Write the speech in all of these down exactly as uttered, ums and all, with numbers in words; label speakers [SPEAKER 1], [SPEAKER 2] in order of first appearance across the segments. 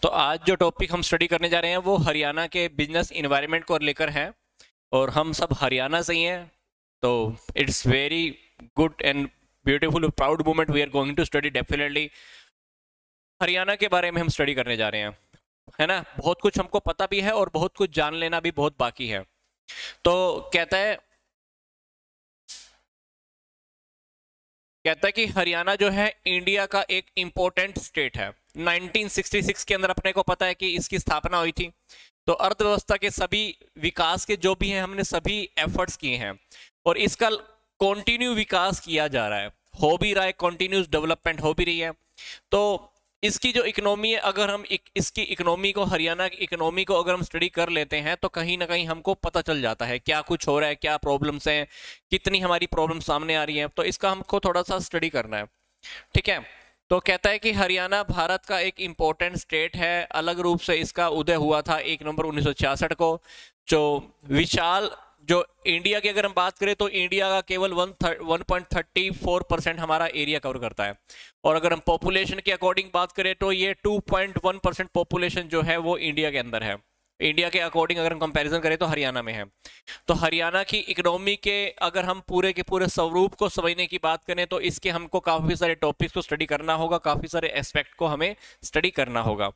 [SPEAKER 1] तो आज जो टॉपिक हम स्टडी करने जा रहे हैं वो हरियाणा के बिजनेस इन्वायरमेंट को लेकर है और हम सब हरियाणा से ही हैं। तो it's very good and beautiful proud moment we are going to study definitely Haryana के बारे में हम स्टडी करने जा रहे हैं, है ना। बहुत कुछ हमको पता भी है और बहुत कुछ जान लेना भी बहुत बाकी है। तो कहता है कहता है कि हरियाणा जो है इंडिया का एक इंपॉर्टेंट स्टेट है। नाइनटीन सिक्सटी सिक्स के अंदर अपने को पता है कि इसकी स्थापना हुई थी। तो अर्थव्यवस्था के सभी विकास के जो भी हैं हमने सभी एफर्ट्स किए हैं और इसका कंटिन्यू विकास किया जा रहा है, हो भी रहा है, कंटिन्यूस डेवलपमेंट हो भी रही है। तो इसकी जो इकोनॉमी है, अगर हम इक, इसकी इकोनॉमी को, हरियाणा की इकोनॉमी को अगर हम स्टडी कर लेते हैं तो कहीं ना कहीं हमको पता चल जाता है क्या कुछ हो रहा है, क्या प्रॉब्लम्स हैं, कितनी हमारी प्रॉब्लम सामने आ रही है। तो इसका हमको थोड़ा सा स्टडी करना है, ठीक है। तो कहता है कि हरियाणा भारत का एक इम्पोर्टेंट स्टेट है। अलग रूप से इसका उदय हुआ था एक नवंबर उन्नीस सौ छियासठ को। जो विशाल जो इंडिया की अगर हम बात करें तो इंडिया का केवल one point thirty four percent हमारा एरिया कवर करता है। और अगर हम पॉपुलेशन के अकॉर्डिंग बात करें तो ये two point one percent population जो है वो इंडिया के अंदर है। इंडिया के अकॉर्डिंग अगर हम कंपैरिजन करें तो हरियाणा में है। तो हरियाणा की इकोनॉमी के अगर हम पूरे के पूरे स्वरूप को समझने की बात करें तो इसके हमको काफी सारे टॉपिक्स को स्टडी करना होगा, काफी सारे एस्पेक्ट को हमें स्टडी करना होगा।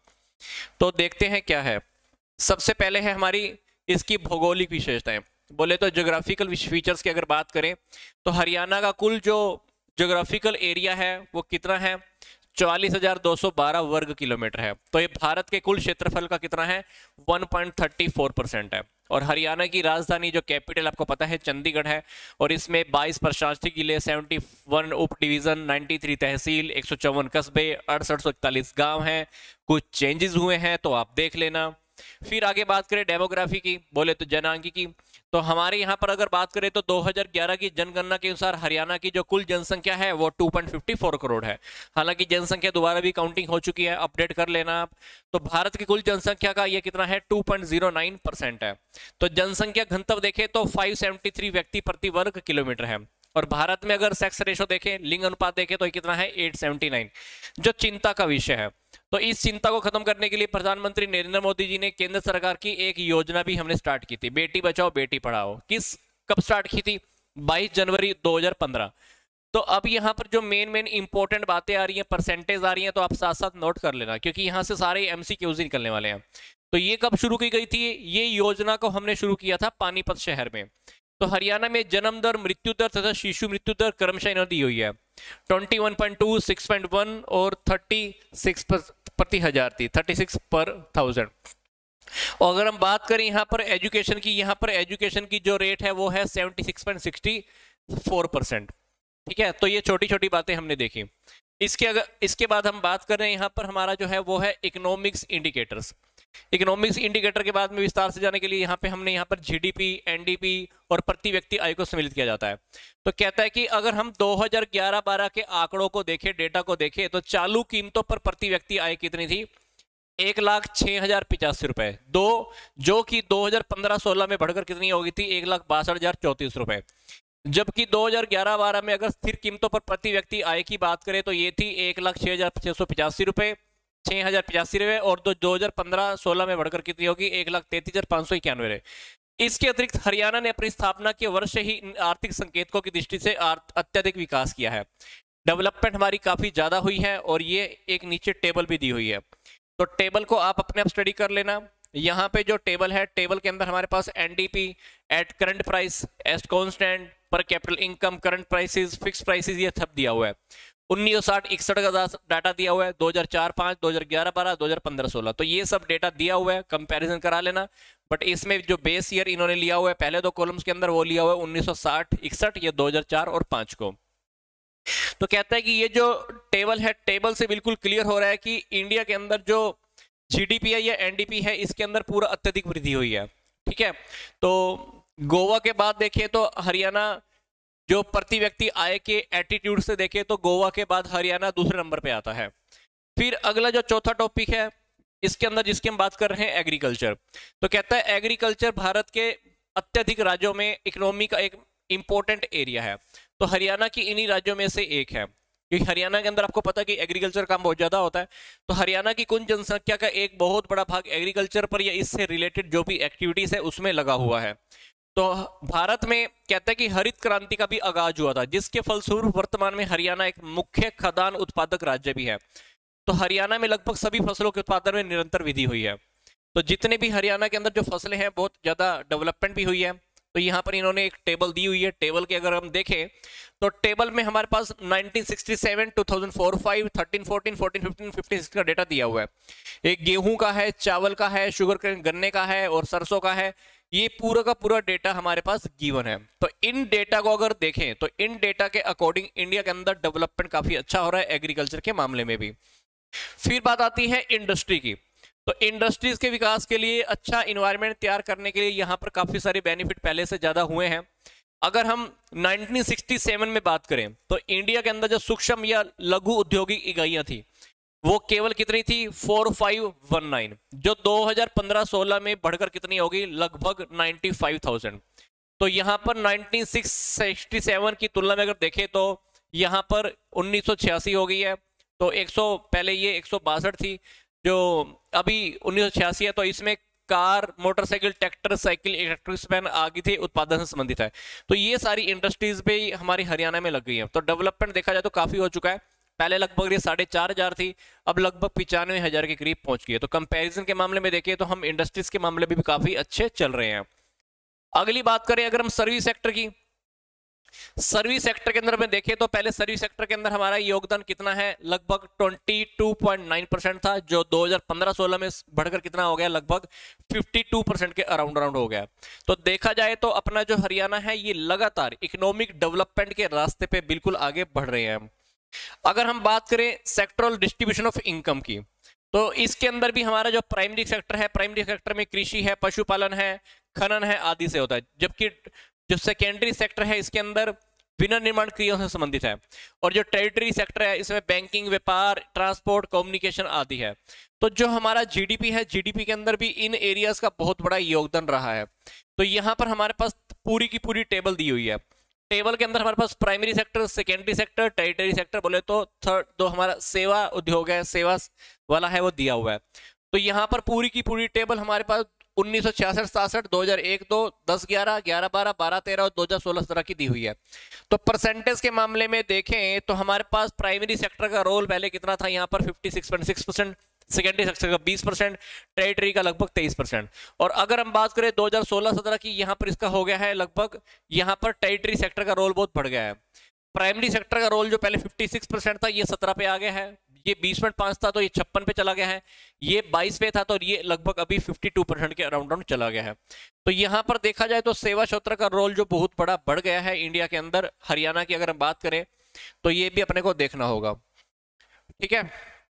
[SPEAKER 1] तो देखते हैं क्या है। सबसे पहले है हमारी इसकी भौगोलिक विशेषताएं। बोले तो ज्योग्राफिकल फीचर्स की अगर बात करें तो हरियाणा का कुल जो ज्योग्राफिकल एरिया है वो कितना है, चौवालीस हजार दो सौ बारह वर्ग किलोमीटर है। तो ये भारत के कुल क्षेत्रफल का कितना है, one point thirty four percent है। और हरियाणा की राजधानी जो कैपिटल आपको पता है चंडीगढ़ है। और इसमें बाईस प्रशासनिक जिले, इकहत्तर उप डिवीजन, तिरानवे तहसील, एक सौ चौवन कस्बे, अड़सठ सौ इकतालीस गाँव हैं। कुछ चेंजेस हुए हैं तो आप देख लेना। फिर आगे बात करें डेमोग्राफी की, बोले तो जनांकी, तो हमारे यहाँ पर अगर बात करें तो दो हज़ार ग्यारह की जनगणना के अनुसार हरियाणा की जो कुल जनसंख्या है वो two point five four crore है। हालांकि जनसंख्या दोबारा भी काउंटिंग हो चुकी है, अपडेट कर लेना आप। तो भारत की कुल जनसंख्या का ये कितना है, two point zero nine percent है। तो जनसंख्या घनत्व देखें तो पाँच सौ तिहत्तर व्यक्ति प्रति वर्ग किलोमीटर है। और भारत में अगर सेक्स रेशो देखें, लिंग अनुपात देखें तो ये कितना है, आठ सौ उन्यासी, जो चिंता का विषय है। तो इस चिंता को खत्म करने के लिए प्रधानमंत्री नरेंद्र मोदी जी ने केंद्र सरकार की एक योजना भी हमने स्टार्ट की थी, बेटी बचाओ बेटी पढ़ाओ। किस कब स्टार्ट की थी, बाईस जनवरी दो हज़ार पंद्रह। तो अब यहाँ पर जो मेन मेन इंपॉर्टेंट बातें आ रही हैं, परसेंटेज आ रही हैं, तो आप साथ साथ नोट कर लेना क्योंकि यहाँ से सारे एमसीक्यूज निकलने वाले हैं। तो ये कब शुरू की गई थी, ये योजना को हमने शुरू किया था पानीपत शहर में। तो हरियाणा में जन्म दर, मृत्यु दर तथा शिशु मृत्यु दर क्रमशः इन्होंने दी हुई है। इक्कीस point two, six point one और छत्तीस प्रति हजार थी, छत्तीस पर थाउजेंड। और अगर हम बात करें यहाँ पर एजुकेशन की, यहाँ पर एजुकेशन की जो रेट है वो है छिहत्तर पॉइंट सिक्स फोर परसेंट, ठीक है। तो ये छोटी छोटी बातें हमने देखी। इसके अगर इसके बाद हम बात कर रहे हैं यहाँ पर हमारा जो है वो है इकोनॉमिक्स इंडिकेटर्स। इकोनॉमिक्स इंडिकेटर के बाद में विस्तार से जाने के लिए यहाँ पे हमने यहाँ पर जीडीपी, एनडीपी और प्रति व्यक्ति आय को सम्मिलित किया जाता है। तो कहता है कि अगर हम दो हज़ार ग्यारह बारह के आंकड़ों को देखें, डेटा को देखें, तो चालू कीमतों पर प्रति व्यक्ति आय कितनी थी, एक लाख छह हजार पिचासी रुपए, दो जो कि दो हजार पंद्रह सोलह में बढ़कर कितनी हो गई थी, एक लाख बासठ हजार चौतीस रुपए। जबकि दो हज़ार ग्यारह बारह में अगर स्थिर कीमतों पर प्रति व्यक्ति आय की बात करें तो ये थी एक लाख छह हजार छह सौ पिचासी रुपए, छह हजार पिचासी रुपए। और तो दो हजार पंद्रह सोलह में बढ़कर कितनी होगी, एक लाख तैतीस हजार पाँच सौ इक्यानवे रुपए। इसके अतिरिक्त हरियाणा ने अपनी स्थापना के वर्ष से ही आर्थिक संकेतकों की दृष्टि से अत्यधिक विकास किया है। डेवलपमेंट हमारी काफी ज्यादा हुई है और ये एक नीचे टेबल भी दी हुई है। तो टेबल को आप अपने आप स्टडी कर लेना। यहाँ पे जो टेबल है, टेबल के अंदर हमारे पास NDP at current price, at constant, per capital income, current prices, fix prices, ये सब दिया हुआ है। उन्नीस सौ साठ इकसठ का डाटा दिया हुआ है, दो हज़ार चार पाँच, दो हज़ार ग्यारह बारह, दो हज़ार पंद्रह सोलह। तो ये सब डेटा दिया हुआ है, कंपैरिजन करा लेना। बट इसमें जो बेस ईयर इन्होंने लिया हुआ है पहले दो कॉलम्स के अंदर, वो लिया हुआ है उन्नीस सौ साठ इकसठ, ये दो हज़ार चार और पाँच को। तो कहता है कि ये जो टेबल है, टेबल से बिल्कुल क्लियर हो रहा है कि इंडिया के अंदर जो जीडीपी है या एनडीपी है, इसके अंदर पूरा अत्यधिक वृद्धि हुई है, ठीक है। तो गोवा के बाद देखें तो हरियाणा जो प्रति व्यक्ति आय के एटीट्यूड से देखें तो गोवा के बाद हरियाणा दूसरे नंबर पे आता है। फिर अगला जो चौथा टॉपिक है इसके अंदर जिसकी हम बात कर रहे हैं, एग्रीकल्चर। तो कहता है एग्रीकल्चर भारत के अत्यधिक राज्यों में इकोनॉमी का एक इंपॉर्टेंट एरिया है। तो हरियाणा की इन्हीं राज्यों में से एक है। क्योंकि हरियाणा के अंदर आपको पता है कि एग्रीकल्चर काम बहुत ज्यादा होता है, तो हरियाणा की कुल जनसंख्या का एक बहुत बड़ा भाग एग्रीकल्चर पर या इससे रिलेटेड जो भी एक्टिविटीज है उसमें लगा हुआ है। तो भारत में कहते हैं कि हरित क्रांति का भी आगाज हुआ था, जिसके फलस्वरूप वर्तमान में हरियाणा एक मुख्य खाद्यान्न उत्पादक राज्य भी है। तो हरियाणा में लगभग सभी फसलों के उत्पादन में निरंतर वृद्धि हुई है। तो जितने भी हरियाणा के अंदर जो फसलें हैं बहुत ज्यादा डेवलपमेंट भी हुई है। तो यहाँ पर इन्होंने एक टेबल दी हुई है। टेबल के अगर हम देखें तो टेबल में हमारे पास nineteen sixty seven, two thousand four, five, thirteen, fourteen, fourteen, fifteen, fifteen sixteen का डेटा दिया हुआ है। एक गेहूं का है, चावल का है, शुगर केन गन्ने का है और सरसों का है। ये पूरा का पूरा डेटा हमारे पास गिवन है। तो इन डेटा को अगर देखें तो इन डेटा के अकॉर्डिंग इंडिया के अंदर डेवलपमेंट काफी अच्छा हो रहा है एग्रीकल्चर के मामले में भी। फिर बात आती है इंडस्ट्री की। तो इंडस्ट्रीज के विकास के लिए अच्छा इन्वायरमेंट तैयार करने के लिए यहाँ पर काफी सारे बेनिफिट पहले से ज्यादा हुए हैं। अगर हम नाइनटीन सिक्सटी सेवन में बात करें तो इंडिया के अंदर जो सूक्ष्म या लघु औद्योगिक इकाइयां थी वो केवल कितनी थी, फोर फाइव वन नाइन, जो दो हज़ार पंद्रह सोलह में बढ़कर कितनी होगी, लगभग नाइन्टी फाइव थाउजेंड। तो यहाँ पर नाइनटीन सिक्सटी सेवन की तुलना में अगर देखें तो यहाँ पर उन्नीस सौ छियासी हो गई है। तो एक सौ पहले ये एक सौ बासठ थी, जो अभी उन्नीस सौ छियासी है। तो इसमें car, motorcycle, tractor, cycle, electric span आगे थे उत्पादन से संबंधित है। तो ये सारी इंडस्ट्रीज पे हमारी हरियाणा में लग गई है। तो डेवलपमेंट देखा जाए तो काफी हो चुका है। पहले लगभग ये साढ़े चार हजार थी, अब लगभग पिचानवे हजार के करीब पहुंच गई है। तो कंपैरिजन के मामले में देखें तो हम इंडस्ट्रीज के मामले में भी काफी अच्छे चल रहे हैं। अगली बात करें अगर हम सर्विस सेक्टर की, सर्विस सेक्टर के अंदर में देखें तो पहले सर्विस सेक्टर के अंदर हमारा योगदान कितना है, लगभग बाईस पॉइंट नौ परसेंट था, जो दो हज़ार पंद्रह सोलह में बढ़कर कितना हो गया, लगभग बावन परसेंट के अराउंड अराउंड हो गया। तो देखा जाए तो अपना जो हरियाणा है ये लगातार इकोनॉमिक डेवलपमेंट के रास्ते पे बिल्कुल आगे बढ़ रहे हैं। अगर हम बात करें सेक्टरल डिस्ट्रीब्यूशन ऑफ इनकम की, तो इसके अंदर भी हमारा जो प्राइमरी सेक्टर है, प्राइमरी सेक्टर में कृषि है, पशुपालन है, खनन है आदि से होता है। जबकि जो सेकेंडरी सेक्टर है इसके अंदर विनिर्माण क्रियाओं से संबंधित है। और जो टेरिटरी सेक्टर है इसमें बैंकिंग, व्यापार, ट्रांसपोर्ट, कम्युनिकेशन आदि है। तो जो हमारा जीडीपी है, जीडीपी के अंदर भी इन एरियाज का बहुत बड़ा योगदान रहा है। तो यहाँ पर हमारे पास पूरी की पूरी टेबल दी हुई है। टेबल के अंदर हमारे पास primary sector, secondary sector, territory sector बोले तो थर्ड जो हमारा सेवा उद्योग है, सेवा वाला है वो दिया हुआ है। तो यहाँ पर पूरी की पूरी टेबल हमारे पास उन्नीस सौ छियासठ, सासठ, दो हजार एक, दो, दस, ग्यारह, ग्यारह, बारह, बारह, तेरह और दो हजार सोलह सत्रह की दी हुई है। तो परसेंटेज के मामले में देखें तो हमारे पास प्राइमरी सेक्टर का रोल पहले कितना था, यहाँ पर छप्पन पॉइंट छह परसेंट, सेकेंडरी सेक्टर का बीस परसेंट, टेरिटरी का लगभग तेईस परसेंट। और अगर हम बात करें दो हज़ार सोलह सत्रह की, यहाँ पर इसका हो गया है लगभग, यहाँ पर टेरिटरी सेक्टर का रोल बहुत बढ़ गया है। प्राइमरी सेक्टर का रोल जो पहले छप्पन परसेंट था ये सत्रह पे आ गया है, ये बीस पॉइंट पाँच था तो ये छप्पन पे चला गया है, ये बाईस पे था तो ये लगभग अभी बावन परसेंट के अराउंड अराउंड चला गया है। तो यहाँ पर देखा जाए तो सेवा क्षेत्र का रोल जो बहुत बड़ा बढ़ गया है इंडिया के अंदर। हरियाणा की अगर हम बात करें तो ये भी अपने को देखना होगा। ठीक है,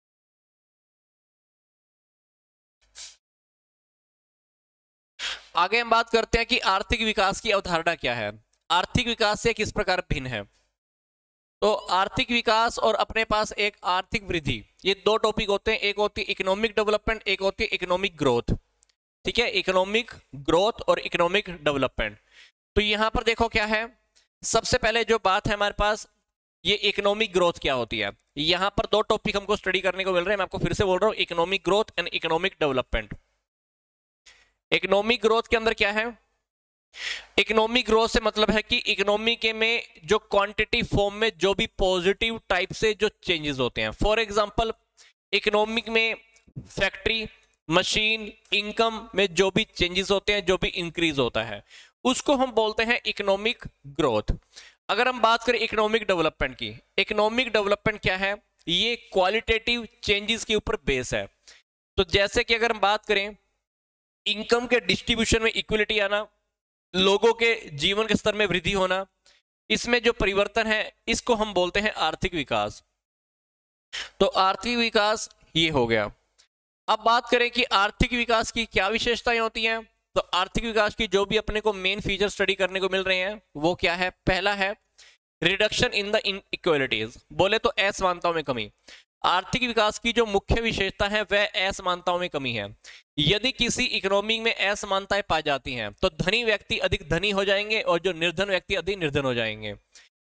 [SPEAKER 1] आगे हम बात करते हैं कि आर्थिक विकास की अवधारणा क्या है, आर्थिक विकास से किस प्रकार भिन्न है। तो आर्थिक विकास और अपने पास एक आर्थिक वृद्धि, ये दो टॉपिक होते हैं। एक होती है इकोनॉमिक डेवलपमेंट, एक होती है इकोनॉमिक ग्रोथ। ठीक है, इकोनॉमिक ग्रोथ और इकोनॉमिक डेवलपमेंट। तो यहां पर देखो क्या है, सबसे पहले जो बात है हमारे पास, ये इकोनॉमिक ग्रोथ क्या होती है। यहां पर दो टॉपिक हमको स्टडी करने को मिल रहे हैं, मैं आपको फिर से बोल रहा हूं, economic growth and economic development. Economic growth के अंदर क्या है, इकोनॉमिक ग्रोथ से मतलब है कि इकोनॉमी के में जो क्वांटिटी फॉर्म में जो भी पॉजिटिव टाइप से जो चेंजेस होते हैं। फॉर एग्जांपल इकोनॉमिक में फैक्ट्री, मशीन, इनकम में जो भी चेंजेस होते हैं, जो भी इंक्रीज होता है, उसको हम बोलते हैं इकोनॉमिक ग्रोथ। अगर हम बात करें इकोनॉमिक डेवलपमेंट की, इकोनॉमिक डेवलपमेंट क्या है, ये क्वालिटेटिव चेंजेस के ऊपर बेस है। तो जैसे कि अगर हम बात करें इनकम के डिस्ट्रीब्यूशन में इक्वलिटी आना, लोगों के जीवन के स्तर में वृद्धि होना, इसमें जो परिवर्तन है इसको हम बोलते हैं आर्थिक विकास। तो आर्थिक विकास ये हो गया। अब बात करें कि आर्थिक विकास की क्या विशेषताएं होती हैं। तो आर्थिक विकास की जो भी अपने को मेन फीचर स्टडी करने को मिल रहे हैं वो क्या है, पहला है रिडक्शन इन द इनइक्वालिटीज, बोले तो असमानताओं में कमी। आर्थिक विकास की जो मुख्य विशेषता है वह असमानताओं में कमी है। यदि किसी इकोनॉमी में असमानताएं पाई जाती हैं तो धनी व्यक्ति अधिक धनी हो जाएंगे और जो निर्धन व्यक्ति अधिक निर्धन हो जाएंगे।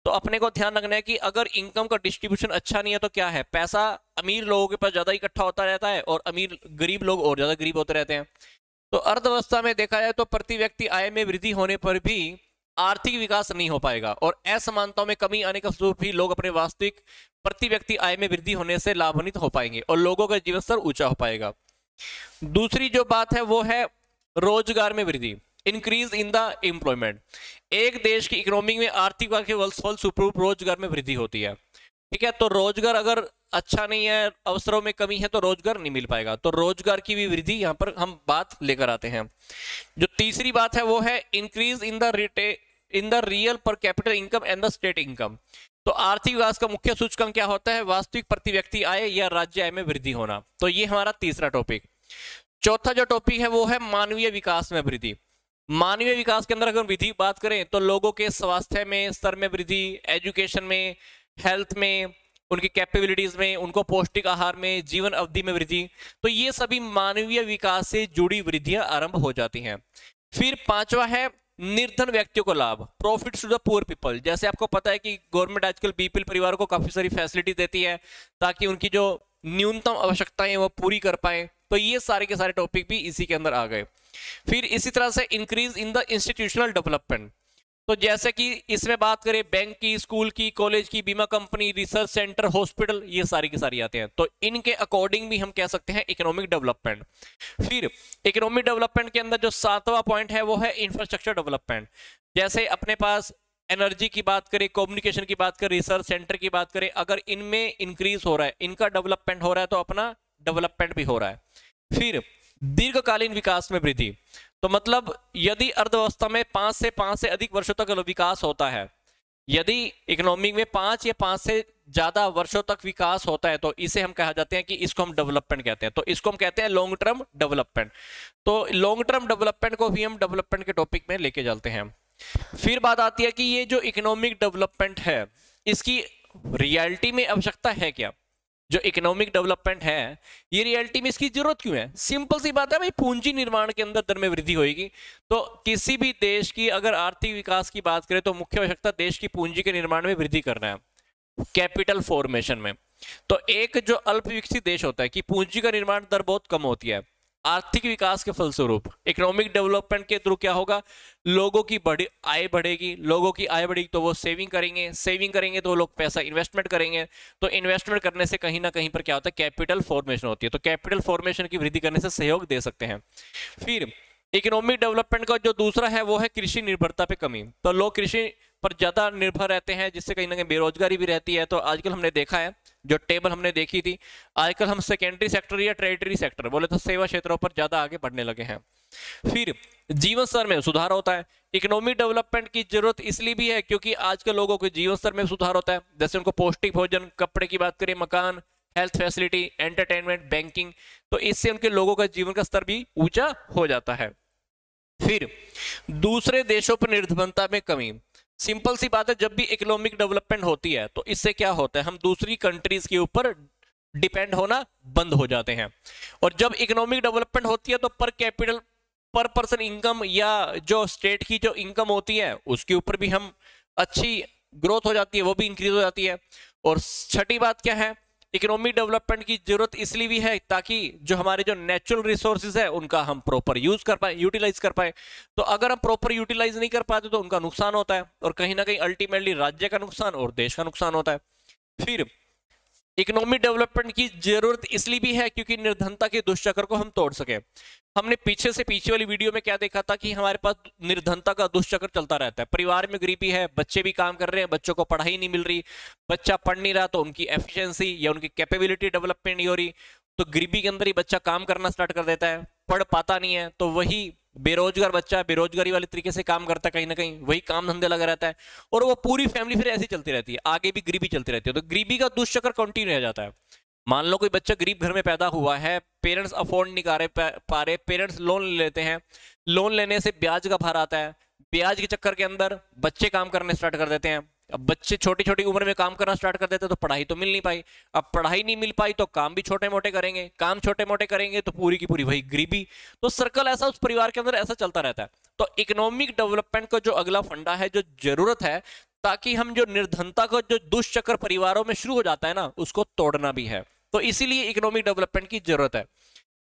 [SPEAKER 1] तो अपने को ध्यान रखना है कि अगर इनकम का डिस्ट्रीब्यूशन अच्छा नहीं है तो क्या है, पैसा अमीर लोगों के पास ज्यादा इकट्ठा होता रहता है और अमीर गरीब लोग और ज्यादा गरीब होते रहते हैं। तो अर्थव्यवस्था में देखा जाए तो प्रति व्यक्ति आय में वृद्धि होने पर भी आर्थिक विकास नहीं हो पाएगा और असमानताओं में कमी आने का स्वरूप भी लोग अपने वास्तविक प्रति व्यक्ति आय में वृद्धि होने से लाभान्वित हो पाएंगे और लोगों का जीवन स्तर ऊंचा हो पाएगा। दूसरी जो बात है वो है रोजगार में वृद्धि, इंक्रीज इन द एम्प्लॉयमेंट। एक देश की इकोनॉमी में आर्थिक विकास के फलस्वरूप रोजगार में वृद्धि होती है, ठीक है। तो रोजगार अगर अच्छा नहीं है, अवसरों में कमी है तो रोजगार नहीं मिल पाएगा, तो रोजगार की भी वृद्धि यहाँ पर हम बात लेकर आते हैं। जो तीसरी बात है वो है increase in the rate in the real per capital income and the state income. तो आर्थिक विकास का मुख्य सूचकांक क्या होता है, वास्तविक प्रति व्यक्ति आय या राज्य आय में वृद्धि होना। तो ये हमारा तीसरा टॉपिक। चौथा जो टॉपिक है वो है मानवीय विकास में वृद्धि। मानवीय विकास के अंदर अगर वृद्धि बात करें तो लोगों के स्वास्थ्य में स्तर में वृद्धि, एजुकेशन में, हेल्थ में, उनकी कैपेबिलिटीज में, उनको पौष्टिक आहार में, जीवन अवधि में वृद्धि। तो ये सभी मानवीय विकास से जुड़ी वृद्धियां आरंभ हो जाती हैं। फिर पांचवा है निर्धन व्यक्तियों को लाभ, profit to the poor people. जैसे आपको पता है कि गवर्नमेंट आजकल बीपीएल परिवारों को काफी सारी फैसिलिटी देती है ताकि उनकी जो न्यूनतम आवश्यकताएं वो पूरी कर पाए। तो ये सारे के सारे टॉपिक भी इसी के अंदर आ गए। फिर इसी तरह से increase in the institutional development. तो जैसे कि इसमें बात करें बैंक की, स्कूल की, कॉलेज की, बीमा कंपनी, रिसर्च सेंटर, हॉस्पिटल, ये सारी की सारी आते हैं। तो इनके अकॉर्डिंग भी हम कह सकते हैं इकोनॉमिक डेवलपमेंट। फिर इकोनॉमिक डेवलपमेंट के अंदर जो सातवां पॉइंट है वो है इंफ्रास्ट्रक्चर डेवलपमेंट। जैसे अपने पास एनर्जी की बात करें, कम्युनिकेशन की बात करें, रिसर्च सेंटर की बात करें, अगर इनमें इंक्रीज हो रहा है, इनका डेवलपमेंट हो रहा है तो अपना डेवलपमेंट भी हो रहा है। फिर दीर्घकालीन विकास में वृद्धि। तो मतलब यदि अर्थव्यवस्था में पांच से पांच से अधिक वर्षों तक विकास होता है, यदि इकोनॉमी में पांच या पांच से ज्यादा वर्षों तक विकास होता है तो इसे हम कहा जाते हैं कि इसको हम डेवलपमेंट कहते हैं। तो इसको हम कहते हैं लॉन्ग टर्म डेवलपमेंट। तो लॉन्ग टर्म डेवलपमेंट को भी हम डेवलपमेंट के टॉपिक में लेके चलते हैं। फिर बात आती है कि ये जो इकोनॉमिक डेवलपमेंट है इसकी रियलिटी में आवश्यकता है क्या। जो इकोनॉमिक डेवलपमेंट है ये रियलिटी में इसकी जरूरत क्यों है। सिंपल सी बात है भाई, पूंजी निर्माण के अंदर दर में वृद्धि होगी। तो किसी भी देश की अगर आर्थिक विकास की बात करें तो मुख्य आवश्यकता देश की पूंजी के निर्माण में वृद्धि करना है, कैपिटल फॉर्मेशन में। तो एक जो अल्प विकसित देश होता है कि पूंजी का निर्माण दर बहुत कम होती है, आर्थिक विकास के फलस्वरूप इकोनॉमिक डेवलपमेंट के थ्रू क्या होगा, लोगों की बड़ी आय बढ़ेगी, लोगों की आय बढ़ेगी तो वो सेविंग करेंगे, सेविंग करेंगे तो वो लोग पैसा इन्वेस्टमेंट करेंगे, तो इन्वेस्टमेंट करने से कहीं ना कहीं पर क्या होता है, कैपिटल फॉर्मेशन होती है। तो कैपिटल फॉर्मेशन की वृद्धि करने से सहयोग दे सकते हैं। फिर इकोनॉमिक डेवलपमेंट का जो दूसरा है वो है कृषि निर्भरता पे कमी। तो लोग कृषि पर ज्यादा निर्भर रहते हैं जिससे कहीं ना कहीं बेरोजगारी भी रहती है। तो आजकल हमने देखा है, जो टेबल हमने देखी थी, आजकल हम सेकेंडरी सेक्टर या टेरिटरी सेक्टर बोले तो सेवा क्षेत्रों पर ज्यादा आगे बढ़ने लगे हैं। फिर जीवन स्तर में सुधार होता है। इकोनॉमिक डेवलपमेंट की जरूरत इसलिए भी है क्योंकि आजकल लोगों के जीवन स्तर में सुधार होता है, जैसे उनको पौष्टिक भोजन, कपड़े की बात करें, मकान, हेल्थ फैसिलिटी, एंटरटेनमेंट, बैंकिंग, तो इससे उनके लोगों का जीवन का स्तर भी ऊंचा हो जाता है। फिर दूसरे देशों पर निर्भरता में कमी। सिंपल सी बात है, जब भी इकोनॉमिक डेवलपमेंट होती है तो इससे क्या होता है, हम दूसरी कंट्रीज के ऊपर डिपेंड होना बंद हो जाते हैं। और जब इकोनॉमिक डेवलपमेंट होती है तो पर कैपिटल पर पर्सन इनकम या जो स्टेट की जो इनकम होती है उसके ऊपर भी हम अच्छी ग्रोथ हो जाती है, वो भी इंक्रीज हो जाती है। और छठी बात क्या है, इकोनॉमिक डेवलपमेंट की जरूरत इसलिए भी है ताकि जो हमारे जो नेचुरल रिसोर्सेज है उनका हम प्रॉपर यूज कर पाए, यूटिलाइज कर पाए। तो अगर हम प्रॉपर यूटिलाइज नहीं कर पाते तो उनका नुकसान होता है और कहीं ना कहीं अल्टीमेटली राज्य का नुकसान और देश का नुकसान होता है। फिर इकोनॉमिक डेवलपमेंट की जरूरत इसलिए भी है क्योंकि निर्धनता के दुष्चक्र को हम तोड़ सके। हमने पीछे से पीछे वाली वीडियो में क्या देखा था कि हमारे पास निर्धनता का दुष्चक्र चलता रहता है। परिवार में गरीबी है, बच्चे भी काम कर रहे हैं, बच्चों को पढ़ाई नहीं मिल रही, बच्चा पढ़ नहीं रहा तो उनकी एफिशिएंसी या उनकी कैपेबिलिटी डेवलपमेंट नहीं हो रही, तो गरीबी के अंदर ही बच्चा काम करना स्टार्ट कर देता है, पढ़ पाता नहीं है, तो वही बेरोजगार बच्चा बेरोजगारी वाले तरीके से काम करता है, कहीं ना कहीं वही काम धंधे लगा रहता है और वो पूरी फैमिली फिर ऐसी चलती रहती है, आगे भी गरीबी चलती रहती है। तो गरीबी का दुष्चक्र कंटिन्यू रह जाता है। मान लो कोई बच्चा गरीब घर में पैदा हुआ है, पेरेंट्स अफोर्ड नहीं कर रहे पा रहे, पेरेंट्स लोन ले लेते हैं, लोन लेने से ब्याज का भार आता है, ब्याज के चक्कर के अंदर बच्चे काम करने स्टार्ट कर देते हैं। अब बच्चे छोटी छोटी उम्र में काम करना स्टार्ट कर देते हैं तो पढ़ाई तो मिल नहीं पाई, अब पढ़ाई नहीं मिल पाई तो काम भी छोटे मोटे करेंगे, काम छोटे मोटे करेंगे तो पूरी की पूरी वही गरीबी। तो सर्कल ऐसा उस परिवार के अंदर ऐसा चलता रहता है। तो इकोनॉमिक डेवलपमेंट का जो अगला फंडा है, जो जरूरत है ताकि हम जो निर्धनता का जो दुष्चक्र परिवारों में शुरू हो जाता है ना, उसको तोड़ना भी है। तो इसीलिए इकोनॉमिक डेवलपमेंट की जरूरत है।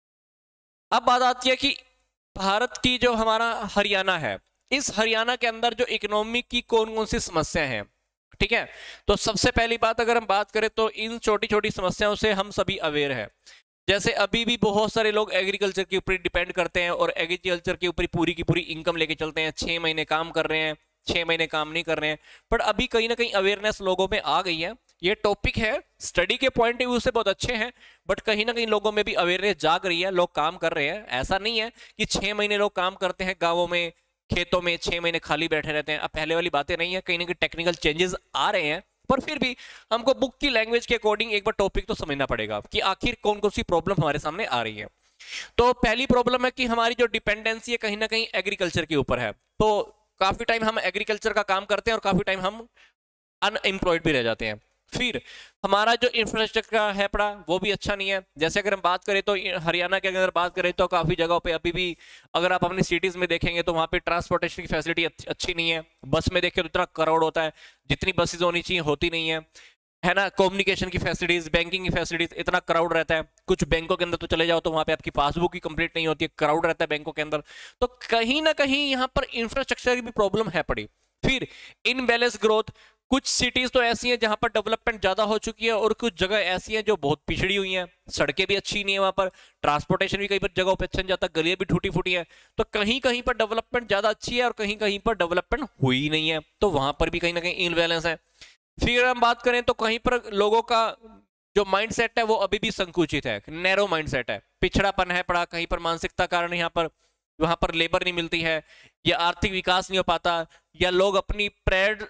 [SPEAKER 1] अब बात आती है कि भारत की जो हमारा हरियाणा है, इस हरियाणा के अंदर जो इकोनॉमी की कौन कौन सी समस्याएं हैं, ठीक है। तो सबसे पहली बात अगर हम बात करें तो इन छोटी छोटी समस्याओं से हम सभी अवेयर है। जैसे अभी भी बहुत सारे लोग एग्रीकल्चर के ऊपर डिपेंड करते हैं और एग्रीकल्चर के ऊपर पूरी की पूरी इनकम लेके चलते हैं। छह महीने काम कर रहे हैं, छह महीने काम नहीं कर रहे हैं। पर अभी कहीं ना कहीं अवेयरनेस लोगों में आ गई है। ये टॉपिक है, स्टडी के पॉइंट ऑफ व्यू से बहुत अच्छे हैं, बट कहीं ना कहीं लोगों में भी अवेयरनेस जाग रही है, लोग काम कर रहे हैं। ऐसा नहीं है कि छह महीने लोग काम करते हैं गाँवों में, खेतों में छह महीने खाली बैठे रहते हैं। अब पहले वाली बातें नहीं है, कहीं ना कहीं टेक्निकल चेंजेस आ रहे हैं, पर फिर भी हमको बुक की लैंग्वेज के अकॉर्डिंग एक बार टॉपिक तो समझना पड़ेगा कि आखिर कौन कौन सी प्रॉब्लम हमारे सामने आ रही है। तो पहली प्रॉब्लम है कि हमारी जो डिपेंडेंसी है कहीं ना कहीं एग्रीकल्चर के ऊपर है। तो काफी टाइम हम एग्रीकल्चर का काम करते हैं और काफी टाइम हम अनएम्प्लॉयड भी रह जाते हैं। फिर हमारा जो इंफ्रास्ट्रक्चर का है पड़ा वो भी अच्छा नहीं है। जैसे अगर हम बात करें तो हरियाणा की अगर बात करें तो काफी जगहों पे अभी भी अगर आप अपनी सिटीज में देखेंगे तो वहां पे ट्रांसपोर्टेशन की फैसिलिटी अच्छी नहीं है। बस में देखें तो इतना क्राउड होता है, जितनी बसेज होनी चाहिए होती नहीं है, है ना। कम्युनिकेशन की फैसिलिटीज, बैंकिंग की फैसिलिटीज, इतना क्राउड रहता है। कुछ बैंकों के अंदर तो चले जाओ तो वहां पे आपकी पासबुक ही कंप्लीट नहीं होती है, क्राउड रहता है बैंकों के अंदर। तो कहीं ना कहीं यहाँ पर इंफ्रास्ट्रक्चर की भी प्रॉब्लम है पड़ी। फिर इनबैलेंस ग्रोथ, कुछ सिटीज तो ऐसी हैं जहां पर डेवलपमेंट ज्यादा हो चुकी है और कुछ जगह ऐसी हैं जो बहुत पिछड़ी हुई हैं। सड़कें भी अच्छी नहीं है वहां पर, ट्रांसपोर्टेशन भी कई पर जगहों पे अच्छा नहीं जाता, गलियां भी टूटी फूटी है। तो कहीं कहीं पर डेवलपमेंट ज्यादा अच्छी है और कहीं कहीं पर डेवलपमेंट हुई नहीं है, तो वहां पर भी कहीं ना कहीं इनबैलेंस है। फिर हम बात करें तो कहीं पर लोगों का जो माइंडसेट है वो अभी भी संकुचित है, नैरो माइंडसेट है, पिछड़ापन है पड़ा। कहीं पर मानसिकता कारण यहाँ पर वहां पर लेबर नहीं मिलती है, या आर्थिक विकास नहीं हो पाता, या लोग अपनी प्रेड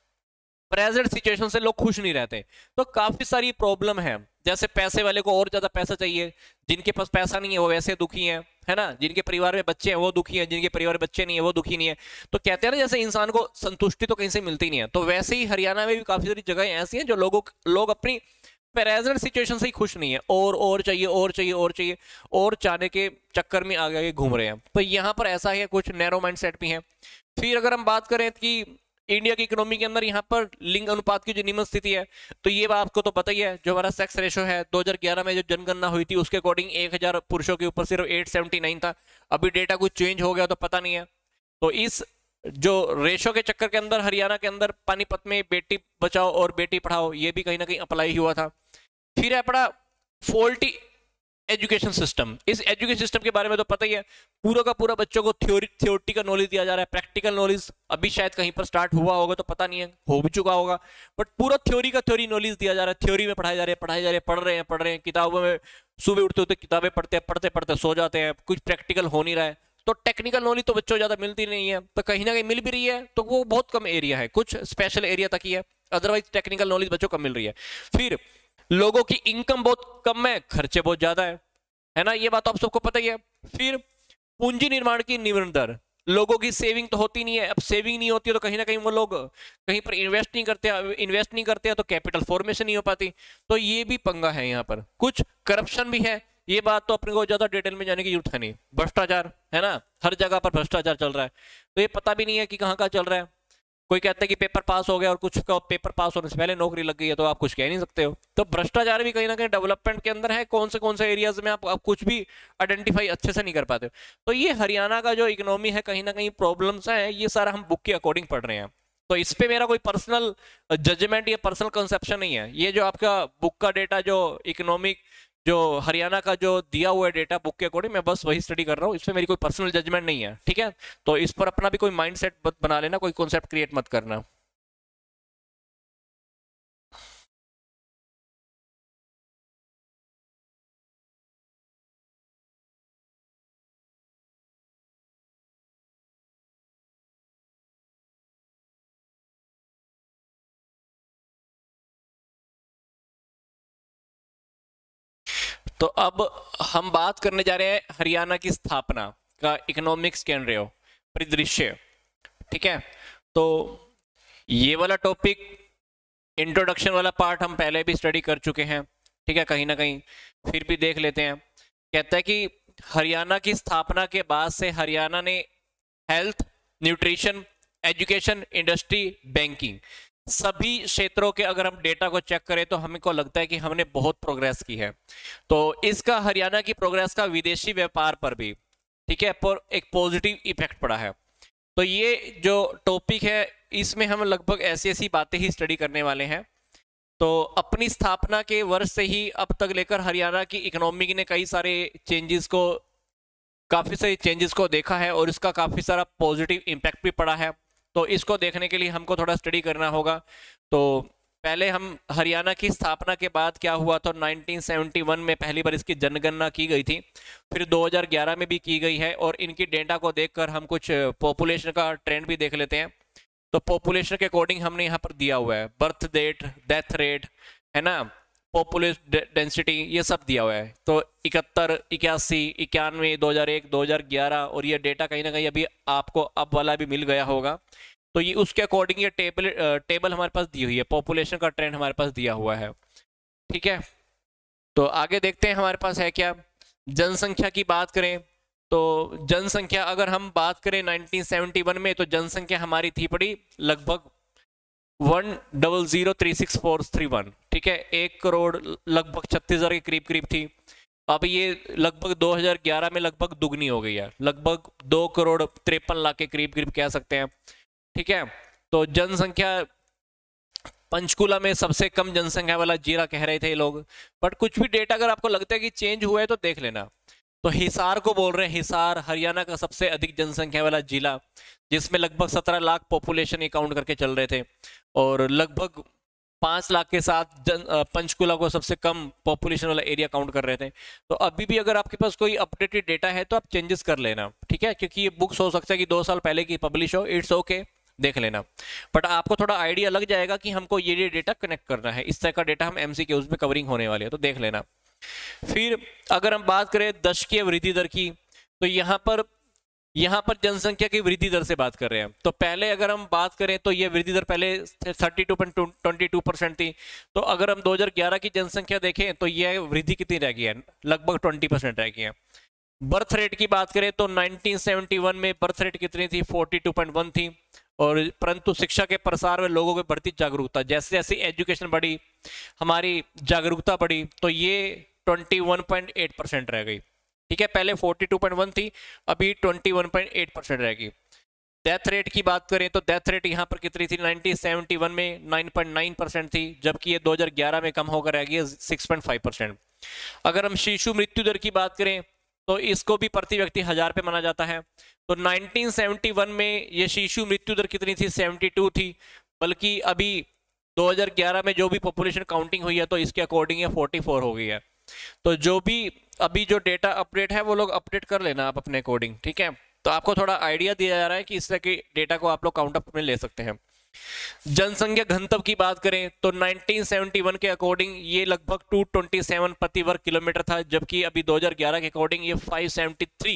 [SPEAKER 1] प्रेजेंट सिचुएशन से लोग खुश नहीं रहते। तो काफी सारी प्रॉब्लम है। जैसे पैसे वाले को और ज्यादा पैसा चाहिए, जिनके पास पैसा नहीं है वो वैसे दुखी हैं, है ना। जिनके परिवार में बच्चे हैं वो दुखी हैं, जिनके परिवार में बच्चे नहीं है वो दुखी नहीं है। तो कहते हैं ना जैसे इंसान को संतुष्टि तो कहीं से मिलती नहीं है, तो वैसे ही हरियाणा में भी काफी सारी जगह ऐसी हैं जो लोगों लोग अपनी प्रेजेंट सिचुएशन से ही खुश नहीं है, और और चाहिए और चाहिए और चाहिए और चाहने के चक्कर में आगे आगे घूम रहे हैं। तो यहाँ पर ऐसा है, कुछ नैरो माइंडसेट भी है। फिर अगर हम बात करें कि इंडिया की इकोनॉमी के अंदर यहाँ पर लिंग अनुपात की जो निम्न स्थिति है, तो ये बात आपको तो पता ही है। जो हमारा सेक्स रेशो है दो हज़ार ग्यारह में जो जनगणना हुई थी उसके अकॉर्डिंग एक हज़ार पुरुषों के ऊपर सिर्फ आठ सौ उन्यासी था। अभी डेटा कुछ चेंज हो गया तो पता नहीं है। तो इस जो रेशो के चक्कर के अंदर हरियाणा के अंदर पानीपत में बेटी बचाओ और बेटी पढ़ाओ ये भी कहीं ना कहीं अप्लाई हुआ था। फिर है पड़ा फॉल्टी एजुकेशन सिस्टम। इस एजुकेशन सिस्टम के बारे में तो पता ही है, पूरा का पूरा बच्चों को थ्योरी थ्योरी का नॉलेज दिया जा रहा है। प्रैक्टिकल नॉलेज अभी शायद कहीं पर स्टार्ट हुआ होगा तो पता नहीं है, हो भी चुका होगा, बट पूरा थ्योरी का थ्योरी नॉलेज दिया जा रहा है। थ्योरी में पढ़ाए जा रहे हैं पढ़ाए जा रहे हैं पढ़ रहे हैं पढ़ रहे हैं किताबों में सुबह उठते उठते किताबें पढ़ते हैं, पढ़ते पढ़ते सो जाते हैं, कुछ प्रैक्टिकल हो नहीं रहा है। तो टेक्निकल नॉलेज तो बच्चों ज्यादा मिलती नहीं है, तो कहीं ना कहीं मिल भी रही है तो वो बहुत कम एरिया है, कुछ स्पेशल एरिया तक ही है, अदरवाइज टेक्निकल नॉलेज बच्चों को मिल रही है। फिर लोगों की इनकम बहुत कम है, खर्चे बहुत ज्यादा है, है ना। ये बात आप सबको पता ही है। फिर पूंजी निर्माण की निम्न दर, लोगों की सेविंग तो होती नहीं है। अब सेविंग नहीं होती है तो कहीं ना कहीं वो लोग कहीं पर इन्वेस्ट नहीं करते, इन्वेस्ट नहीं करते हैं तो कैपिटल फॉर्मेशन नहीं हो पाती। तो ये भी पंगा है यहाँ पर। कुछ करप्शन भी है, ये बात तो अपने को ज्यादा डिटेल में जाने की जरूरत है नहीं। भ्रष्टाचार है ना, हर जगह पर भ्रष्टाचार चल रहा है, तो ये पता भी नहीं है कि कहाँ कहाँ चल रहा है। कोई कहता है कि पेपर पास हो गया और कुछ का पेपर पास होने से पहले नौकरी लग गई है, तो आप कुछ कह नहीं सकते हो। तो भ्रष्टाचार भी कहीं ना कहीं डेवलपमेंट के अंदर है। कौन से कौन से एरियाज में आप, आप कुछ भी आइडेंटिफाई अच्छे से नहीं कर पाते हो। तो ये हरियाणा का जो इकोनॉमी है कहीं ना कहीं प्रॉब्लम्स है, ये सारा हम बुक के अकॉर्डिंग पढ़ रहे हैं। तो इस पे मेरा कोई पर्सनल जजमेंट या पर्सनल कंसेप्शन नहीं है। ये जो आपका बुक का डेटा जो इकोनॉमिक जो हरियाणा का जो दिया हुआ है डेटा बुक के अकॉर्डिंग, मैं बस वही स्टडी कर रहा हूँ, इसमें मेरी कोई पर्सनल जजमेंट नहीं है, ठीक है। तो इस पर अपना भी कोई माइंडसेट बना लेना, कोई कॉन्सेप्ट क्रिएट मत करना। तो अब हम बात करने जा रहे हैं हरियाणा की स्थापना का इकोनॉमिक स्केनरियो परिदृश्य, ठीक है। तो ये वाला टॉपिक इंट्रोडक्शन वाला पार्ट हम पहले भी स्टडी कर चुके हैं, ठीक है। कहीं ना कहीं फिर भी देख लेते हैं। कहता है कि हरियाणा की स्थापना के बाद से हरियाणा ने health, nutrition, education, industry, banking, सभी क्षेत्रों के अगर हम डेटा को चेक करें तो हमको लगता है कि हमने बहुत प्रोग्रेस की है। तो इसका हरियाणा की प्रोग्रेस का विदेशी व्यापार पर भी, ठीक है, पर एक पॉजिटिव इफेक्ट पड़ा है। तो ये जो टॉपिक है इसमें हम लगभग ऐसी ऐसी बातें ही स्टडी करने वाले हैं। तो अपनी स्थापना के वर्ष से ही अब तक लेकर हरियाणा की इकोनॉमी ने कई सारे चेंजेस को काफ़ी सारे चेंजेस को देखा है और इसका काफ़ी सारा पॉजिटिव इम्पैक्ट भी पड़ा है। तो इसको देखने के लिए हमको थोड़ा स्टडी करना होगा। तो पहले हम हरियाणा की स्थापना के बाद क्या हुआ, तो नाइनटीन सेवेंटी वन में पहली बार इसकी जनगणना की गई थी, फिर दो हज़ार ग्यारह में भी की गई है। और इनकी डेटा को देखकर हम कुछ पॉपुलेशन का ट्रेंड भी देख लेते हैं। तो पॉपुलेशन के अकॉर्डिंग हमने यहाँ पर दिया हुआ है बर्थ डेट, डेथ रेट, है ना, पॉपुलेशन डेंसिटी, ये सब दिया हुआ है। तो इकहत्तर, इक्यासी, इक्यानवे, दो हज़ार एक, दो हज़ार ग्यारह, और ये डेटा कहीं ना कहीं अभी आपको अब वाला भी मिल गया होगा। तो ये उसके अकॉर्डिंग ये टेबल टेबल हमारे पास दी हुई है, पॉपुलेशन का ट्रेंड हमारे पास दिया हुआ है, ठीक है। तो आगे देखते हैं हमारे पास है क्या। जनसंख्या की बात करें तो जनसंख्या अगर हम बात करें नाइनटीन सेवेंटी वन में, तो जनसंख्या हमारी थी पड़ी लगभग one double zero three six four three one, ठीक है, एक करोड़ लगभग छत्तीस हजार के करीब करीब थी। अब ये लगभग दो हज़ार ग्यारह में लगभग दुगनी हो गई है, लगभग दो करोड़ तिरपन लाख के करीब करीब कह सकते हैं, ठीक है। तो जनसंख्या पंचकुला में सबसे कम जनसंख्या वाला जिला कह रहे थे लोग, बट कुछ भी डेटा अगर आपको लगता है कि चेंज हुआ है तो देख लेना। तो हिसार को बोल रहे हैं, हिसार हरियाणा का सबसे अधिक जनसंख्या वाला जिला, जिसमें लगभग सत्रह लाख पॉपुलेशन काउंट करके चल रहे थे, और लगभग पांच लाख के साथ जन पंचकुला को सबसे कम पॉपुलेशन वाला एरिया काउंट कर रहे थे। तो अभी भी अगर आपके पास कोई अपडेटेड डेटा है तो आप चेंजेस कर लेना, ठीक है, क्योंकि ये बुक्स हो सकता है कि दो साल पहले की पब्लिश हो, इट्स ओके, देख लेना। बट आपको थोड़ा आइडिया लग जाएगा कि हमको ये डेटा कनेक्ट करना है, इस तरह का डेटा हम एमसीक्यूज में कवरिंग होने वाले हैं, तो देख लेना। फिर अगर हम बात करें दशकीय वृद्धि दर की, तो यहाँ पर यहाँ पर जनसंख्या की वृद्धि दर से बात कर रहे हैं। तो पहले अगर हम बात करें तो ये वृद्धि दर पहले thirty two point twenty two percent थी। तो अगर हम दो हज़ार ग्यारह की जनसंख्या देखें तो ये वृद्धि कितनी रह गई है, लगभग ट्वेंटी परसेंट रह गई है। बर्थ रेट की बात करें तो नाइनटीन सेवेंटी वन में बर्थ रेट कितनी थी, फोर्टी टू पॉइंट वन थी। और परंतु शिक्षा के प्रसार में लोगों की बढ़ती जागरूकता, जैसे जैसे एजुकेशन बढ़ी, हमारी जागरूकता बढ़ी, तो ये twenty one point eight percent रह गई, ठीक है। पहले फोर्टी टू पॉइंट वन थी, अभी twenty one point eight percent रह गई। डेथ रेट की बात करें तो डेथ रेट यहाँ पर कितनी थी, नाइनटीन सेवेंटी वन में नाइन पॉइंट नाइन परसेंट थी, जबकि ये दो हज़ार ग्यारह में कम होकर रह गई सिक्स पॉइंट फाइव परसेंट। अगर हम शिशु मृत्यु दर की बात करें तो इसको भी प्रति व्यक्ति हजार पे माना जाता है। तो नाइनटीन सेवेंटी वन में ये शिशु मृत्यु दर कितनी थी, सेवेंटी टू थी, बल्कि अभी दो हज़ार ग्यारह में जो भी पॉपुलेशन काउंटिंग हुई है तो इसके अकॉर्डिंग ये फोर्टी फोर हो गई है। तो जो भी अभी जो डेटा अपडेट है वो लोग अपडेट कर लेना आप अपने अकॉर्डिंग, ठीक है। तो आपको थोड़ा आइडिया दिया जा रहा है कि इस तरह के डेटा को आप लोग काउंट अप में ले सकते हैं। जनसंख्या घनत्व की बात करें तो नाइनटीन सेवेंटी वन के अकॉर्डिंग ये लगभग टू ट्वेंटी सेवन प्रति वर्ग किलोमीटर था, जबकि अभी दो हज़ार ग्यारह के अकॉर्डिंग ये फाइव सेवेंटी थ्री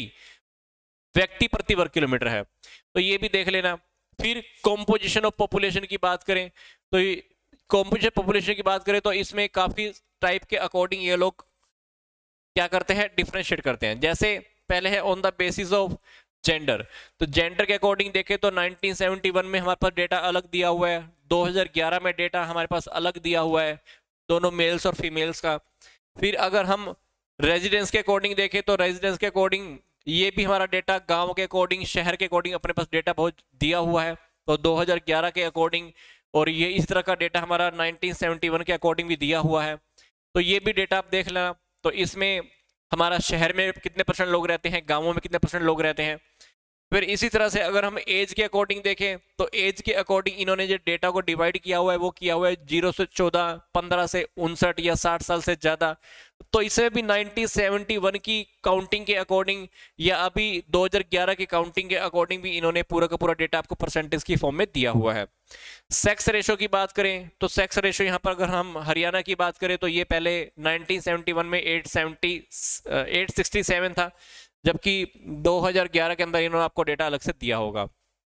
[SPEAKER 1] व्यक्ति प्रति वर्ग किलोमीटर है, तो ये भी देख लेना। फिर कॉम्पोजिशन ऑफ पॉपुलेशन की बात करें तो कॉम्पोजिशन पॉपुलेशन की बात करें तो इसमें काफी टाइप के अकॉर्डिंग ये लोग क्या करते हैं, डिफरेंशिएट करते हैं। जैसे पहले है on the basis of gender, तो जेंडर के अकॉर्डिंग देखें तो नाइनटीन सेवेंटी वन में हमारे पास डेटा अलग दिया हुआ है, दो हज़ार ग्यारह में डेटा हमारे पास अलग दिया हुआ है, दोनों मेल्स और फीमेल्स का। फिर अगर हम रेजिडेंस के अकॉर्डिंग देखें तो रेजिडेंस के अकॉर्डिंग ये भी हमारा डेटा गांव के अकॉर्डिंग, शहर के अकॉर्डिंग अपने पास डेटा बहुत दिया हुआ है, तो दो हज़ार ग्यारह के अकॉर्डिंग, और ये इस तरह का डेटा हमारा नाइनटीन सेवेंटी वन के अकॉर्डिंग भी दिया हुआ है, तो ये भी डेटा आप देख लेना। तो इसमें हमारा शहर में कितने परसेंट लोग रहते हैं, गांवों में कितने परसेंट लोग रहते हैं। फिर इसी तरह से अगर हम एज के अकॉर्डिंग देखें तो एज के अकॉर्डिंग इन्होंने जो डेटा को डिवाइड किया हुआ है वो किया हुआ है जीरो से चौदह, पंद्रह से उनसठ या साठ साल से ज्यादा। तो इसमें भी नाइनटीन सेवेंटी वन की काउंटिंग के अकॉर्डिंग या अभी दो हज़ार ग्यारह की काउंटिंग के अकॉर्डिंग भी इन्होंने पूरा का पूरा डेटा आपको परसेंटेज की फॉर्म में दिया हुआ है। सेक्स रेशो की बात करें तो सेक्स रेशो यहाँ पर अगर हम हरियाणा की बात करें तो ये पहले नाइनटीन सेवेंटी वन में एट सिक्सटी सेवन था, जबकि दो हज़ार ग्यारह के अंदर इन्होंने आपको डेटा अलग से दिया होगा।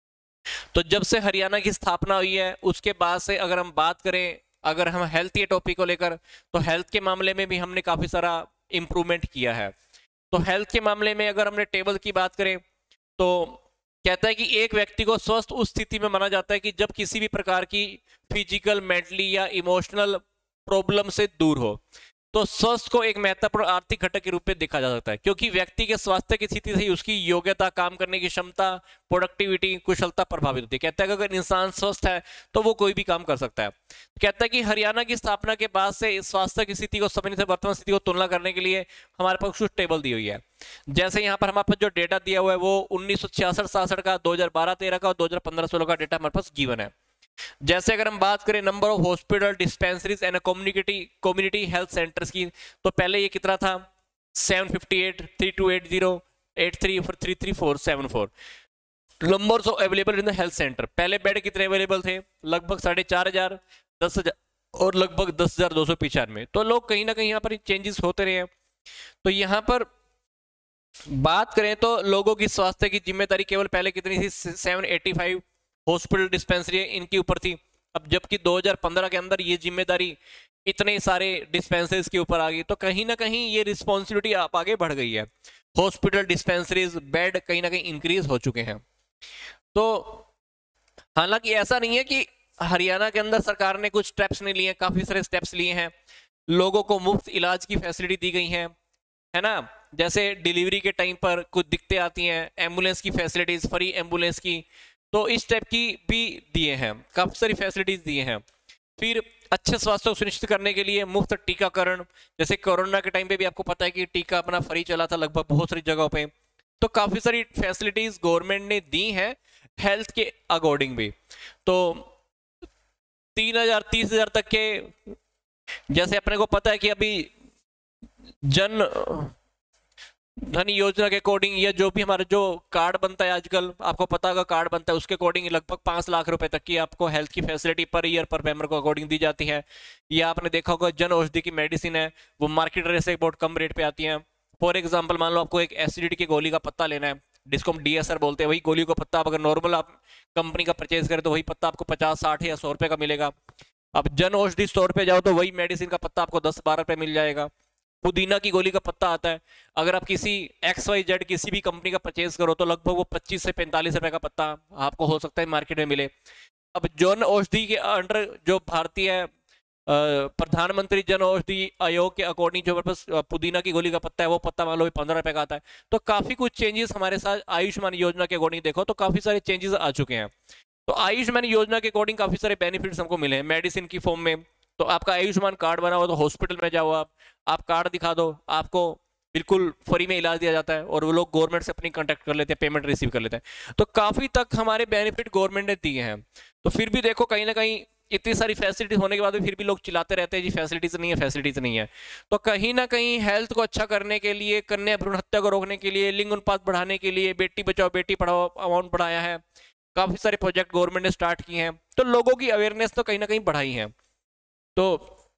[SPEAKER 1] तो जब से हरियाणा की स्थापना हुई है उसके बाद से अगर हम बात करें, अगर हम हेल्थ के टॉपिक को लेकर, तो हेल्थ के मामले में भी हमने काफी सारा इंप्रूवमेंट किया है। तो हेल्थ के मामले में अगर हमने टेबल की बात करें तो कहता है कि एक व्यक्ति को स्वस्थ उस स्थिति में माना जाता है कि जब किसी भी प्रकार की फिजिकल, मेंटली या इमोशनल प्रॉब्लम से दूर हो। तो स्वस्थ को एक महत्वपूर्ण आर्थिक घटक के रूप में देखा जा सकता है, क्योंकि व्यक्ति के स्वास्थ्य की स्थिति से ही उसकी योग्यता, काम करने की क्षमता, प्रोडक्टिविटी, कुशलता प्रभावित होती है। कहता है कि अगर इंसान स्वस्थ है तो वो कोई भी काम कर सकता है। कहता है कि हरियाणा की स्थापना के बाद से स्वास्थ्य की स्थिति को समझने से वर्तमान स्थिति को तुलना करने के लिए हमारे पास कुछ टेबल दी हुई है। जैसे यहाँ पर हमारे पास जो डेटा दिया हुआ है वो उन्नीस सौ छियासठ सासठ का, दो हजार बारह तेरह का और दो हजार पंद्रह सोलह का डेटा हमारे पास गिवन है। जैसे अगर हम बात करें number of hospital, dispensaries and community community health centres की, तो पहले ये कितना था, seven fifty eight, three two eight zero, eight three four, three three four seven four. Numbers of available in the health centre, पहले bed कितने available थे, लगभग साढ़े चार हजार, दस हजार और लगभग दस हजार दो सौ पिचानवे। तो लोग कहीं ना कहीं यहाँ पर चेंजेस होते रहे हैं। तो यहाँ पर बात करें तो लोगों की स्वास्थ्य की जिम्मेदारी केवल पहले कितनी थी, seven eighty five hospital, dispensary इनके ऊपर थी। अब जबकि दो हजार पंद्रह के अंदर ये जिम्मेदारी इतने सारे डिस्पेंसरीज के ऊपर आ गई, तो कहीं ना कहीं ये रिस्पॉन्सिबिलिटी आप आगे बढ़ गई है। हॉस्पिटल, डिस्पेंसरीज, बेड कहीं ना कहीं इंक्रीज हो चुके हैं। तो हालांकि ऐसा नहीं है कि हरियाणा के अंदर सरकार ने कुछ स्टेप्स नहीं लिए, काफी सारे स्टेप्स लिए हैं। लोगों को मुफ्त इलाज की फैसिलिटी दी गई है, है ना। जैसे डिलीवरी के टाइम पर कुछ दिक्कतें आती हैं, एम्बुलेंस की फैसिलिटीज, फ्री एम्बुलेंस की, तो इस टाइप की भी दिए हैं, काफी सारी फैसिलिटीज दिए हैं। फिर अच्छे स्वास्थ्य को सुनिश्चित करने के लिए मुफ्त टीकाकरण, जैसे कोरोना के टाइम पे भी आपको पता है कि टीका अपना फ्री चला था लगभग बहुत सारी जगहों पे। तो काफी सारी फैसिलिटीज गवर्नमेंट ने दी हैं हेल्थ के अकॉर्डिंग भी। तो तीन हजार तीस हजार तक के, जैसे अपने को पता है कि अभी जन धन योजना के अकॉर्डिंग या जो भी हमारा जो कार्ड बनता है आजकल, आपको पता होगा कार्ड बनता है, उसके अकॉर्डिंग लगभग पांच लाख रुपए तक की आपको हेल्थ की फैसिलिटी पर ईयर पर मेंबर को अकॉर्डिंग दी जाती है। या आपने देखा होगा जन औषधि की मेडिसिन है, वो मार्केट रेट से बहुत कम रेट पे आती है। फॉर एग्जाम्पल मान लो आपको एक एसिडिटी की गोली का पत्ता लेना है, जिसको हम डी एस आर बोलते हैं, वही गोली का पत्ता आप अगर नॉर्मल आप कंपनी का परचेज करें तो वही पत्ता आपको पचास साठ या सौ रुपए का मिलेगा। अब जन औषधि स्टोर पे जाओ तो वही मेडिसिन का पत्ता आपको दस बारह रुपए मिल जाएगा। पुदीना की गोली का पत्ता आता है, अगर आप किसी एक्स वाई जेड किसी भी कंपनी का परचेज करो तो लगभग वो पच्चीस से पैंतालीस रुपए का पत्ता आपको हो सकता है मार्केट में मिले। अब जन औषधि के अंडर जो भारतीय प्रधानमंत्री जन औषधि आयोग के अकॉर्डिंग जो बस पुदीना की गोली का पत्ता है वो पत्ता मान लो पंद्रह रुपए का आता है। तो काफी कुछ चेंजेस हमारे साथ आयुष्मान योजना के अकॉर्डिंग देखो तो काफी सारे चेंजेस आ चुके हैं। तो आयुष्मान योजना के अकॉर्डिंग काफी सारे बेनिफिट्स हमको मिले हैं मेडिसिन की फॉर्म में। तो आपका आयुष्मान कार्ड बना हुआ तो हॉस्पिटल में जाओ आप आप कार्ड दिखा दो, आपको बिल्कुल फ्री में इलाज दिया जाता है और वो लोग गवर्नमेंट से अपनी कांटेक्ट कर लेते हैं, पेमेंट रिसीव कर लेते हैं। तो काफी तक हमारे बेनिफिट गवर्नमेंट ने दिए हैं। तो फिर भी देखो कहीं ना कहीं इतनी सारी फैसिलिटी होने के बाद भी फिर भी लोग चिल्लाते रहते हैं जी फैसिलिटीज नहीं है, फैसिलिटीज नहीं है। तो कहीं ना कहीं हेल्थ को अच्छा करने के लिए, कन्या भ्रूण हत्या को रोकने के लिए, लिंग अनुपात बढ़ाने के लिए, बेटी बचाओ बेटी पढ़ाओ अमाउंट बढ़ाया है, काफी सारे प्रोजेक्ट गवर्नमेंट ने स्टार्ट किए हैं। तो लोगों की अवेयरनेस तो कहीं ना कहीं बढ़ाई है। तो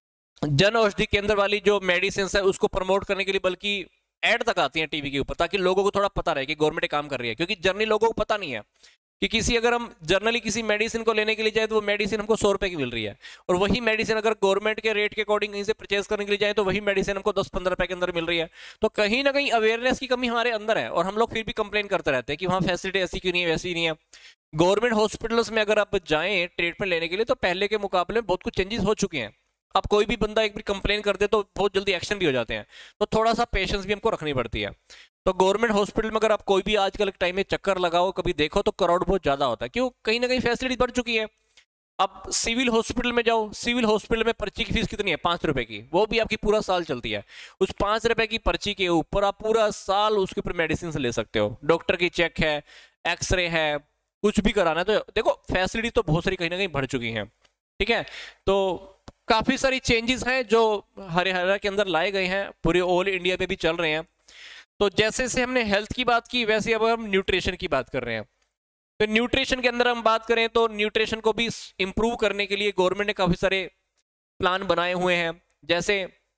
[SPEAKER 1] जन औषधि केंद्र वाली जो मेडिसिन है उसको प्रमोट करने के लिए बल्कि एड तक आती है टीवी के ऊपर, ताकि लोगों को थोड़ा पता रहे कि गवर्नमेंट काम कर रही है। क्योंकि जनरली लोगों को पता नहीं है कि किसी अगर हम जर्नली किसी मेडिसिन को लेने के लिए जाए तो वो मेडिसिन हमको सौ रुपए की मिल रही है, और वही मेडिसिन अगर गवर्नमेंट के रेट के अकॉर्डिंग कहीं से परचेज करने के लिए जाए तो वही मेडिसिन हमको दस पंद्रह रुपए के अंदर मिल रही है। तो कहीं ना कहीं अवेयरनेस की कमी हमारे अंदर है और हम लोग फिर भी कंप्लेन करते रहते हैं कि वहाँ फैसिलिटी ऐसी क्यों नहीं है, वैसी नहीं है। गवर्नमेंट हॉस्पिटल्स में अगर आप जाएं ट्रीटमेंट लेने के लिए तो पहले के मुकाबले बहुत कुछ चेंजेस हो चुके हैं। अब कोई भी बंदा एक भी कंप्लेन कर दे तो बहुत जल्दी एक्शन भी हो जाते हैं। तो थोड़ा सा पेशेंस भी हमको रखनी पड़ती है। तो गवर्नमेंट हॉस्पिटल में अगर आप कोई भी आजकल के टाइम में चक्कर लगाओ, कभी देखो तो क्राउड बहुत ज्यादा होता है। क्यों? कहीं ना कहीं फैसिलिटी बढ़ चुकी है। अब सिविल हॉस्पिटल में जाओ, सिविल हॉस्पिटल में पर्ची की फीस कितनी है? पांच रुपए की, वो भी आपकी पूरा साल चलती है। उस पांच रुपए की पर्ची के ऊपर आप पूरा साल उसके ऊपर मेडिसिन ले सकते हो। डॉक्टर की चेक है, एक्सरे है, कुछ भी कराना है। तो देखो फैसिलिटी तो बहुत सारी कहीं ना कहीं बढ़ चुकी है। ठीक है, तो काफी सारी चेंजेस हैं जो हरियाणा के अंदर लाए गए हैं, पूरे ऑल इंडिया में भी चल रहे हैं। तो जैसे से हमने हेल्थ की बात की वैसे अब हम न्यूट्रिशन की बात कर रहे हैं। तो न्यूट्रिशन के अंदर हम बात करें तो न्यूट्रिशन को भी इंप्रूव करने के लिए गवर्नमेंट ने काफी सारे प्लान बनाए हुए हैं। जैसे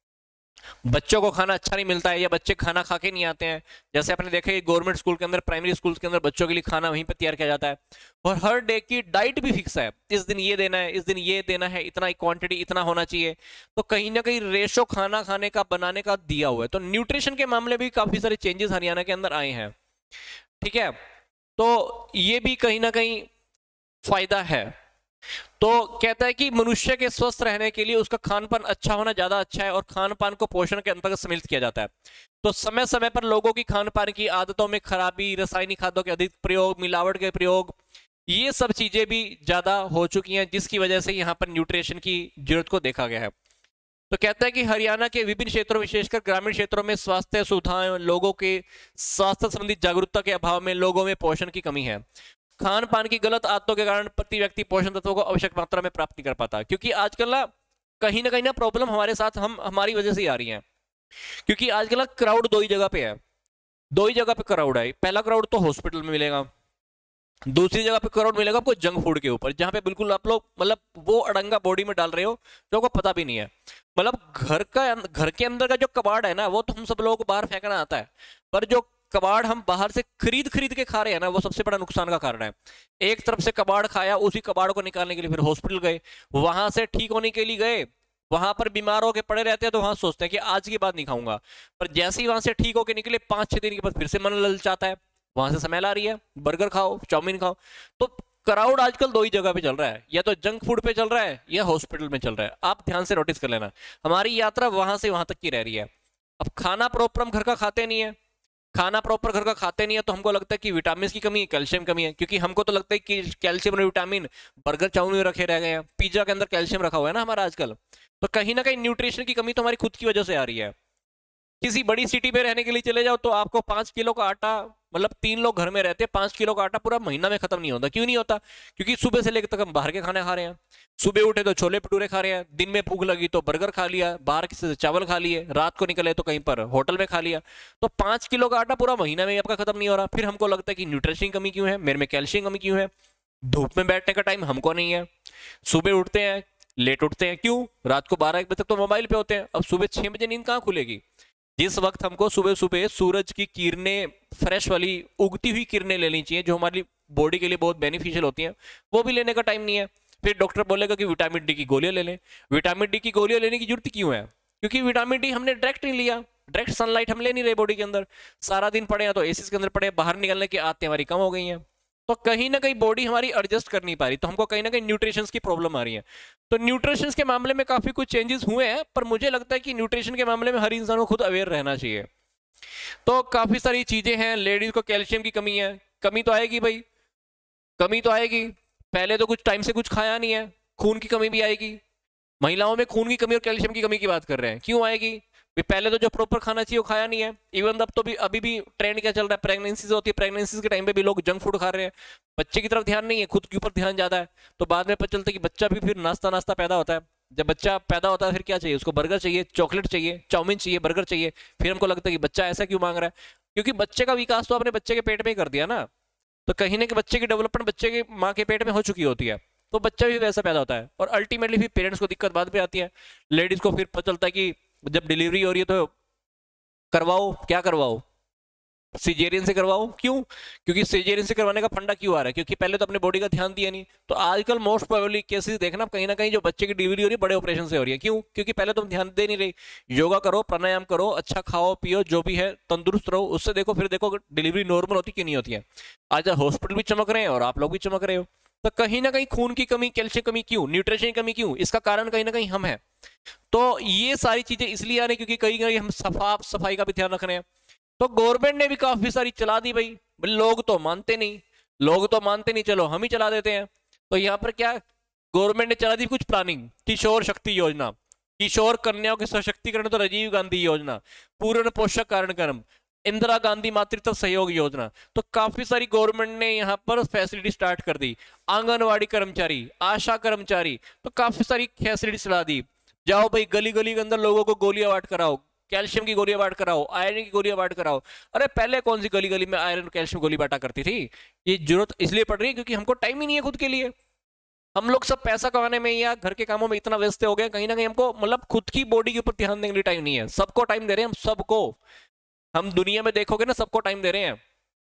[SPEAKER 1] बच्चों को खाना अच्छा नहीं मिलता है या बच्चे खाना खा के नहीं आते हैं, जैसे आपने देखा है गवर्नमेंट स्कूल के अंदर, प्राइमरी स्कूल के अंदर बच्चों के लिए खाना वहीं पर तैयार किया जाता है और हर डे की डाइट भी फिक्स है। इस दिन ये देना है, इस दिन ये देना है, इतना क्वांटिटी इतना होना चाहिए। तो कहीं ना कहीं रेशो खाना खाने का बनाने का दिया हुआ है। तो न्यूट्रिशन के मामले में भी काफी सारे चेंजेस हरियाणा के अंदर आए हैं। ठीक है, तो ये भी कहीं ना कहीं फायदा है। तो कहता है कि मनुष्य के स्वस्थ रहने के लिए उसका खान पान अच्छा होना ज्यादा अच्छा है और खान पान को पोषण के अंतर्गत सम्मिलित किया जाता है। तो समय समय पर लोगों की खान पान की आदतों में खराबी, रासायनिक खाद्यों के अधिक प्रयोग, मिलावट के प्रयोग, ये सब चीजें भी ज्यादा हो चुकी हैं, जिसकी वजह से यहाँ पर न्यूट्रिशन की जरूरत को देखा गया है। तो कहता है कि हरियाणा के विभिन्न क्षेत्रों, विशेषकर ग्रामीण क्षेत्रों में स्वास्थ्य सुविधाएं, लोगों के स्वास्थ्य संबंधी जागरूकता के अभाव में लोगों में पोषण की कमी है। खान पान की गलत आदतों के कारण प्रति व्यक्ति पोषण तत्वों को आवश्यक मात्रा में प्राप्त नहीं कर पाता, क्योंकि आजकल ना कहीं ना कहीं ना प्रॉब्लम हमारे साथ हम हमारी वजह से ही आ रही है। क्योंकि आजकल ना क्राउड दो ही जगह पे है, दो ही जगह पे क्राउड है। पहला क्राउड तो हॉस्पिटल में मिलेगा, दूसरी जगह पे क्राउड मिलेगा आपको जंक फूड के ऊपर, जहां पे बिल्कुल आप लोग मतलब वो अड़ंगा बॉडी में डाल रहे हो जो आपको पता भी नहीं है। मतलब घर का घर के अंदर का जो कबाड़ है ना, वो तो हम सब लोगों को बाहर फेंकना आता है, पर जो कबाड़ हम बाहर से खरीद खरीद के खा रहे हैं ना, वो सबसे बड़ा नुकसान का कारण है। एक तरफ से कबाड़ खाया, उसी कबाड़ को निकालने के लिए फिर हॉस्पिटल गए, वहां से ठीक होने के लिए गए, वहां पर बीमार होकर पड़े रहते हैं, तो वहां सोचते हैं कि आज के बाद नहीं खाऊंगा, पर जैसे ही वहां से ठीक होकर निकले पांच छह दिन के बाद फिर से मन ललचाता है, वहां से स्मेल आ रही है, बर्गर खाओ, चाउमीन खाओ। तो क्राउड आजकल दो ही जगह पे चल रहा है, या तो जंक फूड पे चल रहा है या हॉस्पिटल में चल रहा है। आप ध्यान से नोटिस कर लेना, हमारी यात्रा वहां से वहां तक की रह रही है। अब खाना प्रॉपर हम घर का खाते नहीं है, खाना प्रॉपर घर का खाते नहीं है, तो हमको लगता है कि विटामिन की कमी है, कैल्शियम कमी है, क्योंकि हमको तो लगता है कि कैल्शियम और विटामिन बर्गर चाउमीन में रखे रह गए हैं, पिज्जा के अंदर कैल्शियम रखा हुआ है ना हमारा आजकल। तो कहीं ना कहीं न्यूट्रिशन की कमी तो हमारी खुद की वजह से आ रही है। किसी बड़ी सिटी पे रहने के लिए चले जाओ तो आपको पांच किलो का आटा, मतलब तीन लोग घर में रहते हैं, पांच किलो का आटा पूरा महीना में खत्म नहीं होता। क्यों नहीं होता? क्योंकि सुबह से लेकर तक हम बाहर के खाने खा रहे हैं। सुबह उठे तो छोले भटूरे खा रहे हैं, दिन में भूख लगी तो बर्गर खा लिया, बाहर किसी से चावल खा लिए, रात को निकले तो कहीं पर होटल में खा लिया। तो पांच किलो का आटा पूरा महीना में आपका खत्म नहीं हो रहा। फिर हमको लगता है कि न्यूट्रिशन की कमी क्यों है, मेरे में कैल्शियम कमी क्यों है। धूप में बैठने का टाइम हमको नहीं है, सुबह उठते हैं लेट उठते हैं, क्यों? रात को बारह एक बजे तक तो मोबाइल पे होते हैं। अब सुबह छह बजे नींद कहाँ खुलेगी? जिस वक्त हमको सुबह सुबह सूरज की किरणें, फ्रेश वाली उगती हुई किरणें लेनी चाहिए, जो हमारी बॉडी के लिए बहुत बेनिफिशियल होती हैं, वो भी लेने का टाइम नहीं है। फिर डॉक्टर बोलेगा कि विटामिन डी की गोलियां ले लें। विटामिन डी की गोलियां लेने की जरूरत क्यों है? क्योंकि विटामिन डी हमने डायरेक्ट नहीं लिया, डायरेक्ट सनलाइट हम ले नहीं रहे बॉडी के अंदर। सारा दिन पड़े हैं तो एसी के अंदर पड़े, बाहर निकलने की आदतें हमारी कम हो गई हैं, तो कहीं ना कहीं बॉडी हमारी एडजस्ट कर नहीं पा रही, तो हमको कहीं ना कहीं न्यूट्रिशन की प्रॉब्लम आ रही है। तो न्यूट्रिशन के मामले में काफी कुछ चेंजेस हुए हैं, पर मुझे लगता है कि न्यूट्रिशन के मामले में हर इंसान को खुद अवेयर रहना चाहिए। तो काफी सारी चीजें हैं। लेडीज को कैल्शियम की कमी है, कमी तो आएगी भाई, कमी तो आएगी। पहले तो कुछ टाइम से कुछ खाया नहीं है, खून की कमी भी आएगी। महिलाओं में खून की कमी और कैल्शियम की कमी की बात कर रहे हैं, क्यों आएगी? पहले तो जो प्रॉपर खाना चाहिए वो खाया नहीं है। इवन अब तो भी अभी भी ट्रेंड क्या चल रहा है, प्रेगनेंसी होती है, प्रेगनेंसी के टाइम पे भी लोग जंक फूड खा रहे हैं। बच्चे की तरफ ध्यान नहीं है, खुद के ऊपर ध्यान ज्यादा है। तो बाद में पता चलता है कि बच्चा भी फिर नाश्ता नाश्ता पैदा होता है। जब बच्चा पैदा होता है फिर क्या चाहिए उसको? बर्गर चाहिए, चॉकलेट चाहिए, चाउमीन चाहिए, बर्गर चाहिए। फिर हमको लगता है कि बच्चा ऐसा क्यों मांग रहा है? क्योंकि बच्चे का विकास तो अपने बच्चे के पेट में ही कर दिया ना। तो कहीं ना कहीं बच्चे की डेवलपमेंट बच्चे की माँ के पेट में हो चुकी होती है, तो बच्चा भी वैसा पैदा होता है। और अल्टीमेटली फिर पेरेंट्स को दिक्कत बाद में आती है। लेडीज को फिर पता चलता है कि जब डिलीवरी हो रही है तो करवाओ, क्या करवाओ? सिजेरियन से करवाओ। क्यों? क्योंकि सिजेरियन से करवाने का फंडा क्यों आ रहा है? क्योंकि पहले तो अपने बॉडी का ध्यान दिया नहीं। तो आजकल मोस्ट प्रोबेबली केसेस देखना कहीं ना कहीं जो बच्चे की डिलीवरी हो रही है बड़े ऑपरेशन से हो रही है। क्यों? क्योंकि पहले तुम ध्यान दे नहीं रही। योगा करो, प्राणायाम करो, अच्छा खाओ पियो, जो भी है तंदुरुस्त रहो, उससे देखो फिर देखो डिलीवरी नॉर्मल होती कि नहीं होती है। आज हॉस्पिटल भी चमक रहे हैं और आप लोग भी चमक रहे हो। तो कहीं ना कहीं खून की कमी, कैल्शियम कमी क्यों, न्यूट्रिशन की कमी क्यों? इसका कारण कहीं ना कहीं हम हैं। तो ये सारी चीजें इसलिए आ रही क्योंकि कहीं कहीं हम सफा सफाई का भी ध्यान रख रहे हैं। तो गवर्नमेंट ने भी काफी सारी चला दी भाई, लोग तो मानते नहीं, लोग तो मानते नहीं, चलो हम ही चला देते हैं। तो यहाँ पर क्या गवर्नमेंट ने चला दी कुछ प्लानिंग, किशोर शक्ति योजना, किशोर कन्याओं के सशक्तिकरण, तो राजीव गांधी योजना, पूर्ण पोषक कार्यक्रम, इंदिरा गांधी मातृत्व सहयोग योजना। तो काफी सारी गवर्नमेंट ने यहाँ पर फैसिलिटी स्टार्ट कर दी। आंगनवाड़ी कर्मचारी, आशा कर्मचारी, तो काफी सारी फैसिलिटी चला दी। जाओ भाई गली गली के अंदर लोगों को गोलियां बांट कराओ, कैल्शियम की गोलियां बांट कराओ, आयरन की गोलियां बांट कराओ। अरे पहले कौन सी गली गली में आयरन कैल्शियम गोली बांटा करती थी? ये जरूरत इसलिए पड़ रही है क्योंकि हमको टाइम ही नहीं है खुद के लिए। हम लोग सब पैसा कमाने में या घर के कामों में इतना व्यस्त हो गए, कहीं ना कहीं हमको मतलब खुद की बॉडी के ऊपर ध्यान देने के लिए टाइम नहीं है। सबको टाइम दे रहे हैं हम, सबको, हम दुनिया में देखोगे ना सबको टाइम दे रहे हैं।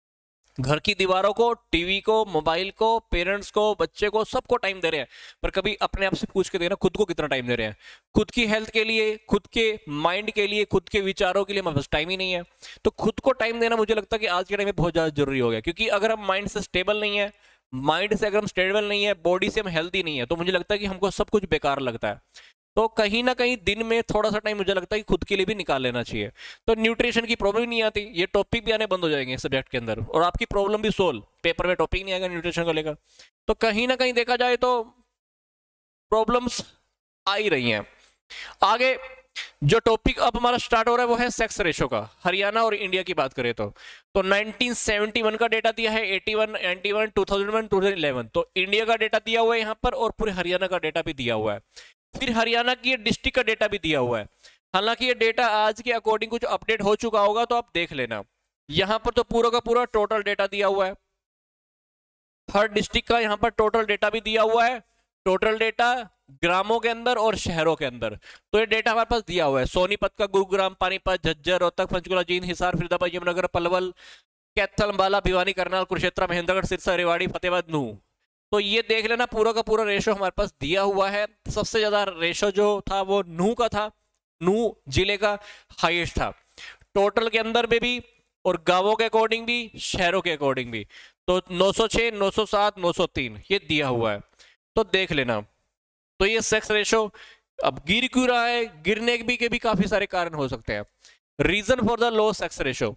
[SPEAKER 1] घर की दीवारों को, टीवी को, मोबाइल को, पेरेंट्स को, बच्चे को, सबको टाइम दे रहे हैं, पर कभी अपने आप से पूछ के देखना खुद को कितना टाइम दे रहे हैं। खुद की हेल्थ के लिए, खुद के माइंड के लिए, खुद के विचारों के लिए हमारे पास टाइम ही नहीं है। तो खुद को टाइम देना मुझे लगता है कि आज के टाइम में बहुत ज्यादा जरूरी हो गया, क्योंकि अगर हम माइंड से स्टेबल नहीं है, माइंड से अगर हम स्टेबल नहीं है, बॉडी से हम हेल्दी नहीं है, तो मुझे लगता है कि हमको सब कुछ बेकार लगता है। तो कहीं ना कहीं दिन में थोड़ा सा टाइम मुझे लगता है कि खुद के लिए भी निकाल लेना चाहिए। तो न्यूट्रिशन की प्रॉब्लम ही नहीं आती, ये टॉपिक भी आने बंद हो जाएंगे सब्जेक्ट के अंदर, और आपकी प्रॉब्लम भी सोल्व, पेपर में टॉपिक नहीं आएगा न्यूट्रिशन को लेकर। तो कहीं ना कहीं देखा जाए तो प्रॉब्लम्स आ ही रही हैं। आगे जो टॉपिक अब हमारा स्टार्ट हो रहा है वो है सेक्स रेशो का। हरियाणा और इंडिया की बात करें तो तो नाइनटीन सेवेंटी वन का डेटा दिया है, इक्यासी, इक्यानवे, दो हज़ार एक, दो हज़ार ग्यारह, तो इंडिया का डेटा दिया हुआ है यहाँ पर, और पूरे हरियाणा का डेटा भी दिया हुआ है। फिर हरियाणा की डिस्ट्रिक्ट का डेटा भी दिया हुआ है। हालांकि ये डेटा आज के अकॉर्डिंग कुछ अपडेट हो चुका होगा, तो आप देख लेना। यहाँ पर तो पूरा का पूरा टोटल डेटा दिया हुआ है, हर डिस्ट्रिक्ट का यहाँ पर टोटल डेटा भी दिया हुआ है, टोटल डेटा ग्रामों के अंदर और शहरों के अंदर। तो ये डेटा हमारे पास दिया हुआ है। सोनीपत का गुरुग्राम, पानीपत, झज्जर, रोहतक, पंचकुला, जींद, हिसार, फरीदाबाद, यमुनानगर, पलवल, कैथल, अंबाला, भिवानी, करनाल, कुरुक्षेत्र, महेंद्रगढ़, सिरसा, रेवाड़ी, फतेहाबाद, नूह। तो ये देख लेना, पूरा का पूरा रेशो हमारे पास दिया हुआ है। सबसे ज्यादा रेशो जो था वो नूह का था, नूह जिले का हाईएस्ट था टोटल के अंदर में भी, और गांवों के अकॉर्डिंग भी, शहरों के अकॉर्डिंग भी। तो नौ सौ छह, नौ सौ सात, नौ सौ तीन ये दिया हुआ है, तो देख लेना। तो ये सेक्स रेशो अब गिर क्यों रहा है, गिरने भी के भी काफी सारे कारण हो सकते हैं। Reason for the low sex ratio,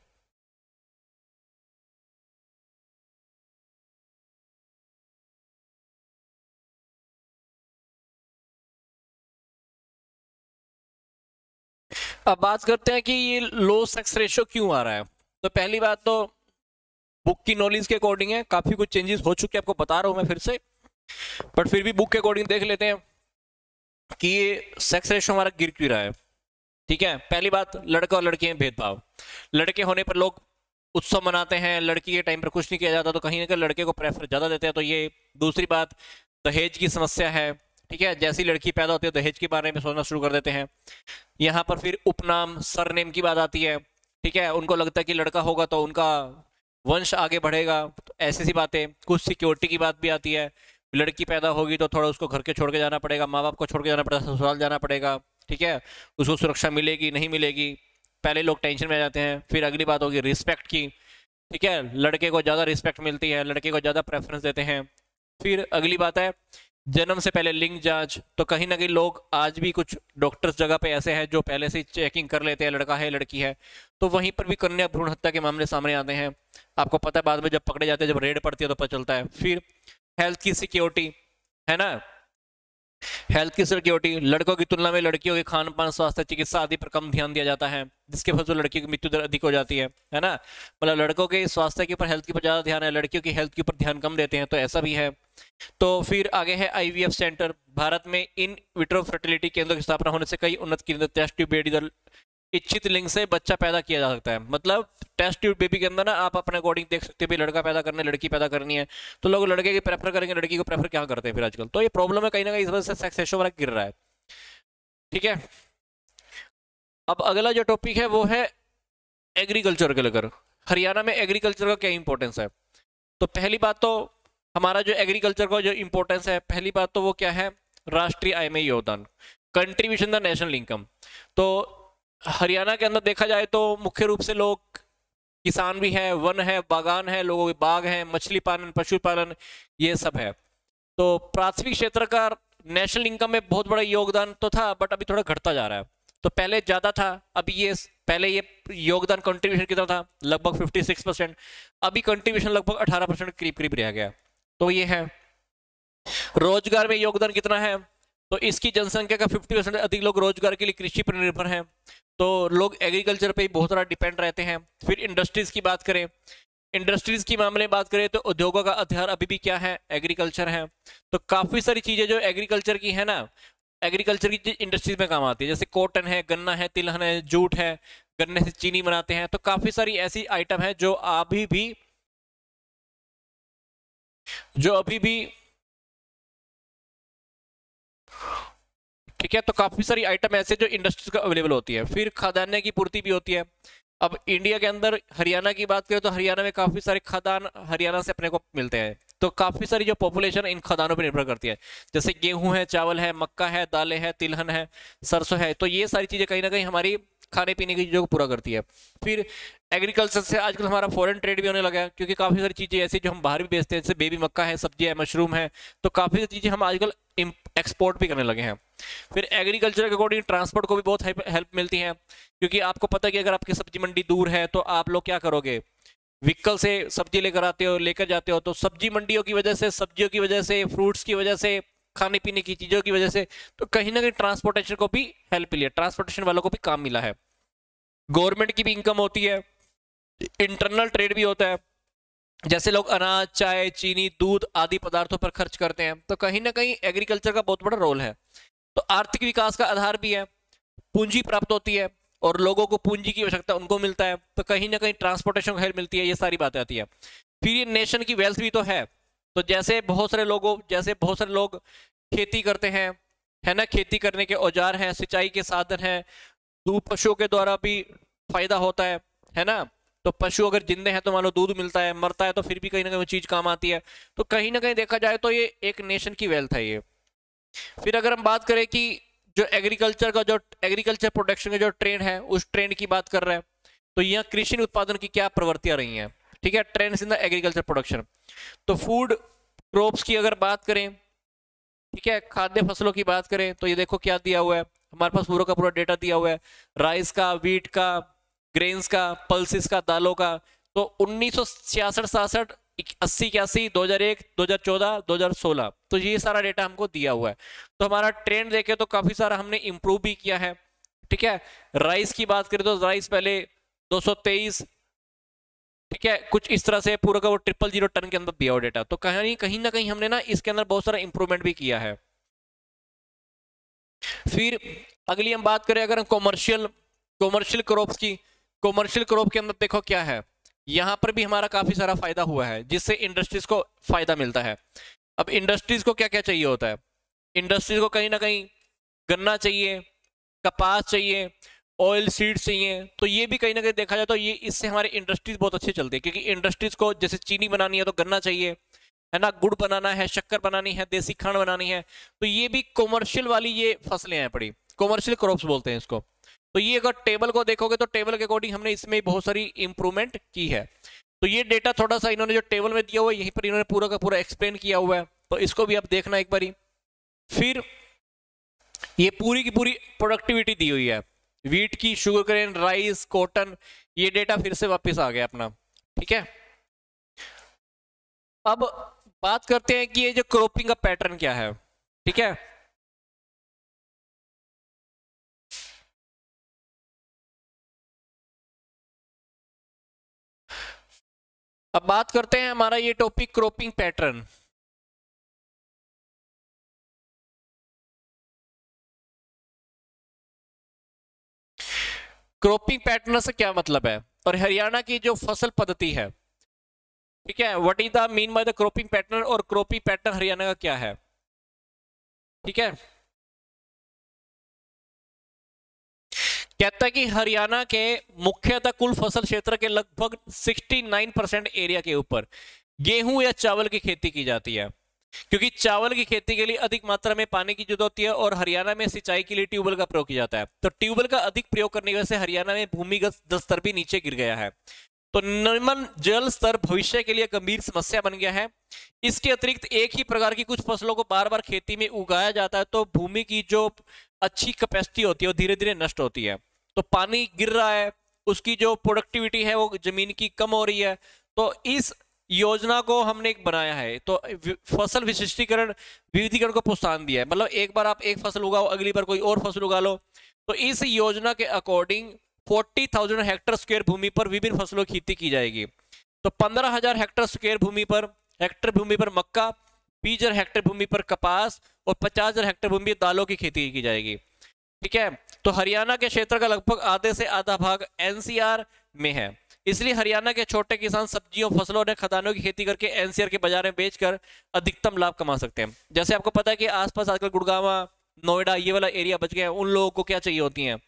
[SPEAKER 1] अब बात करते हैं कि ये लो सेक्स रेशो क्यों आ रहा है। तो पहली बात तो बुक की नॉलेज के अकॉर्डिंग है, काफी कुछ चेंजेस हो चुके हैं, आपको बता रहा हूं मैं फिर से, बट फिर भी बुक के अकॉर्डिंग देख लेते हैं कि ये सेक्स रेशो हमारा गिर क्यों रहा है। ठीक है, पहली बात, लड़का और लड़की में भेदभाव। लड़के होने पर लोग उत्सव मनाते हैं, लड़की के टाइम पर कुछ नहीं किया जाता, तो कहीं ना कहीं लड़के को प्रेफर ज्यादा देते हैं। तो ये दूसरी बात, दहेज की समस्या है। ठीक है, जैसी लड़की पैदा होती है दहेज के बारे में सोचना शुरू कर देते हैं। यहाँ पर फिर उपनाम, सरनेम की बात आती है। ठीक है, उनको लगता है कि लड़का होगा तो उनका वंश आगे बढ़ेगा, तो ऐसी सी बातें। कुछ सिक्योरिटी की बात भी आती है, लड़की पैदा होगी तो थोड़ा उसको घर के छोड़ के जाना पड़ेगा, माँ बाप को छोड़ के जाना पड़ेगा, ससुराल जाना पड़ेगा। ठीक है, उसको सुरक्षा मिलेगी नहीं मिलेगी, पहले लोग टेंशन में आ जाते हैं। फिर अगली बात होगी रिस्पेक्ट की। ठीक है, लड़के को ज़्यादा रिस्पेक्ट मिलती है, लड़के को ज़्यादा प्रेफरेंस देते हैं। फिर अगली बात है जन्म से पहले लिंग जांच। तो कहीं ना कहीं लोग आज भी कुछ डॉक्टर्स जगह पे ऐसे हैं जो पहले से चेकिंग कर लेते हैं लड़का है लड़की है, तो वहीं पर भी कन्या भ्रूण हत्या के मामले सामने आते हैं। आपको पता है बाद में जब पकड़े जाते हैं, जब रेड पड़ती है तो पता चलता है। फिर हेल्थ की सिक्योरिटी है ना, हेल्थ की सिक्योरिटी, लड़कों की तुलना में लड़कियों के खान पान, स्वास्थ्य, चिकित्सा आदि पर कम ध्यान दिया जाता है, जिसके फलस्वरूप लड़की की मृत्यु दर अधिक हो जाती है है ना। मतलब लड़कों के स्वास्थ्य के ऊपर, हेल्थ के ऊपर ज्यादा ध्यान है, लड़कियों की हेल्थ के ऊपर ध्यान कम देते हैं, तो ऐसा भी है। तो फिर आगे है आईवीएफ सेंटर। भारत में इन विट्रो फर्टिलिटी केंद्रों की स्थापना होने से कई उन्नत केंद्र टेस्ट ट्यूब बेबी दर इच्छित लिंग से बच्चा पैदा किया जा सकता है। मतलब टेस्ट ट्यूब बेबी के अंदर ना आप अपने अकॉर्डिंग देख सकते हो, लड़का पैदा करना है, लड़की पैदा करनी है, तो लोग लड़के की प्रेफर करेंगे, लड़की को प्रेफर क्या करते हैं फिर आजकल। तो ये प्रॉब्लम है कहीं ना कहीं, इस वजह से सेक्स रेशो गिर रहा है। ठीक है, अब अगला जो टॉपिक है वो है एग्रीकल्चर के लेकर। हरियाणा में एग्रीकल्चर का क्या इंपॉर्टेंस है। तो पहली बात तो हमारा जो एग्रीकल्चर का जो इंपॉर्टेंस है, पहली बात तो वो क्या है, राष्ट्रीय आय में योगदान, कंट्रीब्यूशन द नेशनल इनकम। तो हरियाणा के अंदर देखा जाए तो मुख्य रूप से लोग किसान भी हैं, वन है, बागान है, लोगों के बाग हैं, मछली पालन, पशुपालन, ये सब है। तो प्राथमिक क्षेत्र का नेशनल इनकम में बहुत बड़ा योगदान तो था, बट अभी थोड़ा घटता जा रहा है। तो पहले ज्यादा था, अभी ये पहले ये योगदान कंट्रीब्यूशन कितना था, लगभग छप्पन परसेंट, अभी कंट्रीब्यूशन लगभग अठारह परसेंट करीब करीब रह गया। तो ये है। रोजगार में योगदान कितना है, तो इसकी जनसंख्या का पचास परसेंट अधिक लोग रोजगार के लिए कृषि पर निर्भर हैं, तो लोग एग्रीकल्चर पे ही बहुत सारा डिपेंड रहते हैं। फिर इंडस्ट्रीज की बात करें, इंडस्ट्रीज की मामले में बात करें तो उद्योगों का आधार अभी भी क्या है, एग्रीकल्चर है। तो काफी सारी चीजें जो एग्रीकल्चर की है ना, एग्रीकल्चर की इंडस्ट्रीज में काम आती है, जैसे कॉटन है, गन्ना है, तिलहन है, जूट है, गन्ने से चीनी बनाते हैं। तो काफी सारी ऐसी आइटम है जो अभी भी जो अभी भी ठीक है, तो काफी सारी आइटम ऐसे जो इंडस्ट्रीज का अवेलेबल होती है। फिर खाद्यान्न की पूर्ति भी होती है। अब इंडिया के अंदर हरियाणा की बात करें तो हरियाणा में काफी सारे खदान हरियाणा से अपने को मिलते हैं, तो काफी सारी जो पॉपुलेशन इन खदानों पर निर्भर करती है, जैसे गेहूं है, चावल है, मक्का है, दालें हैं, तिलहन है, सरसों है, तो ये सारी चीजें कहीं ना कहीं हमारी खाने पीने की चीजों को पूरा करती है। फिर एग्रीकल्चर से आजकल हमारा फॉरेन ट्रेड भी होने लगा है, क्योंकि काफी सारी चीजें ऐसी जो हम बाहर भी बेचते हैं, जैसे बेबी मक्का है, सब्जी है, मशरूम है, तो काफी सारी चीजें हम आजकल एक्सपोर्ट भी करने लगे हैं। फिर एग्रीकल्चर के अकॉर्डिंग ट्रांसपोर्ट को भी बहुत हेल्प मिलती है, क्योंकि आपको पता है कि अगर आपकी सब्जी मंडी दूर है तो आप लोग क्या करोगे, व्हीकल से सब्जी लेकर आते हो, लेकर जाते हो, तो सब्जी मंडियों की वजह से, सब्जियों की वजह से, फ्रूट्स की वजह से, खाने पीने की चीजों की वजह से, तो कहीं ना कहीं ट्रांसपोर्टेशन को भी हेल्प मिली है, ट्रांसपोर्टेशन वालों को भी काम मिला है, गवर्नमेंट की भी इनकम होती है, इंटरनल ट्रेड भी होता है, जैसे लोग अनाज, चाय, चीनी, दूध आदि पदार्थों पर खर्च करते हैं, तो कहीं ना कहीं एग्रीकल्चर का बहुत बड़ा रोल है। तो आर्थिक विकास का आधार भी है, पूंजी प्राप्त होती है और लोगों को पूंजी की आवश्यकता उनको मिलता है, तो कहीं ना कहीं ट्रांसपोर्टेशन को हेल्प मिलती है, ये सारी बातें आती है। फिर ये नेशन की वेल्थ भी तो है, तो जैसे बहुत सारे लोगों जैसे बहुत सारे लोग खेती करते हैं, है ना, खेती करने के औजार हैं, सिंचाई के साधन हैं, दूध पशुओं के द्वारा भी फायदा होता है है ना, तो पशु अगर जिंदे हैं तो मान लो दूध मिलता है, मरता है तो फिर भी कहीं ना कहीं वो चीज काम आती है, तो कहीं ना कहीं देखा जाए तो ये एक नेशन की वेल्थ है ये। फिर अगर हम बात करें कि जो एग्रीकल्चर का जो एग्रीकल्चर प्रोडक्शन का जो ट्रेंड है, उस ट्रेंड की बात कर रहे हैं, तो यहाँ कृषि उत्पादन की क्या प्रवृत्तियां रही हैं, ठीक है, trends in the agriculture production. तो फूड क्रॉप्स की अगर बात करें, ठीक है, खाद्य फसलों की बात करें, तो ये देखो क्या दिया हुआ है, हमारे पास पूरा का पूरा डेटा दिया हुआ है, राइस का, वीट का, ग्रेन्स का, पल्सिस का, दालों का। तो उन्नीस सौ छियासठ सासठ अस्सी इक्यासी दो हजार एक दो हजार चौदह दो हजार सोलह, तो ये सारा डेटा हमको दिया हुआ है। तो हमारा ट्रेंड देखे तो काफी सारा हमने इंप्रूव भी किया है, ठीक है। राइस की बात करें तो राइस पहले दो सौ तेईस, ठीक है, कुछ इस तरह से पूरा का वो ट्रिपल जीरो टन के अंदर दिया हुआ डेटा, तो कहीं कहीं ना कहीं हमने ना इसके अंदर बहुत सारा इंप्रूवमेंट भी किया है। फिर अगली हम बात करें अगर हम कॉमर्शियल कॉमर्शियल क्रॉप्स की, कॉमर्शियल क्रॉप के अंदर देखो क्या है, यहाँ पर भी हमारा काफी सारा फायदा हुआ है, जिससे इंडस्ट्रीज को फायदा मिलता है। अब इंडस्ट्रीज को क्या क्या चाहिए होता है, इंडस्ट्रीज को कहीं ना कहीं गन्ना चाहिए, कपास चाहिए, ऑयल सीड्स चाहिए, तो ये भी कहीं ना कहीं देखा जाए तो ये इससे हमारे इंडस्ट्रीज बहुत अच्छे चलते हैं, क्योंकि इंडस्ट्रीज को जैसे चीनी बनानी है तो गन्ना चाहिए, है ना, गुड़ बनाना है, शक्कर बनानी है, देसी खांड बनानी है, तो ये भी कॉमर्शियल वाली ये फसलें हैं, पड़ी कॉमर्शियल क्रॉप्स बोलते हैं इसको। तो ये अगर टेबल को देखोगे तो टेबल के अकॉर्डिंग हमने इसमें बहुत सारी इंप्रूवमेंट की है। तो ये डेटा थोड़ा सा इन्होंने जो टेबल में दिया हुआ है यहीं पर इन्होंने पूरा का पूरा एक्सप्लेन किया हुआ है, तो इसको भी आप देखना एक बारी। फिर ये पूरी की पूरी प्रोडक्टिविटी दी हुई है, वीट की, शुगर केन, राइस, कॉटन, ये डेटा फिर से वापस आ गया अपना, ठीक है। अब बात करते हैं कि ये जो क्रॉपिंग का पैटर्न क्या है, ठीक है। अब बात करते हैं हमारा ये topic cropping pattern. Cropping pattern से क्या मतलब है, और हरियाणा की जो फसल पद्धति है, ठीक है, what is the mean by the cropping pattern, और क्रॉपिंग पैटर्न हरियाणा का क्या है, ठीक है। कहता है कि हरियाणा के मुख्यतः कुल फसल क्षेत्र के लगभग उनहत्तर परसेंट एरिया के ऊपर गेहूं या चावल की खेती की जाती है, क्योंकि चावल की खेती के लिए अधिक मात्रा में पानी की जरूरत होती है और हरियाणा में सिंचाई के लिए ट्यूबवेल का प्रयोग किया जाता है। तो ट्यूबवेल का अधिक प्रयोग करने की वजह से हरियाणा में भूमिगत जल स्तर भी नीचे गिर गया है, तो निम्न जल स्तर भविष्य के लिए गंभीर समस्या बन गया है। इसके अतिरिक्त एक ही प्रकार की कुछ फसलों को बार बार खेती में उगाया जाता है, तो भूमि की जो अच्छी कैपेसिटी होती है वो धीरे धीरे नष्ट होती है, तो पानी गिर रहा है, उसकी जो प्रोडक्टिविटी है वो जमीन की कम हो रही है। तो इस योजना को हमने एक बनाया है, तो फसल विशिष्टीकरण विविधीकरण को प्रोत्साहन दिया है, मतलब एक बार आप एक फसल उगाओ, अगली बार कोई और फसल उगा लो। तो इस योजना के according forty thousand hectare square भूमि पर विभिन्न फसलों की खेती की जाएगी। तो पंद्रह हजार हेक्टेयर स्क्वायर भूमि पर हेक्टेयर भूमि पर मक्का, बीस हजार हेक्टेयर भूमि पर कपास और पचास हजार हेक्टेयर भूमि पर दालों की खेती की जाएगी, ठीक है। तो हरियाणा के क्षेत्र का लगभग आधे से आधा भाग एनसीआर में है, इसलिए हरियाणा के छोटे किसान सब्जियों, फसलों और खदानों की खेती करके एनसीआर के बाजार में बेचकर अधिकतम लाभ कमा सकते हैं। जैसे आपको पता है कि आसपास आजकल गुड़गांव, नोएडा, ये वाला एरिया बच गया है, उन लोगों को क्या चाहिए होती है,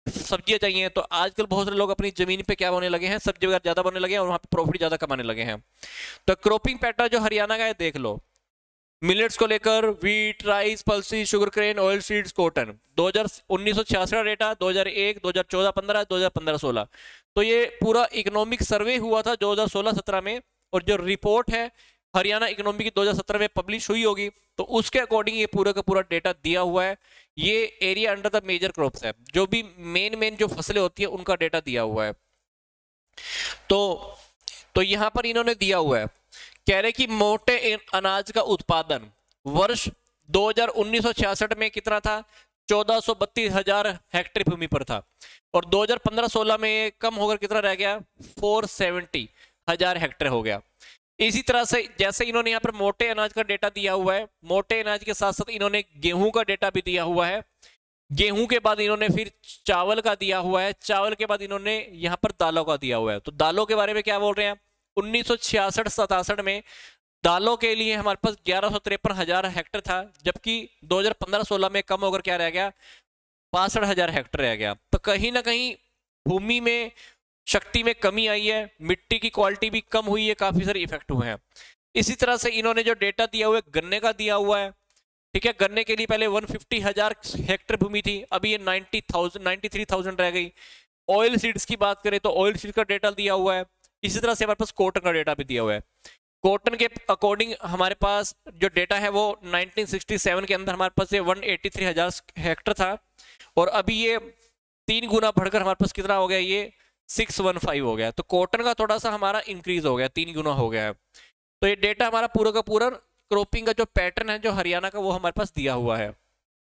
[SPEAKER 1] सब्जियां चाहिए, तो आजकल बहुत सारे लोग अपनी जमीन पे क्या बोने लगे हैं, सब्जी वगैरह ज्यादा बोने लगे हैं और वहां पे प्रॉफिट ज्यादा कमाने लगे हैं। तो क्रॉपिंग पैटर्न जो हरियाणा का है देख लो, मिलेट्स को लेकर wheat, rice, pulses, sugar cane, oil seeds, cotton, दो हज़ार उन्नीस सौ छियासठ का डेटा, दो हज़ार एक, दो हज़ार चौदह पंद्रह, दो हज़ार पंद्रह सोलह, तो ये पूरा इकोनॉमिक सर्वे हुआ था दो हज़ार सोलह सत्रह में, और जो रिपोर्ट है हरियाणा इकोनॉमी की दो हज़ार सत्रह में पब्लिश हुई होगी, तो उसके अकॉर्डिंग ये पूरा का पूरा डेटा दिया हुआ है। ये area under the major crops है, जो भी मेन मेन जो फसलें होती है उनका डेटा दिया हुआ है। तो तो यहां पर इन्होंने दिया हुआ है, कह रहे कि मोटे अनाज का उत्पादन वर्ष दो हज़ार उन्नीस सौ छियासठ में कितना था, चौदह सौ बत्तीस हजार हेक्टेयर भूमि पर था, और दो हज़ार पंद्रह सोलह में कम होकर कितना रह गया, चार सौ सत्तर हजार हेक्टेयर हो गया। इसी तरह से जैसे इन्होंने यहाँ पर मोटे अनाज का डेटा दिया हुआ है, मोटे अनाज के साथ साथ इन्होंने गेहूं का डेटा भी दिया हुआ है, गेहूं के बाद इन्होंने फिर चावल का दिया हुआ है, चावल के बाद इन्होंने यहाँ पर दालों का दिया हुआ है। तो दालों के बारे में क्या बोल रहे हैं, उन्नीस सौ छियासठ सतासठ में दालों के लिए हमारे पास ग्यारह सौ तिरपन हजार हेक्टेयर था, जबकि दो हज़ार पंद्रह सोलह में कम होकर क्या रह गया, बासठ हजार हेक्टेयर रह गया। तो कहीं ना कहीं भूमि में शक्ति में कमी आई है, मिट्टी की क्वालिटी भी कम हुई है, काफी सारे इफेक्ट हुए हैं। इसी तरह से इन्होंने जो डेटा दिया हुआ है गन्ने का दिया हुआ है, ठीक है, गन्ने के लिए पहले एक सौ पचास हजार हेक्टेयर भूमि थी, अभी ये नब्बे हज़ार तिरानवे हज़ार रह गई। ऑयल सीड्स की बात करें तो ऑयल सीड का डेटा दिया हुआ है। इसी तरह से हमारे पास कॉटन का डेटा भी दिया हुआ है। कॉटन के अकॉर्डिंग हमारे पास जो डेटा है वो नाइनटीन सिक्सटी सेवन के अंदर हमारे पास ये एक सौ तिरासी हजार हेक्टेयर था, और अभी ये तीन गुना बढ़कर हमारे पास कितना हो गया, ये छह सौ पंद्रह हो गया। तो कॉटन का थोड़ा सा हमारा इंक्रीज हो गया, तीन गुना हो गया है। तो ये डेटा हमारा पूरा का पूरा क्रॉपिंग का जो पैटर्न है जो हरियाणा का, वो हमारे पास दिया हुआ है,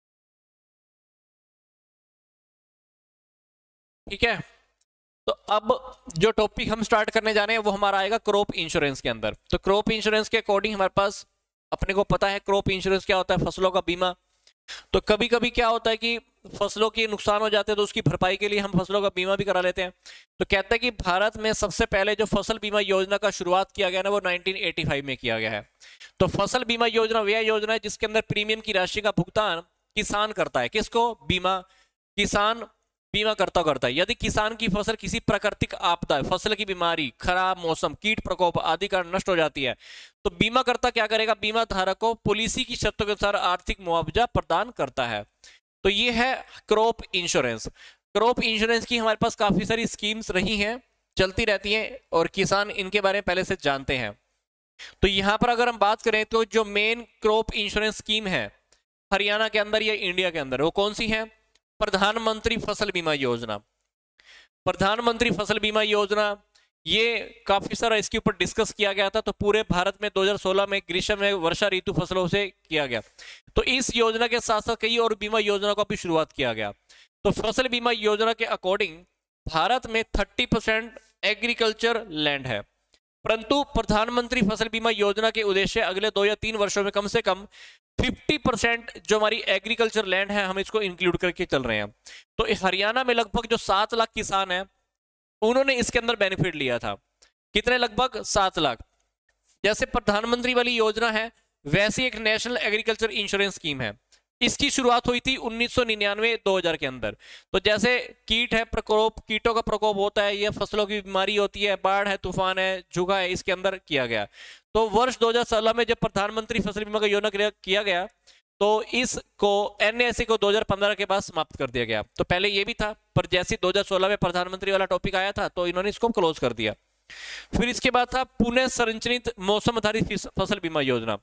[SPEAKER 1] ठीक है। तो अब जो टॉपिक हम स्टार्ट करने जा रहे हैं वो हमारा आएगा क्रॉप इंश्योरेंस के अंदर। तो क्रॉप इंश्योरेंस के अकॉर्डिंग हमारे पास अपने को पता है क्रॉप इंश्योरेंस क्या होता है, फसलों का बीमा। तो कभी कभी क्या होता है कि फसलों के नुकसान हो जाते हैं, तो उसकी भरपाई के लिए हम फसलों का बीमा भी करा लेते हैं। तो कहते हैं कि भारत में सबसे पहले जो फसल बीमा योजना का शुरुआत किया गया ना, वो नाइनटीन एटी फाइव में किया गया है। तो फसल बीमा योजना वह योजना है जिसके अंदर प्रीमियम की राशि का भुगतान किसान करता है। किसको, बीमा, किसान बीमा करता करता है। यदि किसान की फसल किसी प्राकृतिक आपदा, फसल की बीमारी, खराब मौसम, कीट प्रकोप आदि कारण नष्ट हो जाती है, तो बीमा करता क्या करेगा, बीमा धारक को पॉलिसी की शर्तों के अनुसार आर्थिक मुआवजा प्रदान करता है। तो ये है क्रॉप इंश्योरेंस। क्रॉप इंश्योरेंस की हमारे पास काफी सारी स्कीम्स रही हैं, चलती रहती हैं, और किसान इनके बारे में पहले से जानते हैं। तो यहां पर अगर हम बात करें तो जो मेन क्रॉप इंश्योरेंस स्कीम है हरियाणा के अंदर या इंडिया के अंदर, वो कौन सी है, प्रधानमंत्री फसल बीमा योजना। प्रधानमंत्री फसल बीमा योजना ये काफी सारा इसके ऊपर डिस्कस किया गया था। तो पूरे भारत में दो हज़ार सोलह में ग्रीष्म में वर्षा ऋतु फसलों से किया गया। तो इस योजना के साथ साथ कई और बीमा योजना का भी शुरुआत किया गया। तो फसल बीमा योजना के अकॉर्डिंग भारत में तीस परसेंट एग्रीकल्चर लैंड है, परंतु प्रधानमंत्री फसल बीमा योजना के उद्देश्य अगले दो या तीन वर्षों में कम से कम पचास परसेंट जो हमारी एग्रीकल्चर लैंड है हम इसको इंक्लूड करके चल रहे हैं। तो हरियाणा में लगभग जो सात लाख किसान हैं उन्होंने इसके अंदर बेनिफिट लिया था। कितने, लगभग सात लाख। जैसे प्रधानमंत्री वाली योजना है वैसी एक नेशनल एग्रीकल्चर इंश्योरेंस स्कीम है, इसकी शुरुआत हुई थी उन्नीस सौ निन्यानवे दो हज़ार के अंदर। तो जैसे कीट है, प्रकोप, कीटों का प्रकोप होता है, ये फसलों की बीमारी होती है, बाढ़ है, तूफान है, झुका है, इसके अंदर किया गया। तो वर्ष दो हज़ार सोलह में जब प्रधानमंत्री फसल बीमा का योजना किया गया तो इसको एनएसए को दो हज़ार पंद्रह के बाद समाप्त कर दिया गया। तो पहले ये भी था, पर जैसे दो हज़ार सोलह में प्रधानमंत्री वाला टॉपिक आया था तो इन्होंने इसको क्लोज कर दिया। फिर इसके बाद था पुनः संरचित मौसम आधारित फसल बीमा योजना।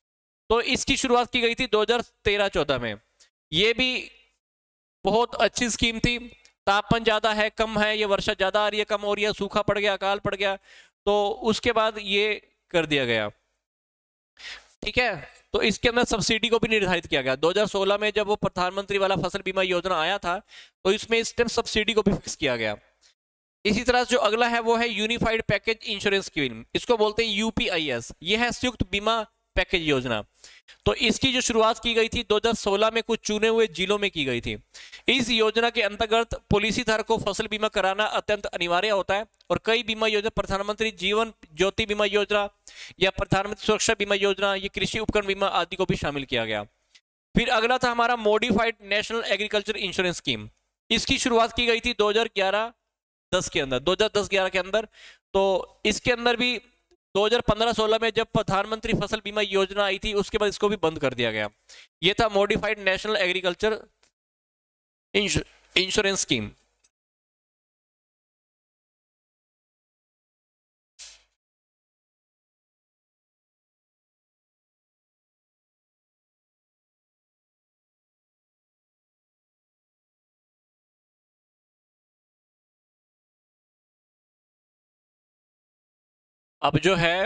[SPEAKER 1] तो इसकी शुरुआत की गई थी दो हज़ार तेरह चौदह में। ये भी बहुत अच्छी स्कीम थी। तापमान ज्यादा है, कम है, ये वर्षा ज्यादा आ रही है, कम हो रही है, सूखा पड़ गया, अकाल पड़ गया, तो उसके बाद ये कर दिया गया, ठीक है। तो इसके अंदर सब्सिडी को भी निर्धारित किया गया। दो हज़ार सोलह में जब वो प्रधानमंत्री वाला फसल बीमा योजना आया था तो इसमें इस टाइम सब्सिडी को भी फिक्स किया गया। इसी तरह जो अगला है वो है यूनिफाइड पैकेज इंश्योरेंस स्कीम, इसको बोलते हैं यूपीआईएस। ये है संयुक्त बीमा पैकेज योजना। तो इसकी जो शुरुआत की गई थी दो हज़ार सोलह में कुछ चुने हुए जिलों में की गई थी। इस योजना के अंतर्गत पॉलिसी धारक को फसल बीमा कराना अत्यंत अनिवार्य होता है, और कई बीमा योजना, प्रधानमंत्री जीवन ज्योति बीमा योजना या प्रधानमंत्री सुरक्षा बीमा योजना, ये कृषि उपकरण बीमा आदि को भी शामिल किया गया। फिर अगला था हमारा modified national agriculture insurance scheme. इसकी शुरुआत की गई थी दो हज़ार ग्यारह दस के अंदर, दो हज़ार दस ग्यारह के अंदर। तो इसके अंदर भी दो हज़ार पंद्रह सोलह में जब प्रधानमंत्री फसल बीमा योजना आई थी उसके बाद इसको भी बंद कर दिया गया। ये था modified national agriculture insurance scheme. अब जो है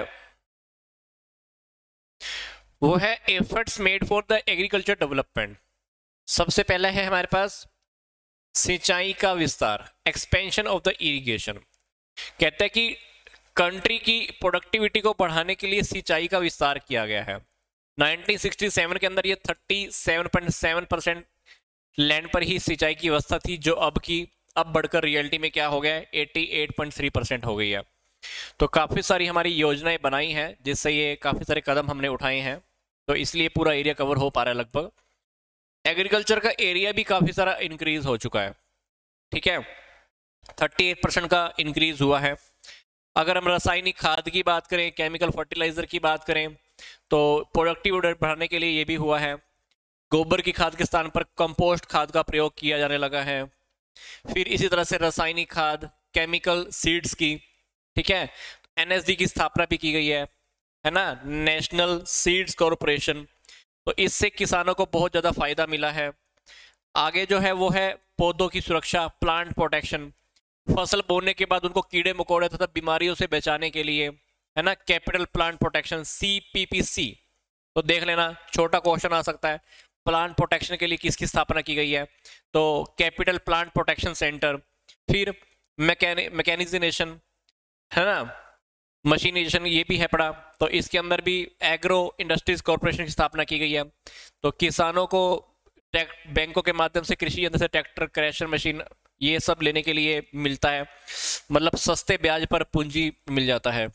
[SPEAKER 1] वो है efforts made for the agriculture development. सबसे पहला है हमारे पास सिंचाई का विस्तार, एक्सपेंशन ऑफ द इरिगेशन। कहते हैं कि कंट्री की प्रोडक्टिविटी को बढ़ाने के लिए सिंचाई का विस्तार किया गया है। नाइनटीन सिक्सटी सेवन के अंदर ये सैंतीस पॉइंट सात परसेंट लैंड पर ही सिंचाई की व्यवस्था थी, जो अब की अब बढ़कर रियलिटी में क्या हो गया है, अठासी पॉइंट तीन परसेंट हो गई है। तो काफ़ी सारी हमारी योजनाएं बनाई हैं जिससे ये काफ़ी सारे कदम हमने उठाए हैं, तो इसलिए पूरा एरिया कवर हो पा रहा है लगभग। एग्रीकल्चर का एरिया भी काफ़ी सारा इंक्रीज हो चुका है, ठीक है, अड़तीस परसेंट का इंक्रीज हुआ है। अगर हम रासायनिक खाद की बात करें, केमिकल फर्टिलाइजर की बात करें, तो प्रोडक्टिविटी बढ़ाने के लिए ये भी हुआ है। गोबर की खाद के स्थान पर कंपोस्ट खाद का प्रयोग किया जाने लगा है। फिर इसी तरह से रासायनिक खाद, केमिकल सीड्स की, ठीक है, एनएसडी की स्थापना भी की गई है है ना, नेशनल सीड्स कॉर्पोरेशन। तो इससे किसानों को बहुत ज़्यादा फायदा मिला है। आगे जो है वो है पौधों की सुरक्षा, प्लांट प्रोटेक्शन। फसल बोने के बाद उनको कीड़े मकोड़े तथा बीमारियों से बचाने के लिए, है ना, कैपिटल प्लांट प्रोटेक्शन, सीपीपीसी। तो देख लेना, छोटा क्वेश्चन आ सकता है, प्लांट प्रोटेक्शन के लिए किसकी स्थापना की गई है, तो कैपिटल प्लांट प्रोटेक्शन सेंटर। फिर मैकेनि मैकेनिजेशन, है ना, मशीनाइजेशन, ये भी है पड़ा। तो इसके अंदर भी एग्रो इंडस्ट्रीज कॉर्पोरेशन की स्थापना की गई है। तो किसानों को बैंकों के माध्यम से कृषि यंत्र से ट्रैक्टर, क्रैशर मशीन, ये सब लेने के लिए मिलता है, मतलब सस्ते ब्याज पर पूंजी मिल जाता है,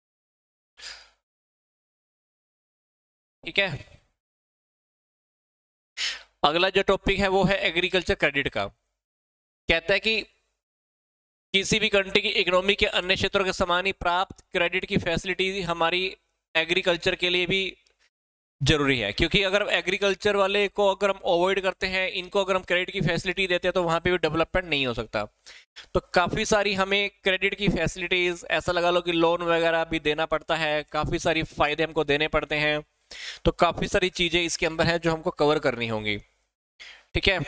[SPEAKER 1] ठीक है। अगला जो टॉपिक है वो है एग्रीकल्चर क्रेडिट का। कहता है कि किसी भी कंट्री की इकोनॉमी के अन्य क्षेत्रों के समान ही प्राप्त क्रेडिट की फैसिलिटी हमारी एग्रीकल्चर के लिए भी जरूरी है, क्योंकि अगर एग्रीकल्चर वाले को अगर हम अवॉइड करते हैं, इनको अगर हम क्रेडिट की फैसिलिटी देते हैं, तो वहाँ पे भी डेवलपमेंट नहीं हो सकता। तो काफ़ी सारी हमें क्रेडिट की फैसिलिटीज़, ऐसा लगा लो कि लोन वगैरह भी देना पड़ता है, काफ़ी सारी फायदे हमको देने पड़ते हैं। तो काफ़ी सारी चीज़ें इसके अंदर हैं जो हमको कवर करनी होंगी, ठीक है।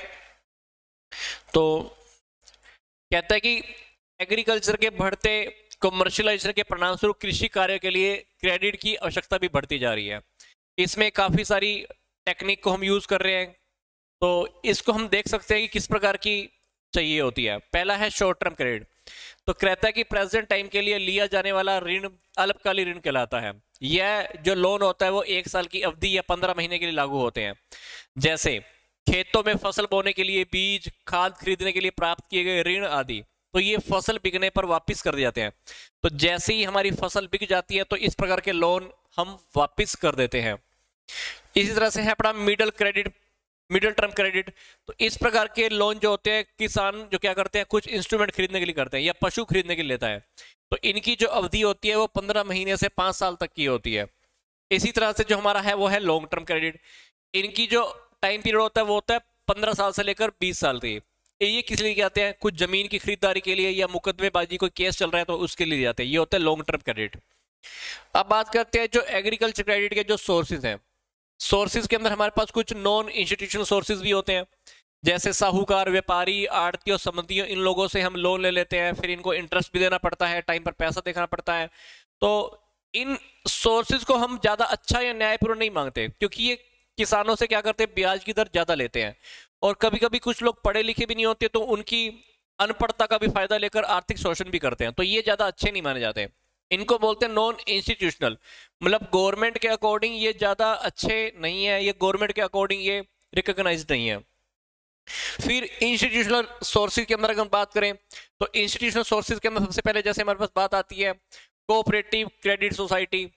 [SPEAKER 1] तो कहता है कि एग्रीकल्चर के बढ़ते कमर्शियलाइजेशन के परिणामस्वरूप कृषि कार्य के लिए क्रेडिट की आवश्यकता भी बढ़ती जा रही है। इसमें काफ़ी सारी टेक्निक को हम यूज़ कर रहे हैं, तो इसको हम देख सकते हैं कि किस प्रकार की चाहिए होती है। पहला है शॉर्ट टर्म क्रेडिट। तो कहता है कि प्रेजेंट टाइम के लिए लिया जाने वाला ऋण अल्पकालिक ऋण कहलाता है। यह जो लोन होता है वो एक साल की अवधि या पंद्रह महीने के लिए लागू होते हैं। जैसे खेतों में फसल बोने के लिए बीज, खाद खरीदने के लिए प्राप्त किए गए ऋण आदि, तो ये फसल बिकने पर वापस कर दिए जाते हैं। तो जैसे ही हमारी फसल बिक जाती है तो इस प्रकार के लोन हम वापस कर देते हैं। इसी तरह से है अपना middle credit, middle term credit. तो इस प्रकार के लोन जो होते हैं, किसान जो क्या करते हैं, कुछ इंस्ट्रूमेंट खरीदने के लिए करते हैं या पशु खरीदने के लिए लेता है, तो इनकी जो अवधि होती है वो पंद्रह महीने से पाँच साल तक की होती है। इसी तरह से जो हमारा है वो है लॉन्ग टर्म क्रेडिट। इनकी जो टाइम पीरियड होता है वो होता है पंद्रह साल से लेकर बीस साल तक। ये किस लिए जाते हैं, कुछ जमीन की खरीदारी के लिए या मुकदमेबाजी कोई केस चल रहा है तो उसके लिए जाते हैं। ये होता है लॉन्ग टर्म क्रेडिट। अब बात करते हैं जो एग्रीकल्चर क्रेडिट के जो सोर्सेज हैं। सोर्सेज के अंदर हमारे पास कुछ नॉन इंस्टीट्यूशनल सोर्सेज भी होते हैं, जैसे साहूकार, व्यापारी, आड़तियों, समितियों, इन लोगों से हम लोन ले लेते हैं, फिर इनको इंटरेस्ट भी देना पड़ता है, टाइम पर पैसा देखना पड़ता है। तो इन सोर्सेज को हम ज्यादा अच्छा या न्यायपूर्ण नहीं मांगते, क्योंकि ये किसानों से क्या करते हैं, ब्याज की दर ज्यादा लेते हैं। और कभी कभी कुछ लोग पढ़े लिखे भी नहीं होते, तो उनकी अनपढ़ता का भी फायदा लेकर आर्थिक शोषण भी करते हैं। तो ये ज्यादा अच्छे नहीं माने जाते। इनको बोलते हैं नॉन इंस्टीट्यूशनल, मतलब गवर्नमेंट के अकॉर्डिंग ये ज्यादा अच्छे नहीं है, ये गवर्नमेंट के अकॉर्डिंग ये रिकॉग्नाइज्ड नहीं है। फिर इंस्टीट्यूशनल सोर्सेज के अंदर अगर हम बात करें, तो इंस्टीट्यूशनल सोर्सेज के अंदर सबसे पहले जैसे हमारे पास बात आती है कोऑपरेटिव क्रेडिट सोसाइटी।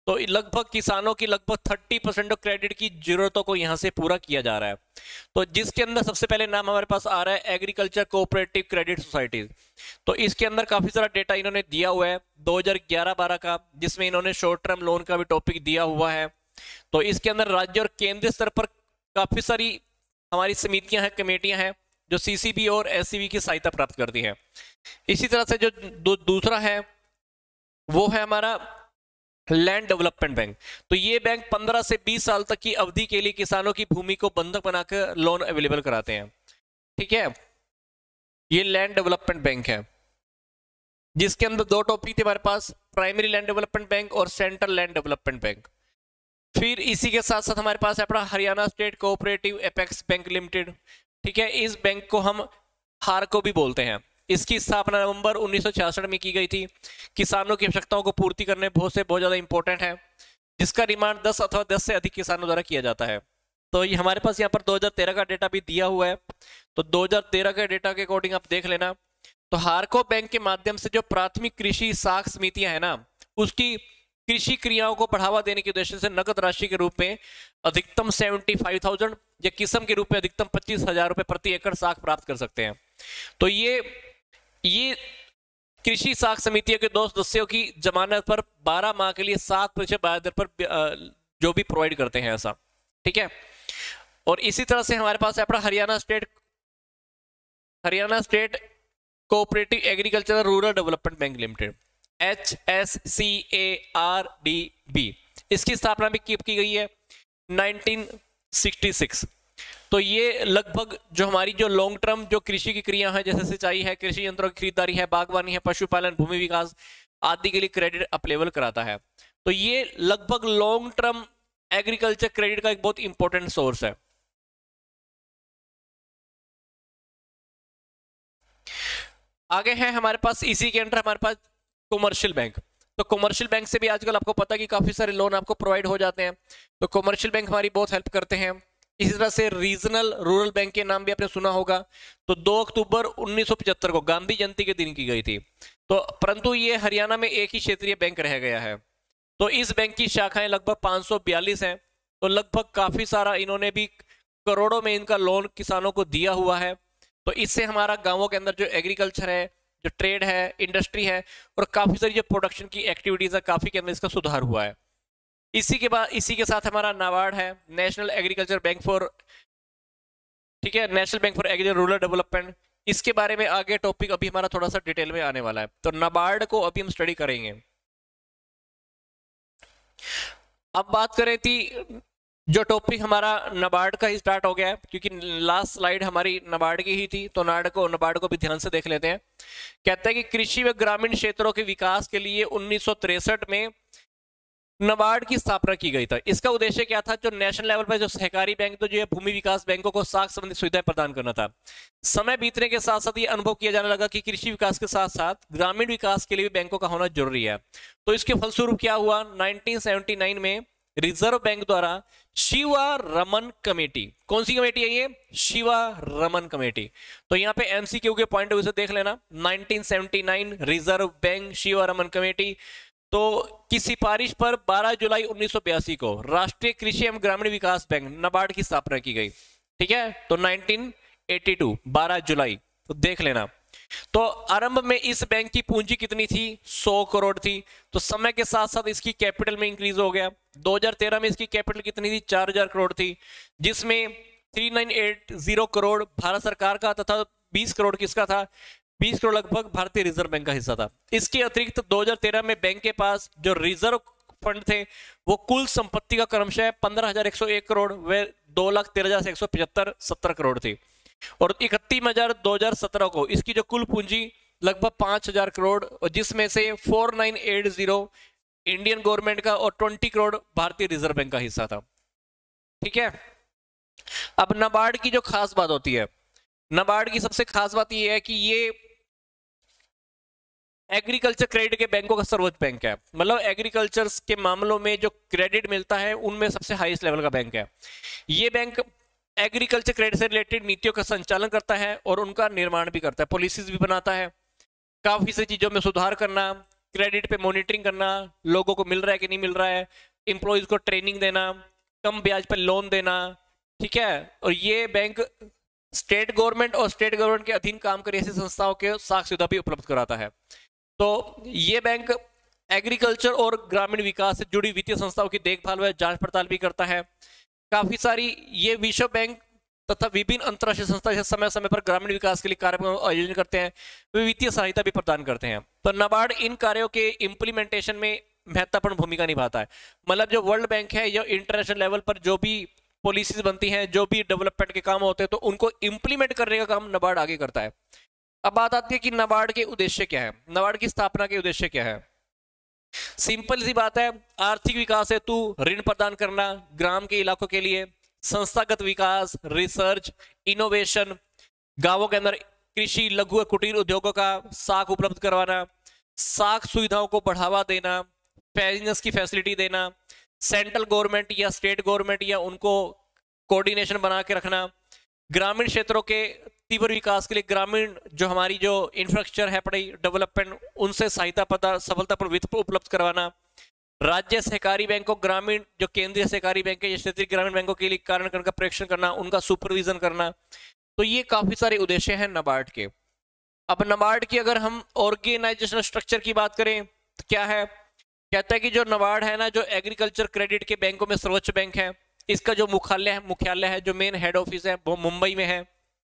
[SPEAKER 1] तो लगभग किसानों की लगभग तीस परसेंट ऑफ क्रेडिट की जरूरतों को यहाँ से पूरा किया जा रहा है। तो जिसके अंदर सबसे पहले नाम हमारे पास आ रहा है एग्रीकल्चर कोऑपरेटिव क्रेडिट सोसाइटीज। तो इसके अंदर काफी सारा डेटा इन्होंने दिया हुआ है दो हज़ार ग्यारह बारह का, जिसमें इन्होंने शॉर्ट टर्म लोन का भी टॉपिक दिया हुआ है। तो इसके अंदर राज्य और केंद्रीय स्तर पर काफी सारी हमारी समितियां हैं, कमेटियां हैं जो सीसीबी और एससीबी की सहायता प्राप्त करती हैं। इसी तरह से जो दू, दूसरा है वो है हमारा लैंड डेवलपमेंट बैंक। तो ये बैंक पंद्रह से बीस साल तक की अवधि के लिए किसानों की भूमि को बंधक बनाकर लोन अवेलेबल कराते हैं। ठीक है, ये लैंड डेवलपमेंट बैंक है, जिसके अंदर दो टॉपिक थे हमारे पास, प्राइमरी लैंड डेवलपमेंट बैंक और सेंट्रल लैंड डेवलपमेंट बैंक। फिर इसी के साथ साथ हमारे पास है अपना Haryana state cooperative apex bank limited. ठीक है, इस बैंक को हम हारको भी बोलते हैं। इसकी स्थापना नवंबर उन्नीस सौ छियासठ में की गई थी। किसानों की आवश्यकताओं को पूर्ति करने बहुत से बहुत ज्यादा इंपॉर्टेंट है, जिसका डिमांड दस अथवा दस से अधिक किसानों द्वारा किया जाता है। तो ये हमारे पास यहाँ पर दो हज़ार तेरह का डेटा भी दिया हुआ है। तो दो हज़ार तेरह के डेटा के अकॉर्डिंग आप देख लेना। तो हारको बैंक के माध्यम से जो प्राथमिक कृषि साख समितियां है ना, उसकी कृषि क्रियाओं को बढ़ावा देने के उद्देश्य से नकद राशि के रूप में अधिकतम सेवेंटी फाइव थाउजेंड या किस्म के रूप में अधिकतम पच्चीस हजार रुपए प्रति एकड़ साख प्राप्त कर सकते हैं। तो ये ये कृषि साख समितियों के दो सदस्यों की जमानत पर बारह माह के लिए सात प्रतिशत ब्याज दर पर जो भी प्रोवाइड करते हैं ऐसा। ठीक है, और इसी तरह से हमारे पास है अपना Haryana state Haryana state cooperative agriculture rural development bank limited, H S C A R D B. इसकी स्थापना भी की गई है नाइनटीन सिक्सटी सिक्स। तो ये लगभग जो हमारी जो लॉन्ग टर्म जो कृषि की क्रिया है, जैसे सिंचाई है, कृषि यंत्रों की खरीदारी है, बागवानी है, पशुपालन, भूमि विकास आदि के लिए क्रेडिट अवेलेबल कराता है। तो ये लगभग लॉन्ग टर्म एग्रीकल्चर क्रेडिट का एक बहुत इंपॉर्टेंट सोर्स है। आगे है हमारे पास इसी के अंदर हमारे पास कॉमर्शियल बैंक। तो कॉमर्शियल बैंक से भी आजकल आपको पता है कि काफी सारे लोन आपको प्रोवाइड हो जाते हैं। तो कॉमर्शियल बैंक हमारी बहुत हेल्प करते हैं। इसी तरह से रीजनल रूरल बैंक के नाम भी आपने सुना होगा। तो दो अक्टूबर उन्नीस सौ पचहत्तर को गांधी जयंती के दिन की गई थी। तो परंतु ये हरियाणा में एक ही क्षेत्रीय बैंक रह गया है। तो इस बैंक की शाखाएं लगभग पाँच सौ बयालीस हैं। तो लगभग काफी सारा इन्होंने भी करोड़ों में इनका लोन किसानों को दिया हुआ है। तो इससे हमारा गांवों के अंदर जो एग्रीकल्चर है, जो ट्रेड है, इंडस्ट्री है और काफी सारी जो प्रोडक्शन की एक्टिविटीज है, काफी के अंदर इसका सुधार हुआ है। इसी के बाद इसी के साथ हमारा नाबार्ड है, नेशनल एग्रीकल्चर बैंक फॉर, ठीक है, national bank for agriculture rural development. इसके बारे में आगे टॉपिक अभी हमारा थोड़ा सा डिटेल में आने वाला है। तो नाबार्ड को अभी हम स्टडी करेंगे। अब बात करें थी जो टॉपिक हमारा नाबार्ड का ही स्टार्ट हो गया है, क्योंकि लास्ट स्लाइड हमारी नाबार्ड की ही थी। तो नाबार्ड को नाबार्ड को भी ध्यान से देख लेते हैं। कहते हैं कि कृषि व ग्रामीण क्षेत्रों के विकास के लिए उन्नीस सौ तिरसठ में नाबार्ड की स्थापना की गई था। इसका उद्देश्य क्या था? जो नेशनल लेवल पर जो सहकारी बैंक, तो जो है भूमि विकास बैंकों को साख संबंधी सुविधाएं प्रदान करना था। समय बीतने के साथ साथ ये अनुभव किया जाने लगा कि कृषि विकास के साथ साथ ग्रामीण विकास के लिए भी बैंकों का होना जरूरी है। तो इसके फलस्वरूप क्या हुआ, नाइनटीन सेवेंटी नाइन में रिजर्व बैंक द्वारा शिवा रमन कमेटी, कौन सी कमेटी है ये? शिवा रमन कमेटी। तो यहाँ पे एमसीक्यू के पॉइंट ऑफ व्यू से देख लेना, nineteen seventy nine reserve bank Shiva Raman committee. तो की सिफारिश पर बारह जुलाई उन्नीस सौ बयासी को राष्ट्रीय कृषि एवं ग्रामीण विकास बैंक नाबार्ड की स्थापना की गई। ठीक है, तो नाइनटीन एटी टू बारह जुलाई, तो देख लेना। तो आरंभ में इस बैंक की पूंजी कितनी थी? सौ करोड़ थी। तो समय के साथ साथ इसकी कैपिटल में इंक्रीज हो गया। दो हज़ार तेरह में इसकी कैपिटल कितनी थी? चार हज़ार करोड़ थी, जिसमें तीन हज़ार नौ सौ अस्सी करोड़ भारत सरकार का तथा बीस करोड़ किसका था? बीस करोड़ लगभग भारतीय रिजर्व बैंक का हिस्सा था। इसके अतिरिक्त दो हज़ार तेरह में बैंक के पास जो रिजर्व फंड थे वो कुल संपत्ति का क्रमशः पंद्रह हजार एक सौ एक करोड़ व दो लाख तेरह हजार एक सौ पचहत्तर सत्तर करोड़ थी। और इकतीस हजार दो हजार सत्रह को इसकी जो कुल पूंजी लगभग पांच हजार करोड़, और जिसमें से four nine eight zero Indian government का और ट्वेंटी करोड़ भारतीय रिजर्व बैंक का हिस्सा था। ठीक है, अब नाबार्ड की जो खास बात होती है, नाबार्ड की सबसे खास बात यह है कि ये एग्रीकल्चर क्रेडिट के बैंकों का सर्वोच्च बैंक है। मतलब एग्रीकल्चर के मामलों में जो क्रेडिट मिलता है उनमें सबसे हाईएस्ट लेवल का बैंक है ये बैंक। एग्रीकल्चर क्रेडिट से रिलेटेड नीतियों का संचालन करता है और उनका निर्माण भी करता है, पॉलिसीज भी बनाता है, काफी सारी चीजों में सुधार करना, क्रेडिट पे मॉनिटरिंग करना, लोगों को मिल रहा है कि नहीं मिल रहा है, एम्प्लॉयज को ट्रेनिंग देना, कम ब्याज पर लोन देना, ठीक है। और ये बैंक स्टेट गवर्नमेंट और स्टेट गवर्नमेंट के अधीन काम कर रही ऐसी संस्थाओं के साख सुविधा भी उपलब्ध कराता है। तो ये बैंक एग्रीकल्चर और ग्रामीण विकास से जुड़ी वित्तीय संस्थाओं की देखभाल व जांच पड़ताल भी करता है। काफी सारी ये विश्व बैंक तथा विभिन्न अंतर्राष्ट्रीय संस्था समय समय पर ग्रामीण विकास के लिए कार्यक्रम आयोजन करते हैं, वे वित्तीय सहायता भी प्रदान करते हैं। तो नाबार्ड इन कार्यों के इम्प्लीमेंटेशन में महत्वपूर्ण भूमिका निभाता है। मतलब जो वर्ल्ड बैंक है, या इंटरनेशनल लेवल पर जो भी पॉलिसीज बनती हैं, जो भी डेवलपमेंट के काम होते हैं, तो उनको इम्प्लीमेंट करने का काम नाबार्ड आगे करता है। अब बात आती है कि नाबार्ड के उद्देश्य क्या है, नाबार्ड की स्थापना के उद्देश्य क्या है। सिंपल सी बात है, आर्थिक विकास हेतु ऋण प्रदान करना ग्राम के इलाकों के लिए, संस्थागत विकास, रिसर्च, इनोवेशन, गांवों के अंदर कृषि, लघु और कुटीर उद्योगों का साख उपलब्ध करवाना, साख सुविधाओं को बढ़ावा देना, बिजनेस की फैसिलिटी देना, सेंट्रल गवर्नमेंट या स्टेट गवर्नमेंट या उनको कोऑर्डिनेशन बना के रखना, ग्रामीण क्षेत्रों के तीव्र विकास के लिए ग्रामीण जो हमारी जो इंफ्रास्ट्रक्चर है, पढ़ाई डेवलपमेंट, उनसे सहायता पता सफलतापूर्वक वित्त उपलब्ध करवाना, राज्य सहकारी बैंकों, ग्रामीण जो केंद्रीय सहकारी बैंक है या क्षेत्रीय ग्रामीण बैंकों के लिए कार्यान्वयन का परीक्षण करना, उनका सुपरविजन करना। तो ये काफी सारे उद्देश्य हैं नाबार्ड के। अब नाबार्ड की अगर हम ऑर्गेनाइजेशनल स्ट्रक्चर की बात करें तो क्या है, कहता है कि जो नाबार्ड है ना, जो एग्रीकल्चर क्रेडिट के बैंकों में सर्वोच्च बैंक है, इसका जो मुख्यालय है मुख्यालय है जो मेन हेड ऑफिस है वो मुंबई में है।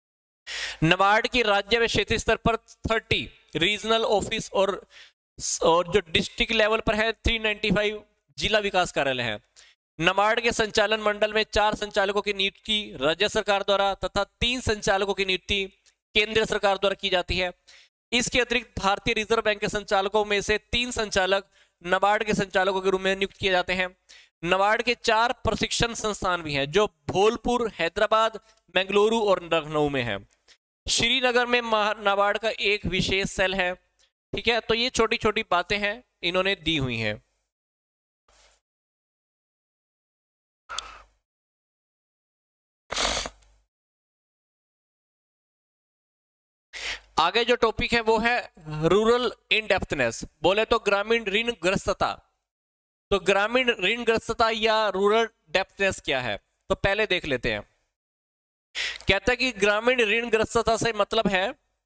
[SPEAKER 1] नाबार्ड की राज्य व क्षेत्रीय स्तर पर तीस रीजनल ऑफिस और और जो डिस्ट्रिक्ट लेवल पर है तीन सौ पचानवे जिला विकास कार्यालय है। नाबार्ड के संचालन मंडल में चार संचालकों की नियुक्ति राज्य सरकार द्वारा तथा तीन संचालकों की नियुक्ति केंद्र सरकार द्वारा की जाती है। इसके अतिरिक्त भारतीय रिजर्व बैंक के संचालकों में से तीन संचालक नाबार्ड के संचालकों के रूप में नियुक्त किए जाते हैं। नाबार्ड के चार प्रशिक्षण संस्थान भी हैं जो भोलपुर, हैदराबाद, बेंगलुरु और लखनऊ में है। श्रीनगर में नाबार्ड का एक विशेष सेल है। ठीक है, तो ये छोटी छोटी बातें हैं इन्होंने दी हुई हैं। आगे जो टॉपिक है वो है रूरल इन डेप्थनेस, बोले तो ग्रामीण ऋण ग्रस्तता। तो ग्रामीण ऋण ग्रस्तता या रूरल डेप्थनेस क्या है, तो पहले देख लेते हैं। कहता है कि ग्रामीण ऋण ग्रस्तता से मतलब है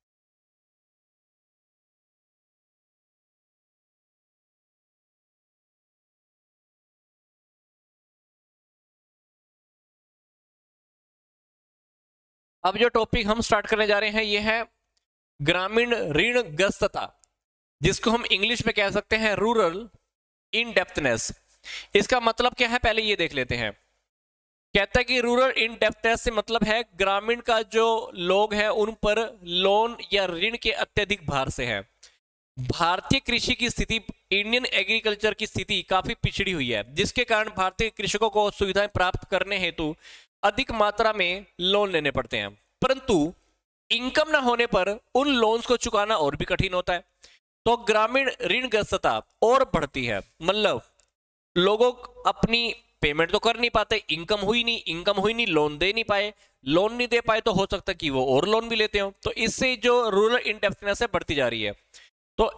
[SPEAKER 1] अब जो टॉपिक हम स्टार्ट करने जा रहे हैं ये है ग्रामीण ऋण ग्रस्तता, जिसको हम इंग्लिश में कह सकते हैं रूरल इन डेप्थनेस। इसका मतलब क्या है पहले ये देख लेते हैं। कहता है कि रूरल इन डेप्थनेस से मतलब है ग्रामीण का जो लोग हैं उन पर लोन या ऋण के अत्यधिक भार से है। भारतीय कृषि की स्थिति, इंडियन एग्रीकल्चर की स्थिति काफी पिछड़ी हुई है, जिसके कारण भारतीय कृषकों को सुविधाएं प्राप्त करने हेतु अधिक मात्रा में लोन लेने पड़ते हैं, परंतु इनकम ना होने पर उन लोन्स को चुकाना और भी कठिन होता है। तो ग्रामीण ऋण ग्रस्तता और बढ़ती है, मतलब लोगों अपनी पेमेंट तो कर नहीं पाते, इनकम हुई नहीं, इनकम हुई नहीं, लोन दे नहीं पाए, लोन नहीं दे पाए तो हो सकता है कि वो और लोन भी लेते हो। तो इससे जो रूरल इंडेप्थनेस है बढ़ती जा रही है। तो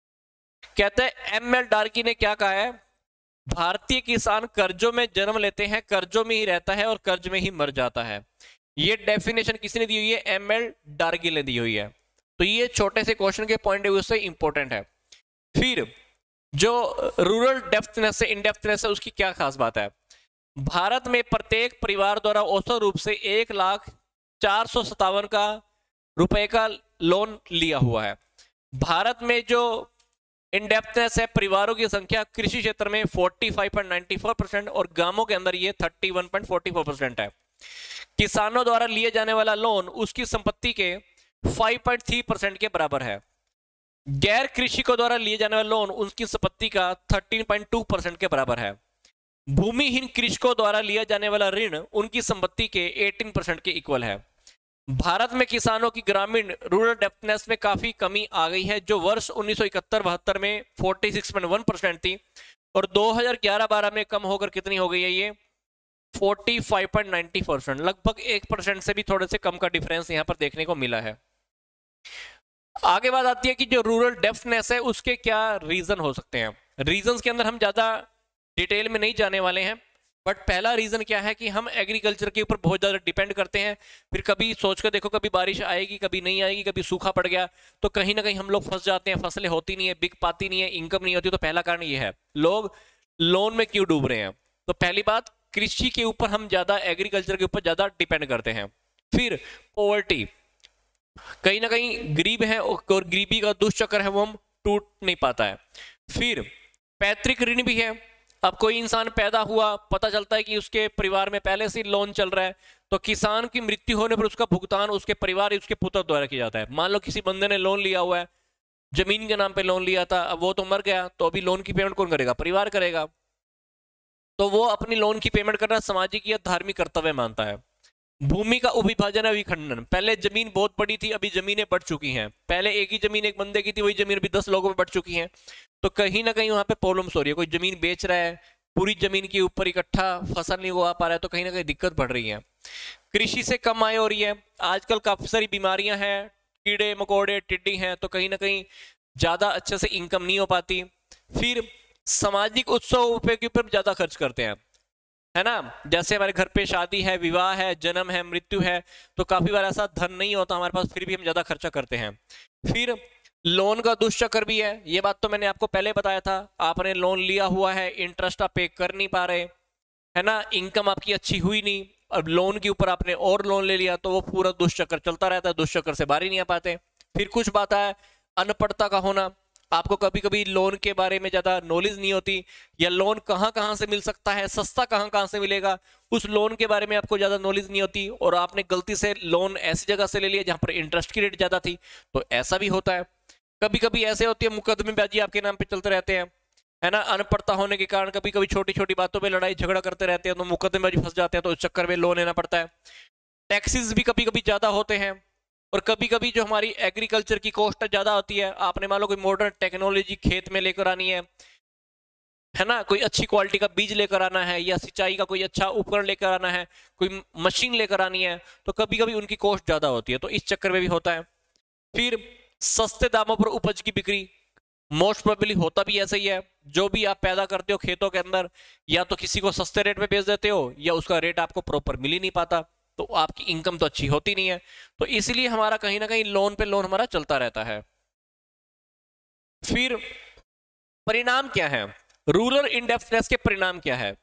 [SPEAKER 1] कहते हैं एम एल डार्की ने क्या कहा है, भारतीय किसान कर्जों में जन्म लेते हैं, कर्जों में ही रहता है और कर्ज में ही मर जाता है। ये डेफिनेशन किसने दी हुई है, एम एल डार्की ने दी हुई है। तो ये छोटे से क्वेश्चन के पॉइंट ऑफ व्यू से इंपॉर्टेंट है। फिर जो रूरल डेप्थनेस से इनडेप्थनेस है उसकी क्या खास बात है। भारत में प्रत्येक परिवार द्वारा औसत रूप से एक लाख चार सौ सत्तावन का रुपए का लोन लिया हुआ है। भारत में जो इनडेप्थनेस है, परिवारों की संख्या कृषि क्षेत्र में पैंतालीस पॉइंट नौ चार परसेंट और गांवों के अंदर ये इकतीस पॉइंट चार चार परसेंट है। किसानों द्वारा लिए जाने वाला लोन उसकी संपत्ति के पाँच पॉइंट तीन परसेंट के बराबर है। गैर कृषिकों द्वारा लिए जाने वाला लोन उसकी संपत्ति का तेरह पॉइंट दो परसेंट के बराबर है। भूमिहीन कृषकों द्वारा लिया जाने वाला ऋण उनकी संपत्ति के अठारह परसेंट के इक्वल है। भारत में किसानों की ग्रामीण रूरल डेप्थनेस में काफी कमी आ गई है, जो वर्ष उन्नीस सौ इकहत्तर बहत्तर में छियालीस पॉइंट एक परसेंट थी और दो हज़ार ग्यारह बारह में कम होकर कितनी हो गई है, ये पैंतालीस पॉइंट नौ परसेंट, लगभग एक परसेंट से भी थोड़े से कम का डिफरेंस यहां पर देखने को मिला है। आगे बात आती है कि जो रूरल डेफ्टनेस है उसके क्या रीजन हो सकते हैं। रीजंस के अंदर हम ज्यादा डिटेल में नहीं जाने वाले हैं, बट पहला रीजन क्या है कि हम एग्रीकल्चर के ऊपर बहुत ज्यादा डिपेंड करते हैं। फिर कभी सोच कर देखो, कभी बारिश आएगी कभी नहीं आएगी, कभी सूखा पड़ गया, तो कहीं ना कहीं हम लोग फंस जाते हैं, फसलें होती नहीं है, बिक पाती नहीं है, इनकम नहीं होती। तो पहला कारण ये है, लोग लोन में क्यों डूब रहे हैं। तो पहली बात, कृषि के ऊपर हम ज्यादा, एग्रीकल्चर के ऊपर ज्यादा डिपेंड करते हैं। फिर पॉवर्टी, कहीं ना कहीं गरीब है और गरीबी का दुष्चक्र है वो हम टूट नहीं पाता है। फिर पैतृक ऋण भी है। अब कोई इंसान पैदा हुआ, पता चलता है कि उसके परिवार में पहले से लोन चल रहा है, तो किसान की मृत्यु होने पर उसका भुगतान उसके परिवार उसके पुत्र द्वारा किया जाता है। मान लो किसी बंदे ने लोन लिया हुआ है, जमीन के नाम पे लोन लिया था, अब वो तो मर गया, तो अभी लोन की पेमेंट कौन करेगा, परिवार करेगा। तो वो अपनी लोन की पेमेंट करना सामाजिक या धार्मिक कर्तव्य मानता है। भूमि का उपविभाजन है विखंडन, पहले जमीन बहुत बड़ी थी, अभी जमीनें बढ़ चुकी हैं। पहले एक ही जमीन एक बंदे की थी, वही जमीन अभी दस लोगों में बढ़ चुकी है। तो कहीं ना कहीं वहां पे प्रॉब्लम्स हो रही है। कोई जमीन बेच रहा है, पूरी जमीन के ऊपर इकट्ठा फसल नहीं उगा पा रहा है, तो कहीं ना कहीं दिक्कत बढ़ रही है। कृषि से कम आय हो रही है, आजकल काफी सारी बीमारियां हैं, कीड़े मकोड़े टिड्डी हैं, तो कहीं ना कहीं ज्यादा अच्छे से इनकम नहीं हो पाती। फिर सामाजिक उत्सव के ऊपर ज्यादा खर्च करते हैं, है ना। जैसे हमारे घर पे शादी है, विवाह है, जन्म है, मृत्यु है, तो काफी बार ऐसा धन नहीं होता हमारे पास, फिर भी हम ज्यादा खर्चा करते हैं। फिर लोन का दुष्चक्र भी है, ये बात तो मैंने आपको पहले बताया था। आपने लोन लिया हुआ है, इंटरेस्ट आप पे कर नहीं पा रहे, है ना, इनकम आपकी अच्छी हुई नहीं, अब लोन के ऊपर आपने और लोन ले लिया, तो वो पूरा दुष्चक्र चलता रहता है, दुष्चक्र से बाहर ही नहीं आ पाते। फिर कुछ बात है अनपढ़ता का होना, आपको कभी कभी लोन के बारे में ज्यादा नॉलेज नहीं होती, या लोन कहाँ कहाँ से मिल सकता है, सस्ता कहाँ कहाँ से मिलेगा, उस लोन के बारे में आपको ज्यादा नॉलेज नहीं होती, और आपने गलती से लोन ऐसी जगह से ले लिया जहां पर इंटरेस्ट की रेट ज्यादा थी। तो ऐसा भी होता है। कभी कभी ऐसे होती है मुकदमेबाजी आपके नाम पे चलते रहते हैं, है ना। अनपढ़ता होने के कारण कभी कभी छोटी छोटी बातों पे लड़ाई झगड़ा करते रहते हैं, तो मुकदमेबाजी फंस जाते हैं, तो उस चक्कर में लोन लेना पड़ता है। टैक्सेस भी कभी कभी ज्यादा होते हैं, और कभी कभी जो हमारी एग्रीकल्चर की कॉस्ट ज्यादा होती है। आपने मान लो कोई मॉडर्न टेक्नोलॉजी खेत में लेकर आनी है है ना, कोई अच्छी क्वालिटी का बीज लेकर आना है, या सिंचाई का कोई अच्छा उपकरण लेकर आना है, कोई मशीन लेकर आनी है, तो कभी कभी उनकी कॉस्ट ज्यादा होती है, तो इस चक्कर में भी होता है। फिर सस्ते दामों पर उपज की बिक्री, मोस्ट प्रोबेबली होता भी ऐसा ही है। जो भी आप पैदा करते हो खेतों के अंदर, या तो किसी को सस्ते रेट में बेच देते हो, या उसका रेट आपको प्रॉपर मिल ही नहीं पाता, तो आपकी इनकम तो अच्छी होती नहीं है। तो इसलिए हमारा कहीं ना कहीं लोन पे लोन हमारा चलता रहता है। फिर परिणाम क्या है, रूरल इंडेप्थनेस के परिणाम क्या है।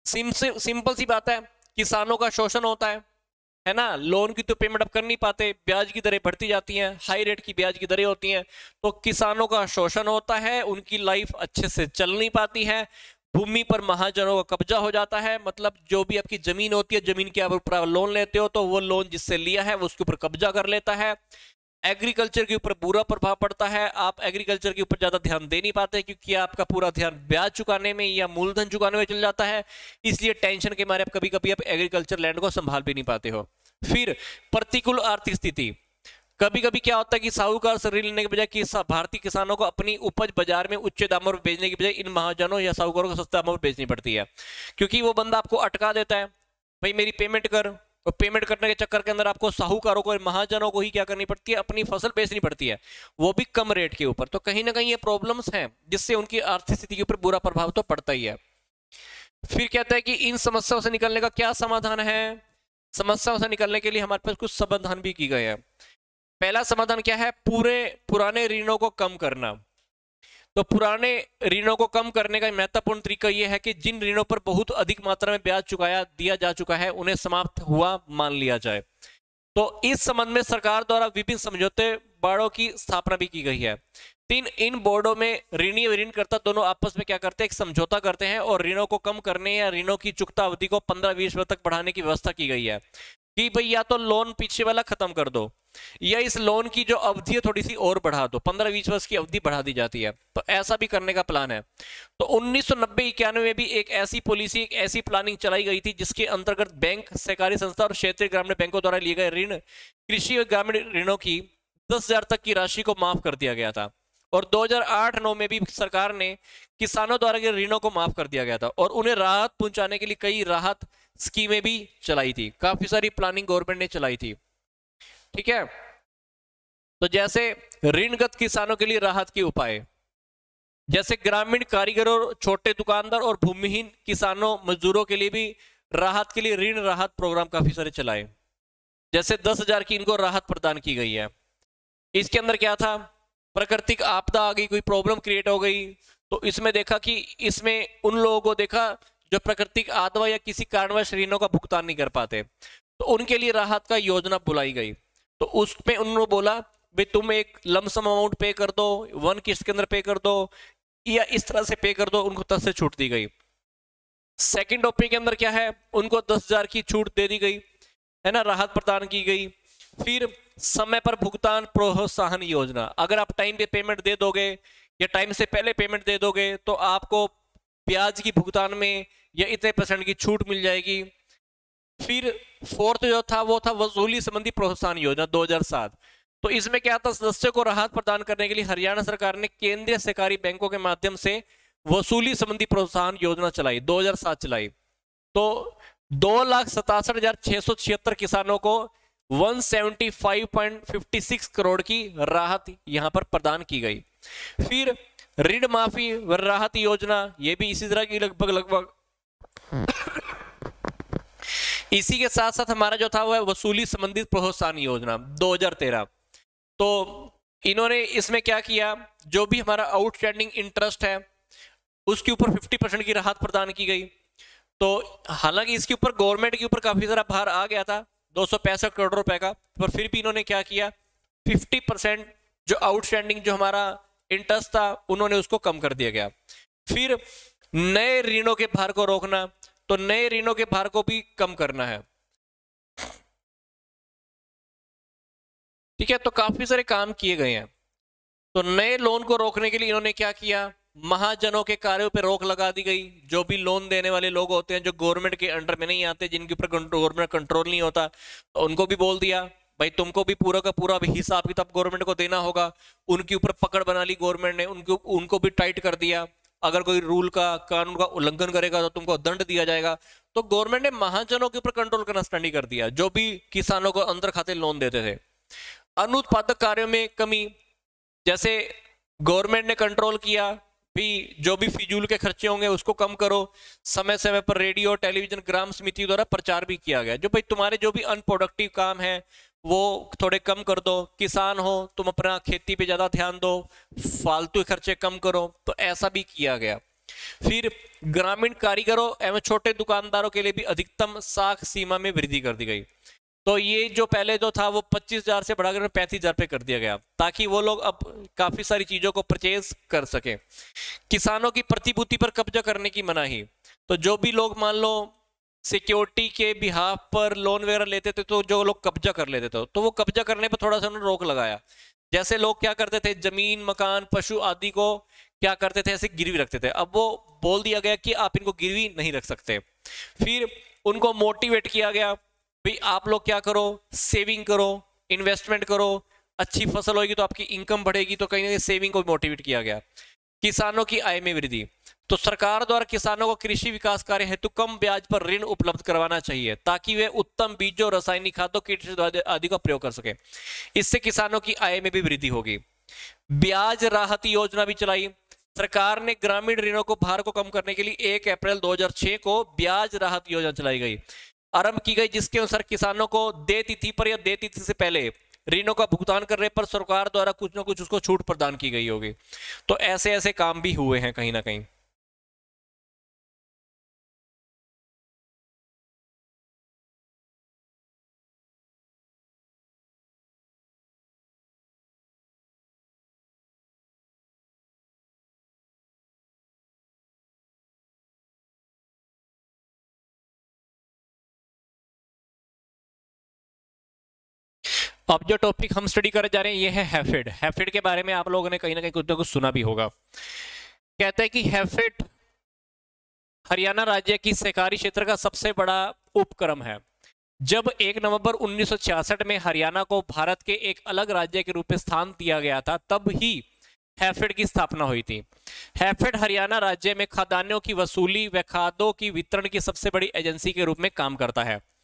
[SPEAKER 1] सिंपल सी बात है, किसानों का शोषण होता है है ना। लोन की तो पेमेंट अब कर नहीं पाते, ब्याज की दरें बढ़ती जाती हैं, हाई रेट की ब्याज की दरें होती हैं, तो किसानों का शोषण होता है, उनकी लाइफ अच्छे से चल नहीं पाती है। भूमि पर महाजनों का कब्जा हो जाता है, मतलब जो भी आपकी जमीन होती है, जमीन के ऊपर लोन लेते हो, तो वो लोन जिससे लिया है वो उसके ऊपर कब्जा कर लेता है। एग्रीकल्चर के ऊपर बुरा प्रभाव पड़ता है, आप एग्रीकल्चर के ऊपर ज्यादा ध्यान दे नहीं पाते, क्योंकि आपका पूरा ध्यान ब्याज चुकाने में या मूलधन चुकाने में चल जाता है। इसलिए टेंशन के मारे आप कभी कभी आप एग्रीकल्चर लैंड को संभाल भी नहीं पाते हो। फिर प्रतिकूल आर्थिक स्थिति, कभी कभी क्या होता है कि साहूकार से ऋण लेने के बजाय कि भारतीय किसानों को अपनी उपज बाजार में उच्च दामों पर बेचने की बजाय इन महाजनों या साहूकारों को सस्ते दामों पर बेचनी पड़ती है, क्योंकि वो बंदा आपको अटका देता है, भाई मेरी पेमेंट कर, और पेमेंट करने के चक्कर के अंदर आपको साहूकारों को, महाजनों को ही क्या करनी पड़ती है, अपनी फसल बेचनी पड़ती है, वो भी कम रेट के ऊपर। तो कहीं ना कहीं ये प्रॉब्लम्स हैं, जिससे उनकी आर्थिक स्थिति के ऊपर बुरा प्रभाव तो पड़ता ही है। फिर कहता है कि इन समस्याओं से निकलने का क्या समाधान है। समस्याओं से निकलने के लिए हमारे पास कुछ समाधान भी की गए हैं। पहला समाधान क्या है, पूरे पुराने ऋणों को कम करना। तो पुराने ऋणों को कम करने का महत्वपूर्ण तरीका यह है कि जिन ऋणों पर बहुत अधिक मात्रा में ब्याज चुकाया दिया जा चुका है, उन्हें समाप्त हुआ मान लिया जाए। तो इस संबंध में सरकार द्वारा विभिन्न समझौते बोर्डों की स्थापना भी की गई है। तीन इन बोर्डों में ऋणी व ऋणकर्ता दोनों आपस में क्या करते हैं, एक समझौता करते हैं, और ऋणों को कम करने या ऋणों की चुकता अवधि को पंद्रह बीस वर्ष तक बढ़ाने की व्यवस्था की गई है, कि भाई या तो लोन पीछे वाला खत्म कर दो, या इस लोन की जो अवधि है थोड़ी सी और बढ़ा दो, पंद्रह बीस वर्ष की अवधि बढ़ा दी जाती है। तो ऐसा भी करने का प्लान है। तो उन्नीस सौ नब्बे इक्यानवे में भी एक ऐसी पॉलिसी, एक ऐसी प्लानिंग चलाई गई थी, जिसके अंतर्गत बैंक, सहकारी संस्था और क्षेत्रीय ग्रामीण बैंकों द्वारा लिए गए ऋण, कृषि और ग्रामीण ऋणों की दस हजार तक की राशि को माफ कर दिया गया था। और दो हज़ार आठ नौ में भी सरकार ने किसानों द्वारा के ऋणों को माफ कर दिया गया था, और उन्हें राहत पहुंचाने के लिए कई राहत स्कीमें भी चलाई थी। काफी सारी प्लानिंग गवर्नमेंट ने चलाई थी, ठीक है। तो जैसे ऋणगत किसानों के लिए राहत के उपाय, जैसे ग्रामीण कारीगरों, छोटे दुकानदार और भूमिहीन किसानों, मजदूरों के लिए भी राहत के लिए ऋण राहत प्रोग्राम काफी सारे चलाए। जैसे दस हजार की इनको राहत प्रदान की गई है। इसके अंदर क्या था, प्राकृतिक आपदा आ गई, कोई प्रॉब्लम क्रिएट हो गई, तो इसमें देखा कि इसमें उन लोगों को देखा जो प्राकृतिक आपदा या किसी कारणवश ऋणों का भुगतान नहीं कर पाते, तो उनके लिए राहत का योजना बुलाई गई। तो उसमें उन्होंने बोला भाई तुम एक लमसम अमाउंट पे कर दो, वन किस्त के अंदर पे कर दो या इस तरह से पे कर दो, उनको तरफ से छूट दी गई। सेकंड ओपी के अंदर क्या है, उनको दस हजार की छूट दे दी गई है ना, राहत प्रदान की गई। फिर समय पर भुगतान प्रोत्साहन योजना, अगर आप टाइम पे पेमेंट दे दोगे या टाइम से पहले पेमेंट दे दोगे तो आपको ब्याज की भुगतान में या इतने परसेंट की छूट मिल जाएगी। फिर फोर्थ जो था वो था वसूली संबंधी प्रोत्साहन योजना दो हज़ार सात। तो इसमें क्या था, सदस्यों को राहत प्रदान करने के लिए हरियाणा सरकार ने केंद्रीय सहकारी बैंकों के माध्यम से वसूली संबंधी प्रोत्साहन योजना चलाई, दो हज़ार सात चलाई। तो दो लाख सतासठ हजार छह सौ छिहत्तर किसानों को एक सौ पचहत्तर पॉइंट छप्पन करोड़ की राहत यहां पर प्रदान की गई। फिर ऋण माफी व राहत योजना, ये भी इसी तरह की लगभग लगभग इसी के साथ साथ हमारा जो था वह वसूली संबंधित प्रोत्साहन योजना दो हज़ार तेरह। तो इन्होंने इसमें क्या किया, जो भी हमारा आउटस्टैंडिंग इंटरेस्ट है उसके ऊपर पचास परसेंट की राहत प्रदान की गई। तो हालांकि इसके ऊपर गवर्नमेंट के ऊपर काफी सारा भार आ गया था दो सौ पैंसठ करोड़ रुपए का, पर फिर भी इन्होंने क्या किया, पचास परसेंट जो आउटस्टैंडिंग जो हमारा इंटरेस्ट था उन्होंने उसको कम कर दिया गया। फिर नए ऋणों के भार को रोकना, तो नए ऋणों के भार को भी कम करना है। ठीक है, तो काफी सारे काम किए गए हैं। तो नए लोन को रोकने के लिए इन्होंने क्या किया, महाजनों के कार्यों पर रोक लगा दी गई। जो भी लोन देने वाले लोग होते हैं जो गवर्नमेंट के अंडर में नहीं आते, जिनके ऊपर गवर्नमेंट कंट्रोल नहीं होता, तो उनको भी बोल दिया भाई तुमको भी पूरा का पूरा हिसाब किताब गवर्नमेंट को देना होगा। उनके ऊपर पकड़ बना ली गवर्नमेंट ने, उनको उनको भी टाइट कर दिया। अगर कोई रूल का कानून का उल्लंघन करेगा तो तुमको दंड दिया जाएगा। तो गवर्नमेंट ने महाजनों के ऊपर कंट्रोल करना स्टार्ट नहीं कर दिया, जो भी किसानों को अंदर खाते लोन देते थे। अनुत्पादक कार्यों में कमी, जैसे गवर्नमेंट ने कंट्रोल किया भी जो भी फिजूल के खर्चे होंगे उसको कम करो। समय समय पर रेडियो, टेलीविजन, ग्राम समिति द्वारा प्रचार भी किया गया, जो भाई तुम्हारे जो भी अनप्रोडक्टिव काम है वो थोड़े कम कर दो। किसान हो तुम अपना खेती पे ज्यादा ध्यान दो, फालतू खर्चे कम करो, तो ऐसा भी किया गया। फिर ग्रामीण कारीगरों एवं छोटे दुकानदारों के लिए भी अधिकतम साख सीमा में वृद्धि कर दी गई। तो ये जो पहले जो था वो पच्चीस हजार से बढ़ाकर पैंतीस हजार पे कर दिया गया, ताकि वो लोग अब काफी सारी चीजों को परचेज कर सके। किसानों की प्रतिभूति पर कब्जा करने की मनाही, तो जो भी लोग मान लो सिक्योरिटी के बिहाफ पर लोन वगैरह लेते थे तो जो लोग कब्जा कर लेते थे, तो वो कब्जा करने पर थोड़ा सा उन्होंने रोक लगाया। जैसे लोग क्या करते थे, जमीन, मकान, पशु आदि को क्या करते थे, ऐसे गिरवी रखते थे। अब वो बोल दिया गया कि आप इनको गिरवी नहीं रख सकते। फिर उनको मोटिवेट किया गया भाई आप लोग क्या करो, सेविंग करो, इन्वेस्टमेंट करो, अच्छी फसल होगी तो आपकी इनकम बढ़ेगी, तो कहीं ना कहीं सेविंग को मोटिवेट किया गया। किसानों की आय में वृद्धि, तो सरकार द्वारा किसानों को कृषि विकास कार्य हेतु कम ब्याज पर ऋण उपलब्ध करवाना चाहिए, ताकि वे उत्तम बीजों, रासायनिक खादों, कीटनाशक आदि का प्रयोग कर सके। इससे किसानों की आय में भी वृद्धि होगी। ब्याज राहत योजना भी चलाई सरकार ने। ग्रामीण ऋणों को भार को कम करने के लिए एक अप्रैल दो हज़ार छह को ब्याज राहत योजना चलाई गई, आरंभ की गई, जिसके अनुसार किसानों को देय तिथि पर या देय तिथि से पहले ऋणों का भुगतान करने पर सरकार द्वारा कुछ ना कुछ उसको छूट प्रदान की गई होगी। तो ऐसे ऐसे काम भी हुए हैं कहीं ना कहीं। अब जो टॉपिक हम स्टडी करने जा रहे हैं ये है हैफेड। हैफेड के बारे में आप लोगों ने कहीं ना कहीं कुछ ना कुछ सुना भी होगा। कहते हैं कि हैफेड हरियाणा राज्य की सहकारी क्षेत्र का सबसे बड़ा उपक्रम है। जब एक नवंबर उन्नीस सौ छियासठ में हरियाणा को भारत के एक अलग राज्य के रूप में स्थान दिया गया था, तब ही हैफेड की स्थापना हुई थी। हैफेड हरियाणा राज्य में खाद्यान्नों की वसूली व खादों की वितरण की सबसे बड़ी एजेंसी के रूप में काम करता है।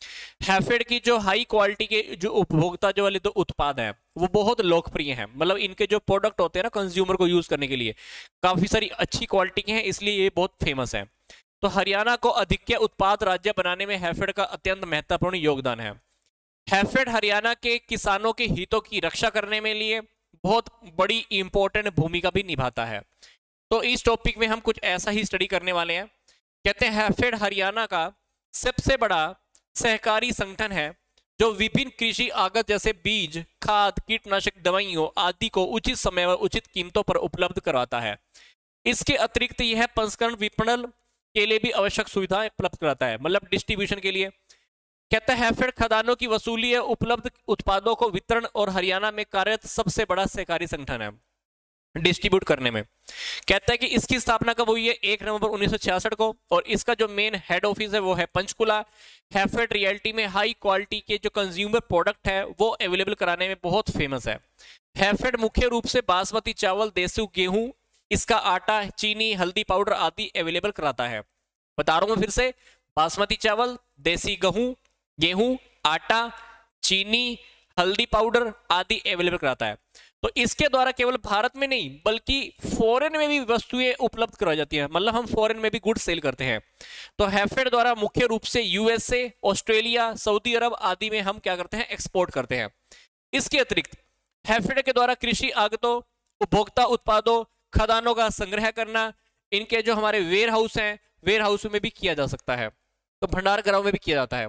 [SPEAKER 1] हैफेड की जो हाई क्वालिटी के जो उपभोक्ता जो वाले दो उत्पाद हैं वो बहुत लोकप्रिय हैं, मतलब इनके जो प्रोडक्ट होते हैं ना कंज्यूमर को यूज करने के लिए काफी सारी अच्छी क्वालिटी के हैं, इसलिए ये बहुत फेमस है। तो हरियाणा को अधिक उत्पाद राज्य बनाने में हैफेड का अत्यंत महत्वपूर्ण योगदान है। हैफेड हरियाणा के किसानों के हितों की रक्षा करने में लिए बहुत बड़ी इंपॉर्टेंट भूमिका भी निभाता है। तो इस टॉपिक में हम कुछ ऐसा ही स्टडी करने वाले हैं। कहते हैं हैफेड हरियाणा का सबसे बड़ा सहकारी संगठन है जो विभिन्न कृषि आगत जैसे बीज, खाद, कीटनाशक दवाइयों आदि को उचित समय व उचित कीमतों पर उपलब्ध करवाता है। इसके अतिरिक्त यह प्रसंस्करण विपणन के लिए भी आवश्यक सुविधाएं उपलब्ध कराता है, मतलब डिस्ट्रीब्यूशन के लिए। कहता है हैफेड खदानों की वसूली है, उपलब्ध उत्पादों को वितरण और हरियाणा में कार्यरत सबसे बड़ा सहकारी संगठन है डिस्ट्रीब्यूट करने में। कहता है कि इसकी स्थापना कब हुई है, एक नवंबर उन्नीस सौ छियासठ को, और इसका जो मेन हेड ऑफिस है वो है पंचकुला। हैफेड रियलिटी में हाई क्वालिटी के जो कंज्यूमर प्रोडक्ट है वो अवेलेबल कराने में बहुत फेमस है। हैफेड मुख्य रूप से बासमती चावल, देसी गेहूं, इसका आटा, चीनी, हल्दी पाउडर आदि अवेलेबल कराता है। बता रहा हूं मैं फिर से, बासमती चावल, देसी गेहूं गेहूं आटा, चीनी, हल्दी पाउडर आदि अवेलेबल कराता है। तो इसके द्वारा केवल भारत में नहीं बल्कि फॉरेन में भी वस्तुएं उपलब्ध कराई जाती हैं, मतलब हम फॉरेन में भी गुड सेल करते हैं। तो हैफेड द्वारा मुख्य रूप से यूएसए, ऑस्ट्रेलिया, सऊदी अरब आदि में हम क्या करते हैं, एक्सपोर्ट करते हैं। इसके अतिरिक्त हैफेड के द्वारा कृषि आगतों, उपभोक्ता उत्पादों, खदानों का संग्रह करना, इनके जो हमारे वेयर हाउस हैं, वेयर हाउस में भी किया जा सकता है, तो भंडार गृहों में भी किया जाता है।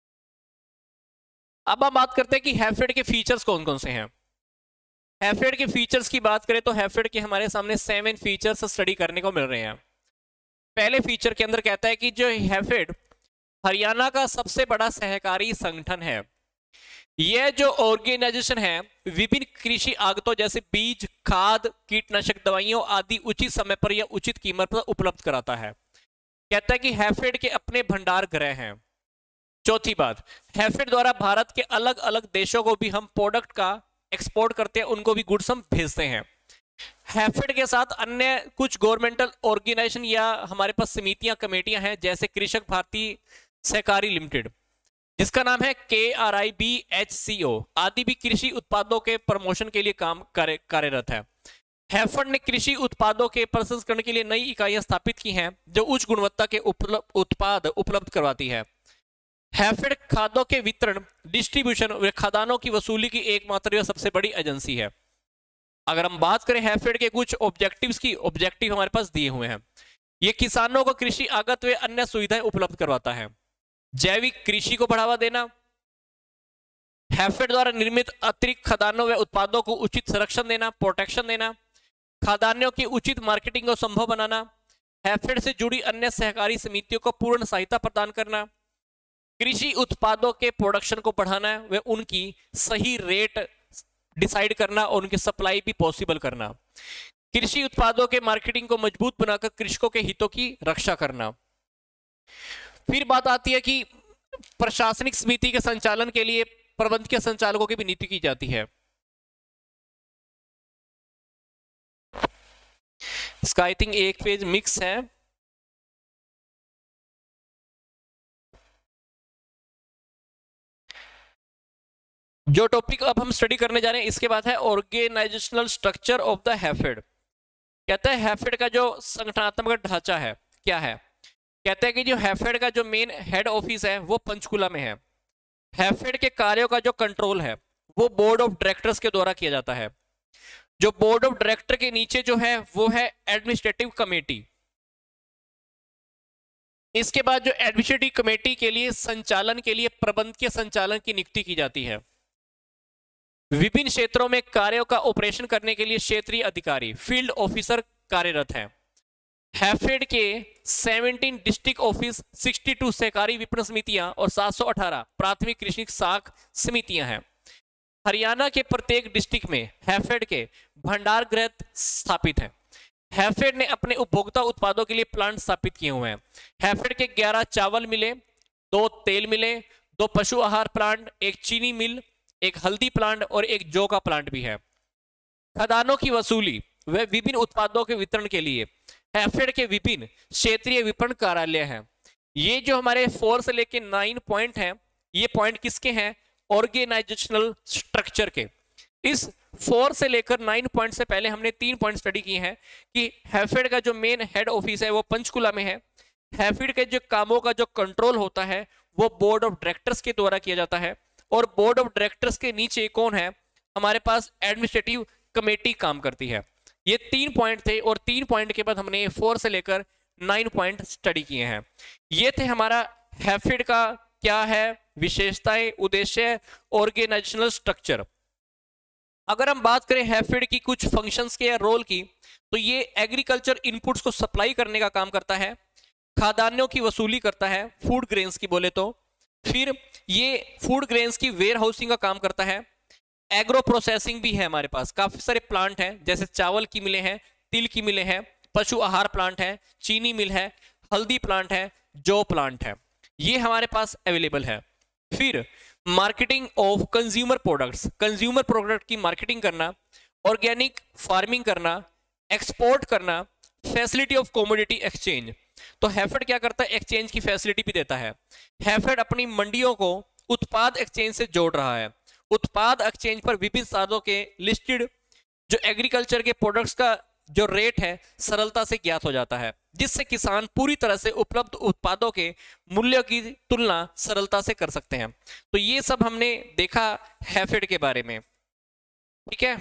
[SPEAKER 1] अब हम बात करते हैं कि हैफेड के फीचर्स कौन कौन से हैं। हैफेड के फीचर्स की बात करें तो हैफेड के हमारे सामने सेवन फीचर्स स्टडी करने को मिल रहे हैं। पहले फीचर के अंदर कहता है कि जो हैफेड हरियाणा का सबसे बड़ा सहकारी संगठन है। यह जो ऑर्गेनाइजेशन है विभिन्न कृषि आगतों जैसे बीज, खाद, कीटनाशक दवाइयों आदि उचित समय पर या उचित कीमत पर उपलब्ध कराता है। कहता है कि हैफेड के अपने भंडार गृह हैं। चौथी बात, हैफेड द्वारा भारत के अलग अलग देशों को भी हम प्रोडक्ट का एक्सपोर्ट करते हैं, उनको भी गुड्स हम भेजते हैं। हैफेड के साथ अन्य कुछ गवर्नमेंटल ऑर्गेनाइजेशन या हमारे पास समितियां, कमेटियां हैं, जैसे कृषक भारती सहकारी लिमिटेड जिसका नाम है K R I B H C O आदि भी कृषि उत्पादों के प्रमोशन के लिए काम कार्यरत है। हैफेड ने कृषि उत्पादों के प्रसंस्करण के लिए नई इकाइयां स्थापित की हैं जो उच्च गुणवत्ता के उत्पाद उपलब्ध करवाती है। हैफेड खादों के वितरण, डिस्ट्रीब्यूशन और खदानों की वसूली की एकमात्र सबसे बड़ी एजेंसी है। अगर हम बात करें हैफेड के कुछ ऑब्जेक्टिव्स की, ऑब्जेक्टिव हमारे पास दिए हुए हैं। ये किसानों को कृषि आगत व अन्य सुविधाएं उपलब्ध करवाता है। जैविक कृषि को बढ़ावा देना, हैफेड द्वारा निर्मित अतिरिक्त खदानों व उत्पादों को उचित संरक्षण देना, प्रोटेक्शन देना, खाद्यान्नों की उचित मार्केटिंग को संभव बनाना, हैफेड से जुड़ी अन्य सहकारी समितियों को पूर्ण सहायता प्रदान करना, कृषि उत्पादों के प्रोडक्शन को बढ़ाना व उनकी सही रेट डिसाइड करना और उनकी सप्लाई भी पॉसिबल करना, कृषि उत्पादों के मार्केटिंग को मजबूत बनाकर कृषकों के हितों की रक्षा करना। फिर बात आती है कि प्रशासनिक समिति के संचालन के लिए प्रबंधकीय संचालकों की भी नियुक्ति की जाती है। इसका आई थिंक एक पेज मिक्स है। जो टॉपिक अब हम स्टडी करने जा रहे हैं इसके बाद है organisational structure of the HAFED. कहता है हैफेड का जो संगठनात्मक ढांचा है क्या है। कहते हैं कि जो हैफेड का जो मेन हेड ऑफिस है वो पंचकुला में है। हैफेड के कार्यों का जो कंट्रोल है वो बोर्ड ऑफ डायरेक्टर्स के द्वारा किया जाता है। जो बोर्ड ऑफ डायरेक्टर के नीचे जो है वो है एडमिनिस्ट्रेटिव कमेटी। इसके बाद जो एडमिनिस्ट्रेटिव कमेटी के लिए संचालन के लिए प्रबंधकीय संचालन की नियुक्ति की जाती है। विभिन्न क्षेत्रों में कार्यों का ऑपरेशन करने के लिए क्षेत्रीय अधिकारी, फील्ड ऑफिसर कार्यरत हैं। हैफेड के सत्रह डिस्ट्रिक्ट ऑफिस, बासठ सहकारी विपणन समितियां और सात सौ अठारह प्राथमिक कृषि साख समितियां हैं। हरियाणा के प्रत्येक डिस्ट्रिक्ट में हैफेड के भंडार गृह स्थापित हैं। हैफेड ने अपने उपभोक्ता उत्पादों के लिए प्लांट स्थापित किए हुए हैं। हैफेड के ग्यारह चावल मिले, दो तेल मिले, दो पशु आहार प्लांट, एक चीनी मिल, एक हल्दी प्लांट और एक जौ का प्लांट भी है। खदानों की वसूली व विभिन्न उत्पादों के वितरण के लिए हैफेड के विभिन्न क्षेत्रीय विपणन कार्यालय हैं। ये जो हमारे फोर से लेके नाइन पॉइंट हैं ये पॉइंट किसके हैं? ऑर्गेनाइजेशनल स्ट्रक्चर के। इस फोर से लेकर नाइन पॉइंट से पहले हमने तीन पॉइंट स्टडी किए हैं कि हैफेड का जो मेन हेड ऑफिस है वो पंचकुला में है। हैफेड के जो कामों का जो कंट्रोल होता है वो बोर्ड ऑफ डायरेक्टर्स के द्वारा किया जाता है, और बोर्ड ऑफ डायरेक्टर्स के नीचे कौन है? हमारे पास एडमिनिस्ट्रेटिव कमेटी काम करती है। ये तीन पॉइंट थे, और तीन पॉइंट के बाद हमने फोर से लेकर नाइन पॉइंट स्टडी किए हैं। ये थे हमारा हैफेड का क्या है, विशेषताएं, उद्देश्य, ऑर्गेनाइजेशनल स्ट्रक्चर। अगर हम बात करें हैफेड की कुछ फंक्शंस के या रोल की, तो ये एग्रीकल्चर इनपुट्स को सप्लाई करने का काम करता है, खाद्यान्नों की वसूली करता है, फूड ग्रेन्स की बोले तो, फिर ये फूड ग्रेन्स की वेयर हाउसिंग का काम करता है, एग्रो प्रोसेसिंग भी है, हमारे पास काफी सारे प्लांट हैं, जैसे चावल की मिलें हैं, तिल की मिलें हैं, पशु आहार प्लांट है, चीनी मिल है, हल्दी प्लांट है, जौ प्लांट है, ये हमारे पास अवेलेबल है। फिर marketing of consumer products, consumer product की मार्केटिंग करना, ऑर्गेनिक फार्मिंग करना, एक्सपोर्ट करना, फैसिलिटी ऑफ कमोडिटी एक्सचेंज। तो हैफेड क्या करता है? एक्सचेंज की फैसिलिटी भी देता है। हैफेड अपनी मंडियों को उत्पाद एक्सचेंज से जोड़ रहा है। उत्पाद एक्सचेंज पर विभिन्न साधों के लिस्टेड जो एग्रीकल्चर के प्रोडक्ट्स का जो रेट है सरलता से ज्ञात हो जाता है, जिससे किसान पूरी तरह से उपलब्ध उत्पादों के मूल्यों की तुलना सरलता से कर सकते हैं। तो ये सब हमने देखा हैफेड के बारे में, ठीक है।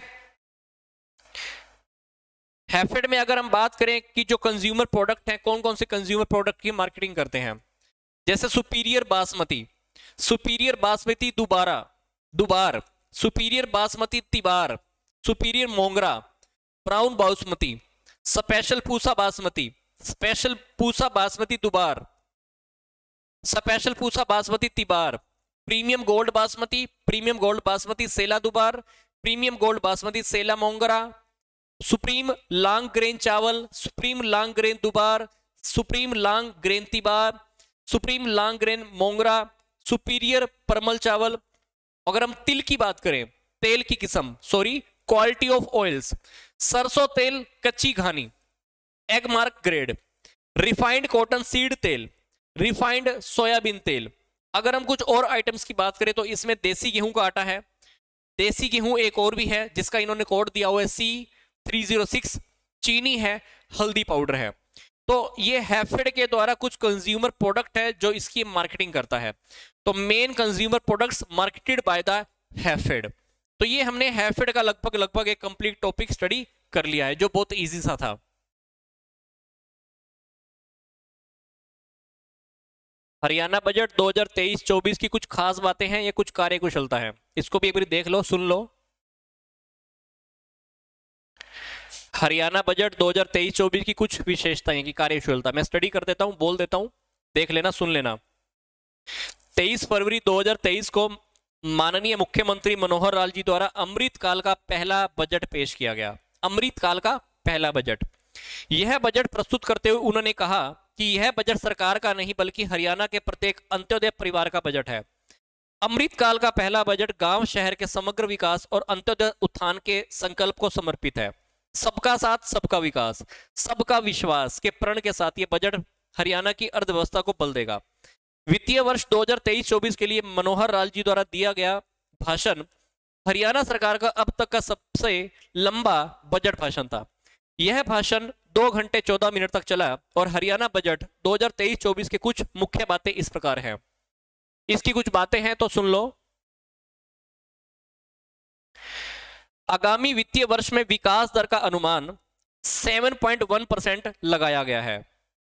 [SPEAKER 1] हैफेड में अगर हम बात करें कि जो कंज्यूमर प्रोडक्ट हैं, कौन कौन से कंज्यूमर प्रोडक्ट की मार्केटिंग करते हैं, जैसे सुपीरियर बासमती, सुपीरियर बासमती दोबारा दुबार, सुपीरियर बासमती तिबार, सुपीरियर मोंगरा, brown basmati, special Pusa basmati, special Pusa basmati दुबार, स्पेशल पूसा बासमती तिबार, premium gold basmati, premium gold basmati सेला दुबार, प्रीमियम गोल्ड बासमती सेला मोंगरा, सुप्रीम लॉन्ग ग्रेन चावल, सुप्रीम लॉन्ग ग्रेन दुबार, सुप्रीम लॉन्ग ग्रेन तिबार, सुप्रीम लॉन्ग ग्रेन मोंगरा, सुपीरियर परमल चावल। अगर हम तिल की बात करें, तेल की किस्म, सॉरी क्वालिटी ऑफ ऑयल्स, सरसों तेल कच्ची घानी, Agmark grade, refined cotton seed तेल, रिफाइंड सोयाबीन तेल। अगर हम कुछ और आइटम्स की बात करें तो इसमें देसी गेहूं का आटा है, देसी गेहूं एक और भी है जिसका इन्होंने कोड दिया हुआ है सी थ्री जीरो सिक्स, चीनी है, हल्दी पाउडर है। तो ये हैफेड के द्वारा कुछ कंज्यूमर प्रोडक्ट है जो इसकी मार्केटिंग करता है। तो main consumer products marketed by the HAFED. तो ये हमने हैफेड का लगभग लगभग एक कंप्लीट टॉपिक स्टडी कर लिया है, जो बहुत इजी सा था। हरियाणा बजट दो हज़ार तेईस चौबीस की कुछ खास बातें हैं, ये कुछ कार्यकुशलता है, इसको भी एक बार देख लो, सुन लो। हरियाणा बजट दो हज़ार तेईस चौबीस की कुछ विशेषताएं की कार्यकुशलता मैं स्टडी कर देता हूं, बोल देता हूं, देख लेना, सुन लेना। तेईस फरवरी दो हज़ार तेईस को माननीय मुख्यमंत्री मनोहर लाल जी द्वारा अमृत काल का पहला बजट पेश किया गया। अमृत काल का पहला बजट, यह बजट प्रस्तुत करते हुए उन्होंने कहा कि यह बजट सरकार का नहीं बल्कि हरियाणा के प्रत्येक अंत्योदय परिवार का बजट है। अमृत काल का पहला बजट गांव शहर के समग्र विकास और अंत्योदय उत्थान के संकल्प को समर्पित है। सबका साथ सबका विकास, सबका विश्वास के प्रण के साथ यह बजट हरियाणा की अर्थव्यवस्था को बल देगा। वित्तीय वर्ष दो हज़ार तेईस चौबीस के लिए मनोहर लाल जी द्वारा दिया गया भाषण हरियाणा सरकार का अब तक का सबसे लंबा बजट भाषण था। यह भाषण दो घंटे चौदह मिनट तक चला और हरियाणा बजट दो हज़ार तेईस चौबीस के कुछ मुख्य बातें इस प्रकार हैं। इसकी कुछ बातें हैं तो सुन लो। आगामी वित्तीय वर्ष में विकास दर का अनुमान सात पॉइंट एक परसेंट लगाया गया है।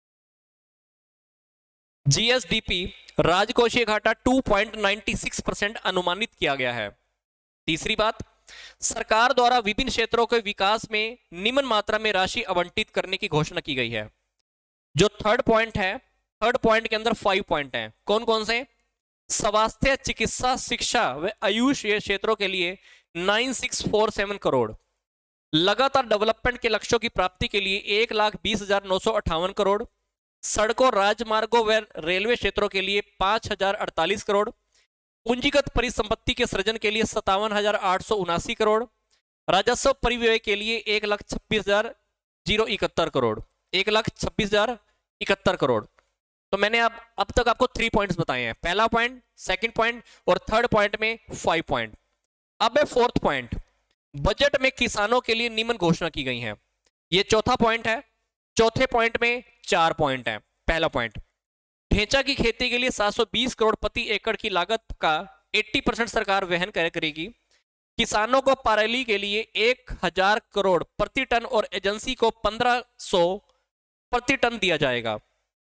[SPEAKER 1] जीएसडीपी राजकोषीय घाटा दो पॉइंट नौ छह परसेंट अनुमानित किया गया है। तीसरी बात, सरकार द्वारा विभिन्न क्षेत्रों के विकास में निम्न मात्रा में राशि आवंटित करने की घोषणा की गई है। जो थर्ड पॉइंट है, थर्ड पॉइंट के अंदर फाइव पॉइंट हैं। कौन कौन से? स्वास्थ्य, चिकित्सा, शिक्षा व आयुष क्षेत्रों के लिए नौ हज़ार छह सौ सैंतालीस करोड़, लगातार डेवलपमेंट के लक्ष्यों की प्राप्ति के लिए एक लाख बीस हजार नौ सौ अट्ठावन करोड़, सड़कों, राजमार्गों व रेलवे क्षेत्रों के लिए पांच हजार अड़तालीस करोड़, पूंजीगत परिसंपत्ति के सृजन के लिए सत्तावन हजार आठ सौ उनासी करोड़, राजस्व परिव्यय के लिए एक लाख छब्बीस हजार जीरो इकहत्तर करोड़, एक लाख छब्बीस हजार इकहत्तर करोड़। तो मैंने अब अब तक आपको थ्री पॉइंट्स बताए हैं। पहला पॉइंट सेकंड पॉइंट, और थर्ड पॉइंट में फाइव पॉइंट। अब है फोर्थ पॉइंट, बजट में किसानों के लिए निम्न घोषणा की गई है। ये चौथा पॉइंट है। चौथे पॉइंट में चार पॉइंट है। पहला पॉइंट, ढेंचा की खेती के लिए सात सौ बीस करोड़ प्रति एकड़ की लागत का अस्सी परसेंट सरकार वहन करेगी। किसानों को पराली के लिए एक हजार करोड़ प्रति टन और एजेंसी को पंद्रह सौ प्रति टन दिया जाएगा।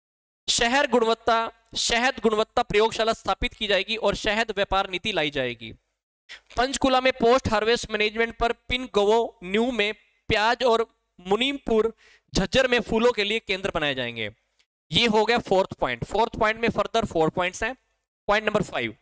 [SPEAKER 1] शहर गुणवत्ता शहद गुणवत्ता प्रयोगशाला स्थापित की जाएगी और शहद व्यापार नीति लाई जाएगी। पंचकुला में पोस्ट हार्वेस्ट मैनेजमेंट पर पिन गवो न्यू में प्याज और मुनीमपुर झज्जर में फूलों के लिए केंद्र बनाए जाएंगे। ये हो गया फोर्थ पॉइंट। फोर्थ पॉइंट में फर्दर फोर पॉइंट्स हैं। पॉइंट नंबर फाइव,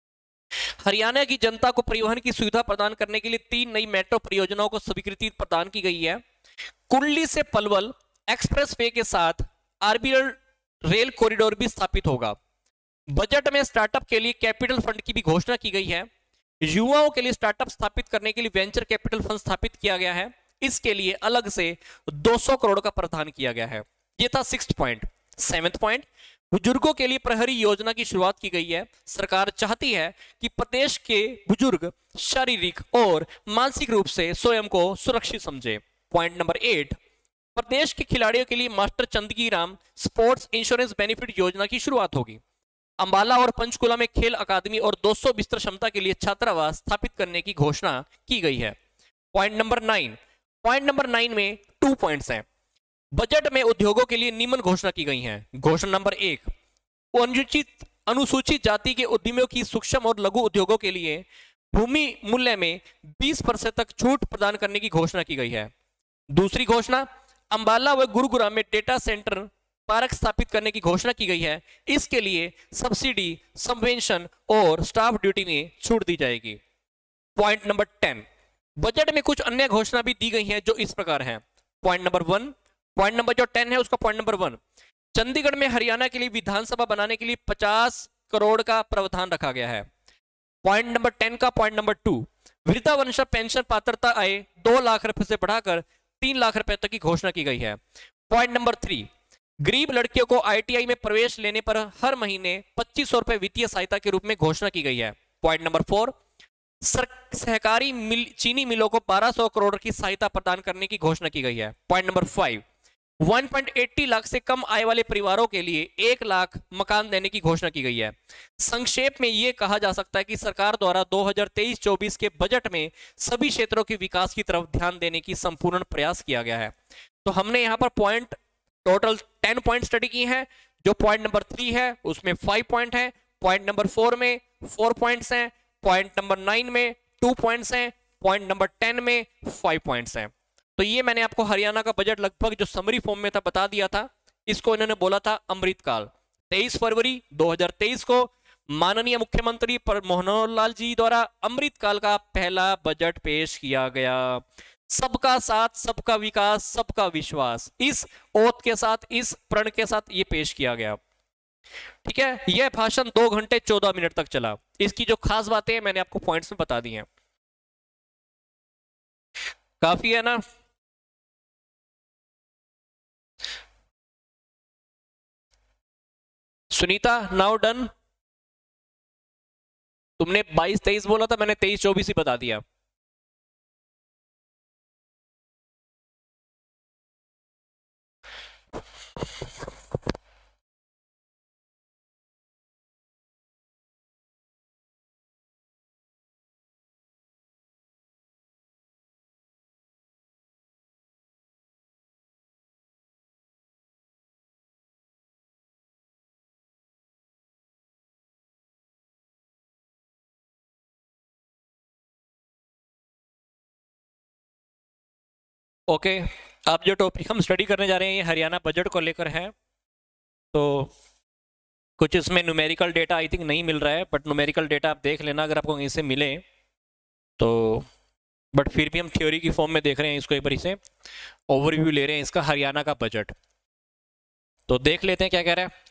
[SPEAKER 1] हरियाणा की जनता को परिवहन की सुविधा प्रदान करने के लिए तीन नई मेट्रो परियोजनाओं को स्वीकृति प्रदान की गई है। कुंडली से पलवल एक्सप्रेस वे के साथ आरबीएल रेल कॉरिडोर भी स्थापित होगा। बजट में स्टार्टअप के लिए कैपिटल फंड की भी घोषणा की गई है। युवाओं के लिए स्टार्टअप स्थापित करने के लिए वेंचर कैपिटल फंड स्थापित किया गया है। इसके लिए अलग से दो सौ करोड़ का प्रावधान किया गया है। ये था सिक्स्थ पॉइंट। सेवेंथ पॉइंट, बुजुर्गों के लिए प्रहरी योजना की शुरुआत की गई है। सरकार चाहती है कि प्रदेश के बुजुर्ग शारीरिक और मानसिक रूप से स्वयं को सुरक्षित समझे। पॉइंट नंबर एट, प्रदेश के खिलाड़ियों के लिए master Chandgi Ram sports insurance benefit योजना की शुरुआत होगी। अंबाला और पंचकुला में खेल अकादमी और दो सौ बिस्तर क्षमता के लिए छात्रावास स्थापित करने की घोषणा की गई है। Point number nine point number nine में टू पॉइंट्स हैं। बजट में उद्योगों के लिए निम्न घोषणा की गई है। घोषणा नंबर एक, अनुसूचित अनुसूचित जाति के उद्यमियों की सूक्ष्म और लघु उद्योगों के लिए भूमि मूल्य में बीस प्रतिशत तक छूट प्रदान करने की घोषणा की गई है। दूसरी घोषणा, अंबाला व गुरुग्राम में डेटा सेंटर पार्क स्थापित करने की घोषणा की गई है। इसके लिए सब्सिडी, सबवेंशन और स्टाफ ड्यूटी में छूट दी जाएगी। पॉइंट नंबर टेन, बजट में कुछ अन्य घोषणा भी दी गई हैं जो इस प्रकार हैं। Point number one point number जो टेन है उसका पॉइंट नंबर वन, चंडीगढ़ में हरियाणा के लिए विधानसभा बनाने के लिए पचास करोड़ का प्रावधान रखा गया है। पॉइंट नंबर टेन का पॉइंट नंबर टू, वृद्धावस्था पेंशन पात्रता आय दो लाख रुपए से बढ़ाकर तीन लाख रुपए तक की घोषणा की गई है। पॉइंट नंबर थ्री, गरीब लड़कियों को आईटीआई में प्रवेश लेने पर हर महीने पच्चीस सौ रुपए वित्तीय सहायता के रूप में घोषणा की गई है। पॉइंट नंबर फोर, सहकारी मिल, चीनी मिलों को बारह सौ करोड़ की सहायता प्रदान करने की घोषणा की गई है। पॉइंट नंबर फाइव, एक पॉइंट अस्सी लाख से कम आय वाले परिवारों के लिए एक लाख मकान देने की घोषणा की गई है। संक्षेप में यह कहा जा सकता है कि सरकार द्वारा दो हज़ार तेईस चौबीस के बजट में सभी क्षेत्रों के विकास की तरफ ध्यान देने की संपूर्ण प्रयास किया गया है। तो हमने यहाँ पर point total ten point study की है। जो पॉइंट नंबर थ्री है उसमें फाइव पॉइंट है। पॉइंट नंबर फोर में फोर पॉइंट्स हैं। पॉइंट नंबर नाइन में टू पॉइंट्स हैं। पॉइंट नंबर टेन में फाइव पॉइंट्स हैं। तो ये मैंने आपको हरियाणा का बजट लगभग जो समरी फॉर्म में था बता दिया था। इसको इन्होंने बोला था अमृतकाल। तेईस फरवरी दो हज़ार तेईस को माननीय मुख्यमंत्री पर मनोहर लाल जी द्वारा अमृतकाल का पहला बजट पेश किया गया। सबका साथ, सबका विकास, सबका विश्वास, इस ओथ के साथ, इस प्रण के साथ ये पेश किया गया। ठीक है, यह भाषण दो घंटे चौदह मिनट तक चला। इसकी जो खास बातें हैं मैंने आपको पॉइंट्स में बता दी हैं। काफी है ना। Sunita, now done. तुमने बाईस तेईस बोला था, मैंने तेईस चौबीस ही बता दिया। ओके okay, अब जो टॉपिक हम स्टडी करने जा रहे हैं ये हरियाणा बजट को लेकर है। तो कुछ इसमें न्यूमेरिकल डेटा आई थिंक नहीं मिल रहा है, बट न्यूमेरिकल डेटा आप देख लेना अगर आपको कहीं से मिले तो। बट फिर भी हम थ्योरी की फॉर्म में देख रहे हैं इसको, एक बार इसे ओवरव्यू ले रहे हैं इसका हरियाणा का बजट। तो देख लेते हैं क्या कह रहा है।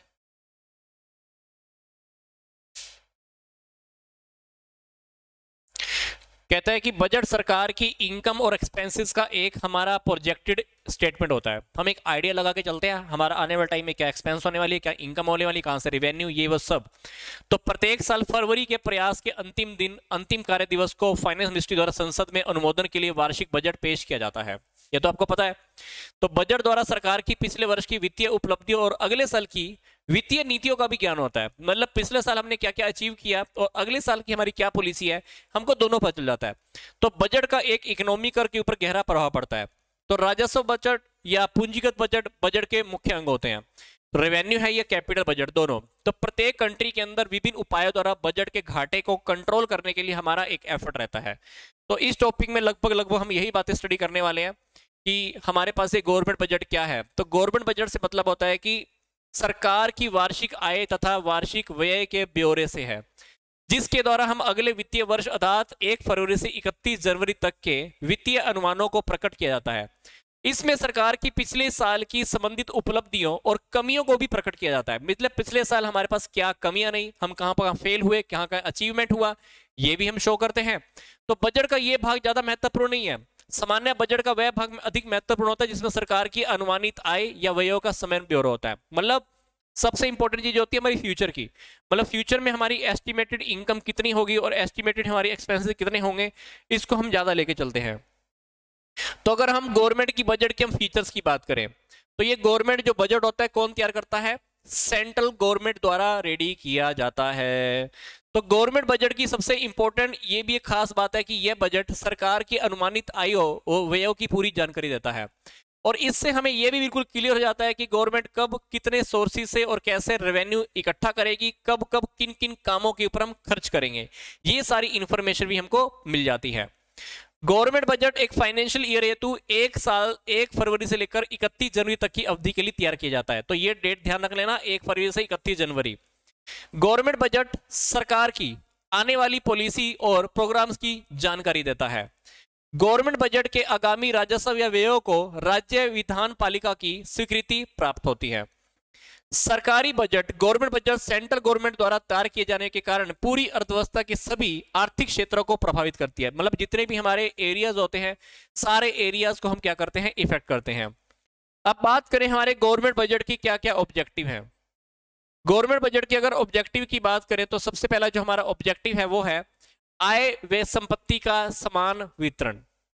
[SPEAKER 1] कहता है कि बजट सरकार की इनकम और एक्सपेंसेस का एक हमारा प्रोजेक्टेड स्टेटमेंट होता है। हम एक आइडिया लगा के चलते हैं हमारा आने वाले टाइम में क्या एक्सपेंस होने वाली है, क्या इनकम होने वाली, कहां से रेवेन्यू, ये वो सब। तो प्रत्येक साल फरवरी के प्रयास के अंतिम दिन, अंतिम कार्य दिवस को फाइनेंस मिनिस्ट्री द्वारा संसद में अनुमोदन के लिए वार्षिक बजट पेश किया जाता है। ये तो आपको पता है। तो बजट द्वारा सरकार की पिछले वर्ष की वित्तीय उपलब्धियों और अगले साल की वित्तीय नीतियों का भी ज्ञान होता है। मतलब पिछले साल हमने क्या क्या अचीव किया और अगले साल की हमारी क्या पॉलिसी है, हमको दोनों पता चल जाता है। तो बजट का एक इकोनॉमी कर के ऊपर गहरा प्रभाव पड़ता है। तो राजस्व बजट या पूंजीगत बजट बजट के मुख्य अंग होते हैं। रेवेन्यू है या कैपिटल बजट, दोनों। तो प्रत्येक कंट्री के अंदर विभिन्न उपायों द्वारा बजट के घाटे को कंट्रोल करने के लिए हमारा एक एफर्ट रहता है। तो इस टॉपिक में लगभग लगभग हम यही बातें स्टडी करने वाले हैं कि हमारे पास एक गवर्नमेंट बजट क्या है। तो गवर्नमेंट बजट से मतलब होता है कि सरकार की वार्षिक आय तथा वार्षिक व्यय के ब्यौरे से है, जिसके द्वारा हम अगले वित्तीय वर्ष अर्थात एक फरवरी से इकतीस जनवरी तक के वित्तीय अनुमानों को प्रकट किया जाता है। इसमें सरकार की पिछले साल की संबंधित उपलब्धियों और कमियों को भी प्रकट किया जाता है। मतलब पिछले साल हमारे पास क्या कमियां नहीं, हम कहां पर फेल हुए, कहां का अचीवमेंट हुआ, ये भी हम शो करते हैं। तो बजट का ये भाग ज्यादा महत्वपूर्ण नहीं है। सामान्य बजट का वह भाग अधिक महत्वपूर्ण होता है जिसमें सरकार की अनुमानित आय या व्ययों का समय ब्यौरा होता है। मतलब सबसे इंपॉर्टेंट चीज होती है हमारी फ्यूचर की। मतलब फ्यूचर में हमारी एस्टिमेटेड इनकम कितनी होगी और एस्टिमेटेड हमारी एक्सपेंसेस कितने होंगे, इसको हम ज्यादा लेके चलते हैं। तो अगर हम गवर्नमेंट की बजट के हम फीचर्स की बात करें तो ये गवर्नमेंट जो बजट होता है कौन तैयार करता है, सेंट्रल गवर्नमेंट द्वारा रेडी किया जाता है। तो गवर्नमेंट बजट की सबसे इंपॉर्टेंट ये भी एक खास बात है कि यह बजट सरकार की अनुमानित आयों और व्ययों की पूरी जानकारी देता है। और इससे हमें यह भी बिल्कुल क्लियर हो जाता है कि गवर्नमेंट कब कितने सोर्सेज से और कैसे रेवेन्यू इकट्ठा करेगी, कब कब किन किन कामों के ऊपर हम खर्च करेंगे, ये सारी इंफॉर्मेशन भी हमको मिल जाती है। गवर्नमेंट बजट एक फाइनेंशियल ईयर हेतु एक साल एक फरवरी से लेकर इकतीस जनवरी तक की अवधि के लिए तैयार किया जाता है। तो ये डेट ध्यान रख लेना, एक फरवरी से इकतीस जनवरी। गवर्नमेंट बजट सरकार की आने वाली पॉलिसी और प्रोग्राम्स की जानकारी देता है। गवर्नमेंट बजट के आगामी राजस्व या व्ययों को राज्य विधान पालिका की स्वीकृति प्राप्त होती है। सरकारी budget government budget central government द्वारा तैयार किए जाने के कारण पूरी अर्थव्यवस्था के सभी आर्थिक क्षेत्रों को प्रभावित करती है। मतलब जितने भी हमारे एरियाज होते हैं सारे एरियाज को हम क्या करते हैं, इफेक्ट करते हैं। अब बात करें हमारे गवर्नमेंट बजट की क्या क्या ऑब्जेक्टिव है। गवर्नमेंट बजट की अगर ऑब्जेक्टिव की बात करें तो सबसे पहला जो हमारा ऑब्जेक्टिव है वो है आय व संपत्ति का समान वितरण।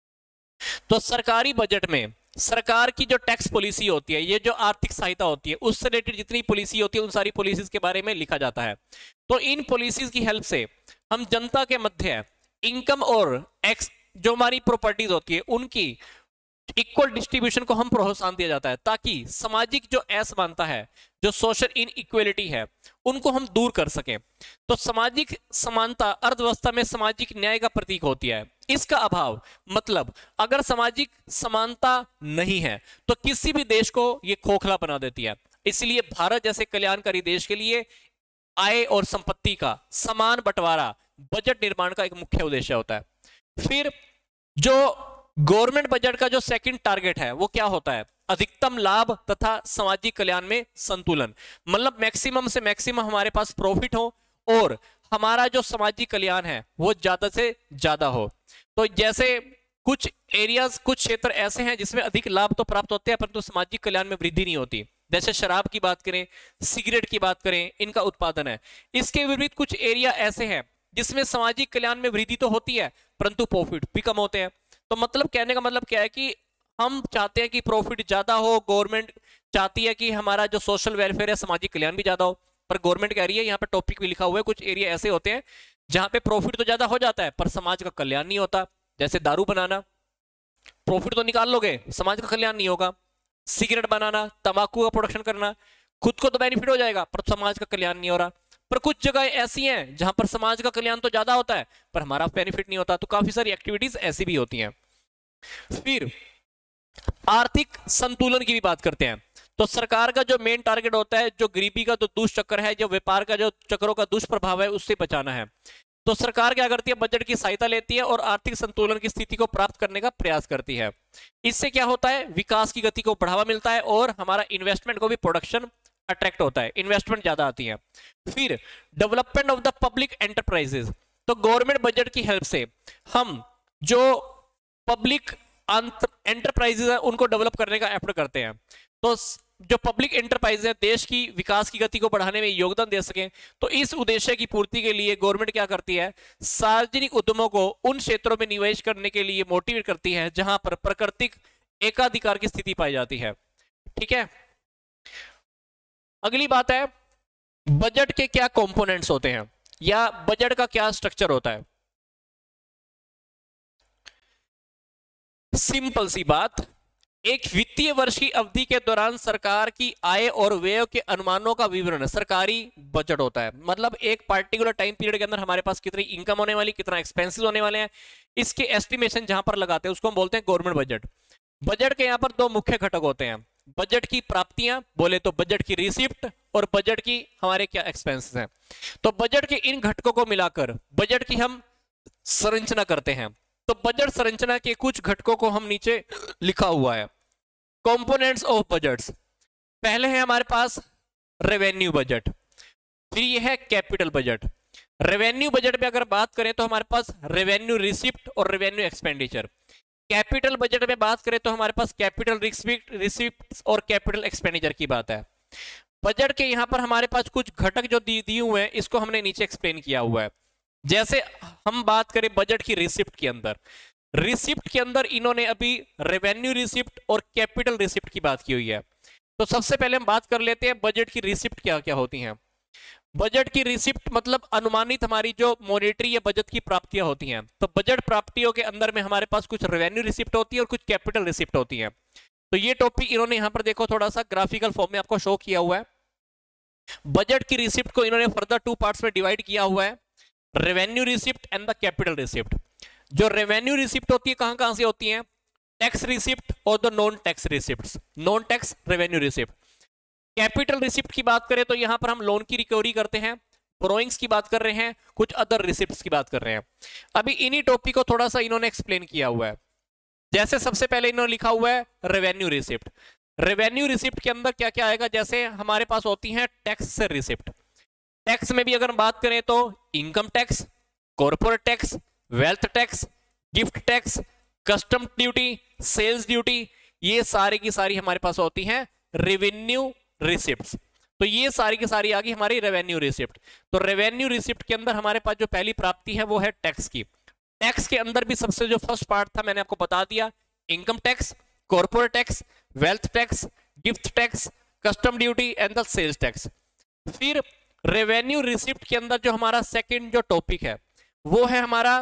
[SPEAKER 1] तो सरकारी बजट में सरकार की जो टैक्स पॉलिसी होती है, ये जो आर्थिक सहायता होती है, उससे रिलेटेड जितनी पॉलिसी होती है उन सारी पॉलिसीज के बारे में लिखा जाता है। तो इन पॉलिसीज की हेल्प से हम जनता के मध्य इनकम और एक्स जो हमारी प्रॉपर्टीज होती है उनकी इक्वल डिस्ट्रीब्यूशन को हम प्रोत्साहन दिया जाता है, ताकि सामाजिक जो असमानता है, जो सोशल इनइक्वालिटी है, उनको हम दूर कर सकें। तो सामाजिक समानता अर्थव्यवस्था में सामाजिक न्याय का प्रतीक होती है। इसका अभाव मतलब अगर सामाजिक समानता नहीं है तो किसी भी देश को यह खोखला बना देती है। इसलिए भारत जैसे कल्याणकारी देश के लिए आय और संपत्ति का समान बंटवारा बजट निर्माण का एक मुख्य उद्देश्य होता है। फिर जो गवर्नमेंट बजट का जो सेकंड टारगेट है वो क्या होता है, अधिकतम लाभ तथा सामाजिक कल्याण में संतुलन। मतलब मैक्सिमम से मैक्सिमम हमारे पास प्रॉफिट हो और हमारा जो सामाजिक कल्याण है वो ज्यादा से ज्यादा हो। तो जैसे कुछ एरियाज कुछ क्षेत्र ऐसे हैं जिसमें अधिक लाभ तो प्राप्त होते हैं परंतु सामाजिक कल्याण में वृद्धि नहीं होती। जैसे शराब की बात करें, सिगरेट की बात करें, इनका उत्पादन है। इसके विपरीत कुछ एरिया ऐसे हैं जिसमें सामाजिक कल्याण में वृद्धि तो होती है परंतु प्रॉफिट भी कम होते हैं। तो मतलब कहने का मतलब क्या है कि हम चाहते हैं कि प्रॉफिट ज्यादा हो, गवर्नमेंट चाहती है कि हमारा जो सोशल वेलफेयर है, सामाजिक कल्याण भी ज्यादा हो, पर गवर्नमेंट कह रही है, यहाँ पे टॉपिक भी लिखा हुआ है, कुछ एरिया ऐसे होते हैं जहां पे प्रॉफिट तो ज्यादा हो जाता है पर समाज का कल्याण नहीं होता। जैसे दारू बनाना, प्रॉफिट तो निकाल लोगे, समाज का कल्याण नहीं होगा। सिगरेट बनाना, तंबाकू का प्रोडक्शन करना, खुद को तो बेनिफिट हो जाएगा पर समाज का कल्याण नहीं हो रहा। पर कुछ जगह ऐसी हैं जहां पर समाज का कल्याण तो ज्यादा होता है पर हमारा बेनिफिट नहीं होता। तो काफी सारी एक्टिविटीज ऐसी भी होती हैं। फिर आर्थिक संतुलन की भी बात करते हैं। तो सरकार का जो मेन टारगेट होता है, जो गरीबी का जो दुष्चक्र है, जो व्यापार का जो चक्रों का दुष्प्रभाव है, उससे बचाना है। तो सरकार क्या करती है, बजट की सहायता लेती है और आर्थिक संतुलन की स्थिति को प्राप्त करने का प्रयास करती है। इससे क्या होता है, विकास की गति को बढ़ावा मिलता है और हमारा इन्वेस्टमेंट को भी प्रोडक्शन अट्रैक्ट होता है, इन्वेस्टमेंट ज्यादा आती है। फिर development of the public enterprises, तो गवर्नमेंट बजट की हेल्प से हम जो पब्लिक एंटरप्राइजेज है उनको डेवलप करने का एफर्ट करते हैं। तो जो पब्लिक एंटरप्राइज है देश की विकास की गति को बढ़ाने में योगदान दे सके, तो इस उद्देश्य की पूर्ति के लिए गवर्नमेंट क्या करती है, सार्वजनिक उद्यमों को उन क्षेत्रों में निवेश करने के लिए मोटिवेट करती है जहां पर प्राकृतिक एकाधिकार की स्थिति पाई जाती है। ठीक है, अगली बात है बजट के क्या कंपोनेंट्स होते हैं या बजट का क्या स्ट्रक्चर होता है। सिंपल सी बात, एक वित्तीय वर्ष की अवधि के दौरान सरकार की आय और व्यय के अनुमानों का विवरण सरकारी बजट होता है। मतलब एक पार्टिकुलर टाइम पीरियड के अंदर हमारे पास कितनी इनकम होने वाली, कितना एक्सपेंसेस होने वाले हैं, इसके एस्टिमेशन जहां पर लगाते हैं उसको हम बोलते हैं गवर्नमेंट बजट। बजट के यहां पर दो मुख्य घटक होते हैं, बजट की प्राप्तियां बोले तो बजट की रिसिप्ट और बजट की हमारे क्या एक्सपेंसेस हैं। तो बजट के इन घटकों को मिलाकर बजट की हम संरचना करते हैं। तो बजट संरचना के कुछ घटकों को हम नीचे लिखा हुआ है, कंपोनेंट्स ऑफ बजट्स। पहले है हमारे पास रेवेन्यू बजट, फिर ये है कैपिटल बजट। रेवेन्यू बजट में अगर बात करें तो हमारे पास रेवेन्यू रिसिप्ट और रेवेन्यू एक्सपेंडिचर। कैपिटल बजट में बात करें तो हमारे पास कैपिटल रिसिप्ट रिसिप्ट और कैपिटल एक्सपेंडिचर की बात है। बजट के यहां पर हमारे पास कुछ घटक जो दिए दी हुए हैं इसको हमने नीचे एक्सप्लेन किया हुआ है। जैसे हम बात करें बजट की रिसिप्ट के अंदर, रिसिप्ट के अंदर इन्होंने अभी रेवेन्यू रिसिप्ट और कैपिटल रिसिप्ट की बात की हुई है। तो सबसे पहले हम बात कर लेते हैं बजट की रिसिप्ट क्या क्या होती हैं। बजट की रिसिप्ट मतलब अनुमानित हमारी जो मॉनेटरी या बजट की प्राप्तियां होती हैं। तो बजट प्राप्तियों के अंदर में हमारे पास कुछ रेवेन्यू रिसिप्ट होती है और कुछ कैपिटल रिसिप्ट होती है। तो ये टॉपिक इन्होंने यहां पर देखो थोड़ा सा ग्राफिकल फॉर्म में आपको शो किया हुआ है। बजट की रिसिप्ट को इन्होंने फर्दर टू पार्ट्स में डिवाइड किया हुआ है, revenue receipt and the capital receipt. जो रेवेन्यू रिसिप्ट होती है कहां कहां से होती है, टैक्स रिसिप्ट और the non tax receipts, non tax revenue receipt. Capital receipt की बात करें तो यहां पर हम लोन की रिकवरी करते हैं, बोरोइंग्स की बात कर रहे हैं, कुछ अदर रिसिप्ट्स की बात कर रहे हैं। अभी इन्हीं टॉपिक को थोड़ा सा इन्होंने एक्सप्लेन किया हुआ है। जैसे सबसे पहले इन्होंने लिखा हुआ है रेवेन्यू रिसिप्ट। रेवेन्यू रिसिप्ट के अंदर क्या क्या आएगा, जैसे हमारे पास होती है टैक्स से रिसिप्ट। टैक्स में भी अगर हम बात करें तो income tax, corporate tax, wealth tax, gift tax, custom duty, sales duty, ये सारी की सारी हमारे पास होती हैं रेवेन्यू रिसिप्ट्स। तो ये सारी की सारी आ गई हमारी रेवेन्यू रिसिप्ट। तो रेवेन्यू रिसिप्ट के अंदर हमारे पास जो पहली प्राप्ति है वो है टैक्स की। टैक्स के अंदर भी सबसे जो फर्स्ट पार्ट था मैंने आपको बता दिया, income tax, corporate tax, wealth tax, gift tax, custom duty and the sales tax. फिर रेवेन्यू रिसिप्ट के अंदर जो हमारा सेकंड जो टॉपिक है वो है हमारा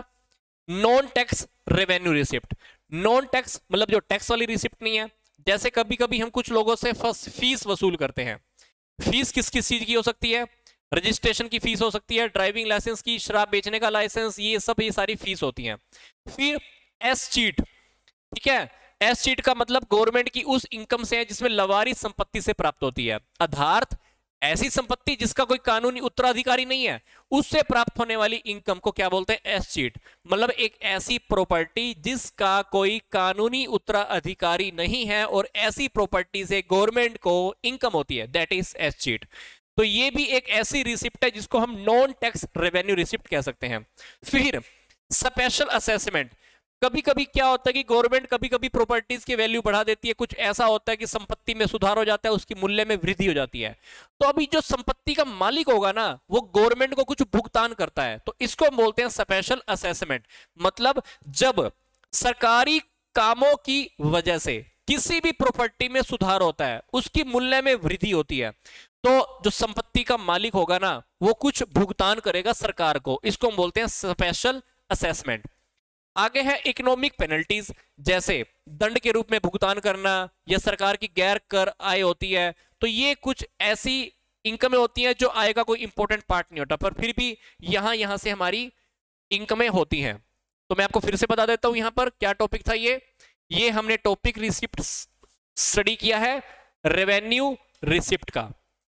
[SPEAKER 1] non tax revenue receipt. Non tax मतलब जो टैक्स वाली रिसिप्ट नहीं है। जैसे कभी कभी हम कुछ लोगों से फर्स्ट फीस वसूल करते हैं। फीस किस किस चीज की हो सकती है, रजिस्ट्रेशन की फीस हो सकती है, ड्राइविंग लाइसेंस की, शराब बेचने का लाइसेंस, ये सब ये सारी फीस होती हैं। फिर एस चीट, ठीक है, एस चीट का मतलब गवर्नमेंट की उस इनकम से है जिसमें लवारिस संपत्ति से प्राप्त होती है। आधार्थ ऐसी संपत्ति जिसका कोई कानूनी उत्तराधिकारी नहीं है, उससे प्राप्त होने वाली इनकम को क्या बोलते हैं, एस चीट। मतलब एक ऐसी प्रॉपर्टी जिसका कोई कानूनी उत्तराधिकारी नहीं है और ऐसी प्रॉपर्टी से गवर्नमेंट को इनकम होती है, दैट इज एस चीट। तो ये भी एक ऐसी रिसिप्ट है जिसको हम नॉन टैक्स रेवेन्यू रिसिप्ट कह सकते हैं। फिर स्पेशल असेसमेंट, कभी कभी क्या होता है कि गवर्नमेंट कभी कभी प्रॉपर्टीज की वैल्यू बढ़ा देती है, कुछ ऐसा होता है कि संपत्ति में सुधार हो जाता है, उसकी मूल्य में वृद्धि हो जाती है। तो अभी जो संपत्ति का मालिक होगा ना वो गवर्नमेंट को कुछ भुगतान करता है, तो इसको हम बोलते हैं स्पेशल असेसमेंट। मतलब जब सरकारी कामों की वजह से किसी भी प्रॉपर्टी में सुधार होता है, उसकी मूल्य में वृद्धि होती है, तो जो संपत्ति का मालिक होगा ना वो कुछ भुगतान करेगा सरकार को, इसको हम बोलते हैं स्पेशल असेसमेंट। आगे है इकोनॉमिक पेनल्टीज, जैसे दंड के रूप में भुगतान करना या सरकार की गैर कर आय होती है। तो ये कुछ ऐसी इनकमें होती हैं जो आय का कोई इंपॉर्टेंट पार्ट नहीं होता, पर फिर भी यहां यहां से हमारी इनकमें होती हैं। तो मैं आपको फिर से बता देता हूं यहां पर क्या टॉपिक था। ये ये हमने टॉपिक रिसिप्ट स्टडी किया है रेवेन्यू रिसिप्ट का।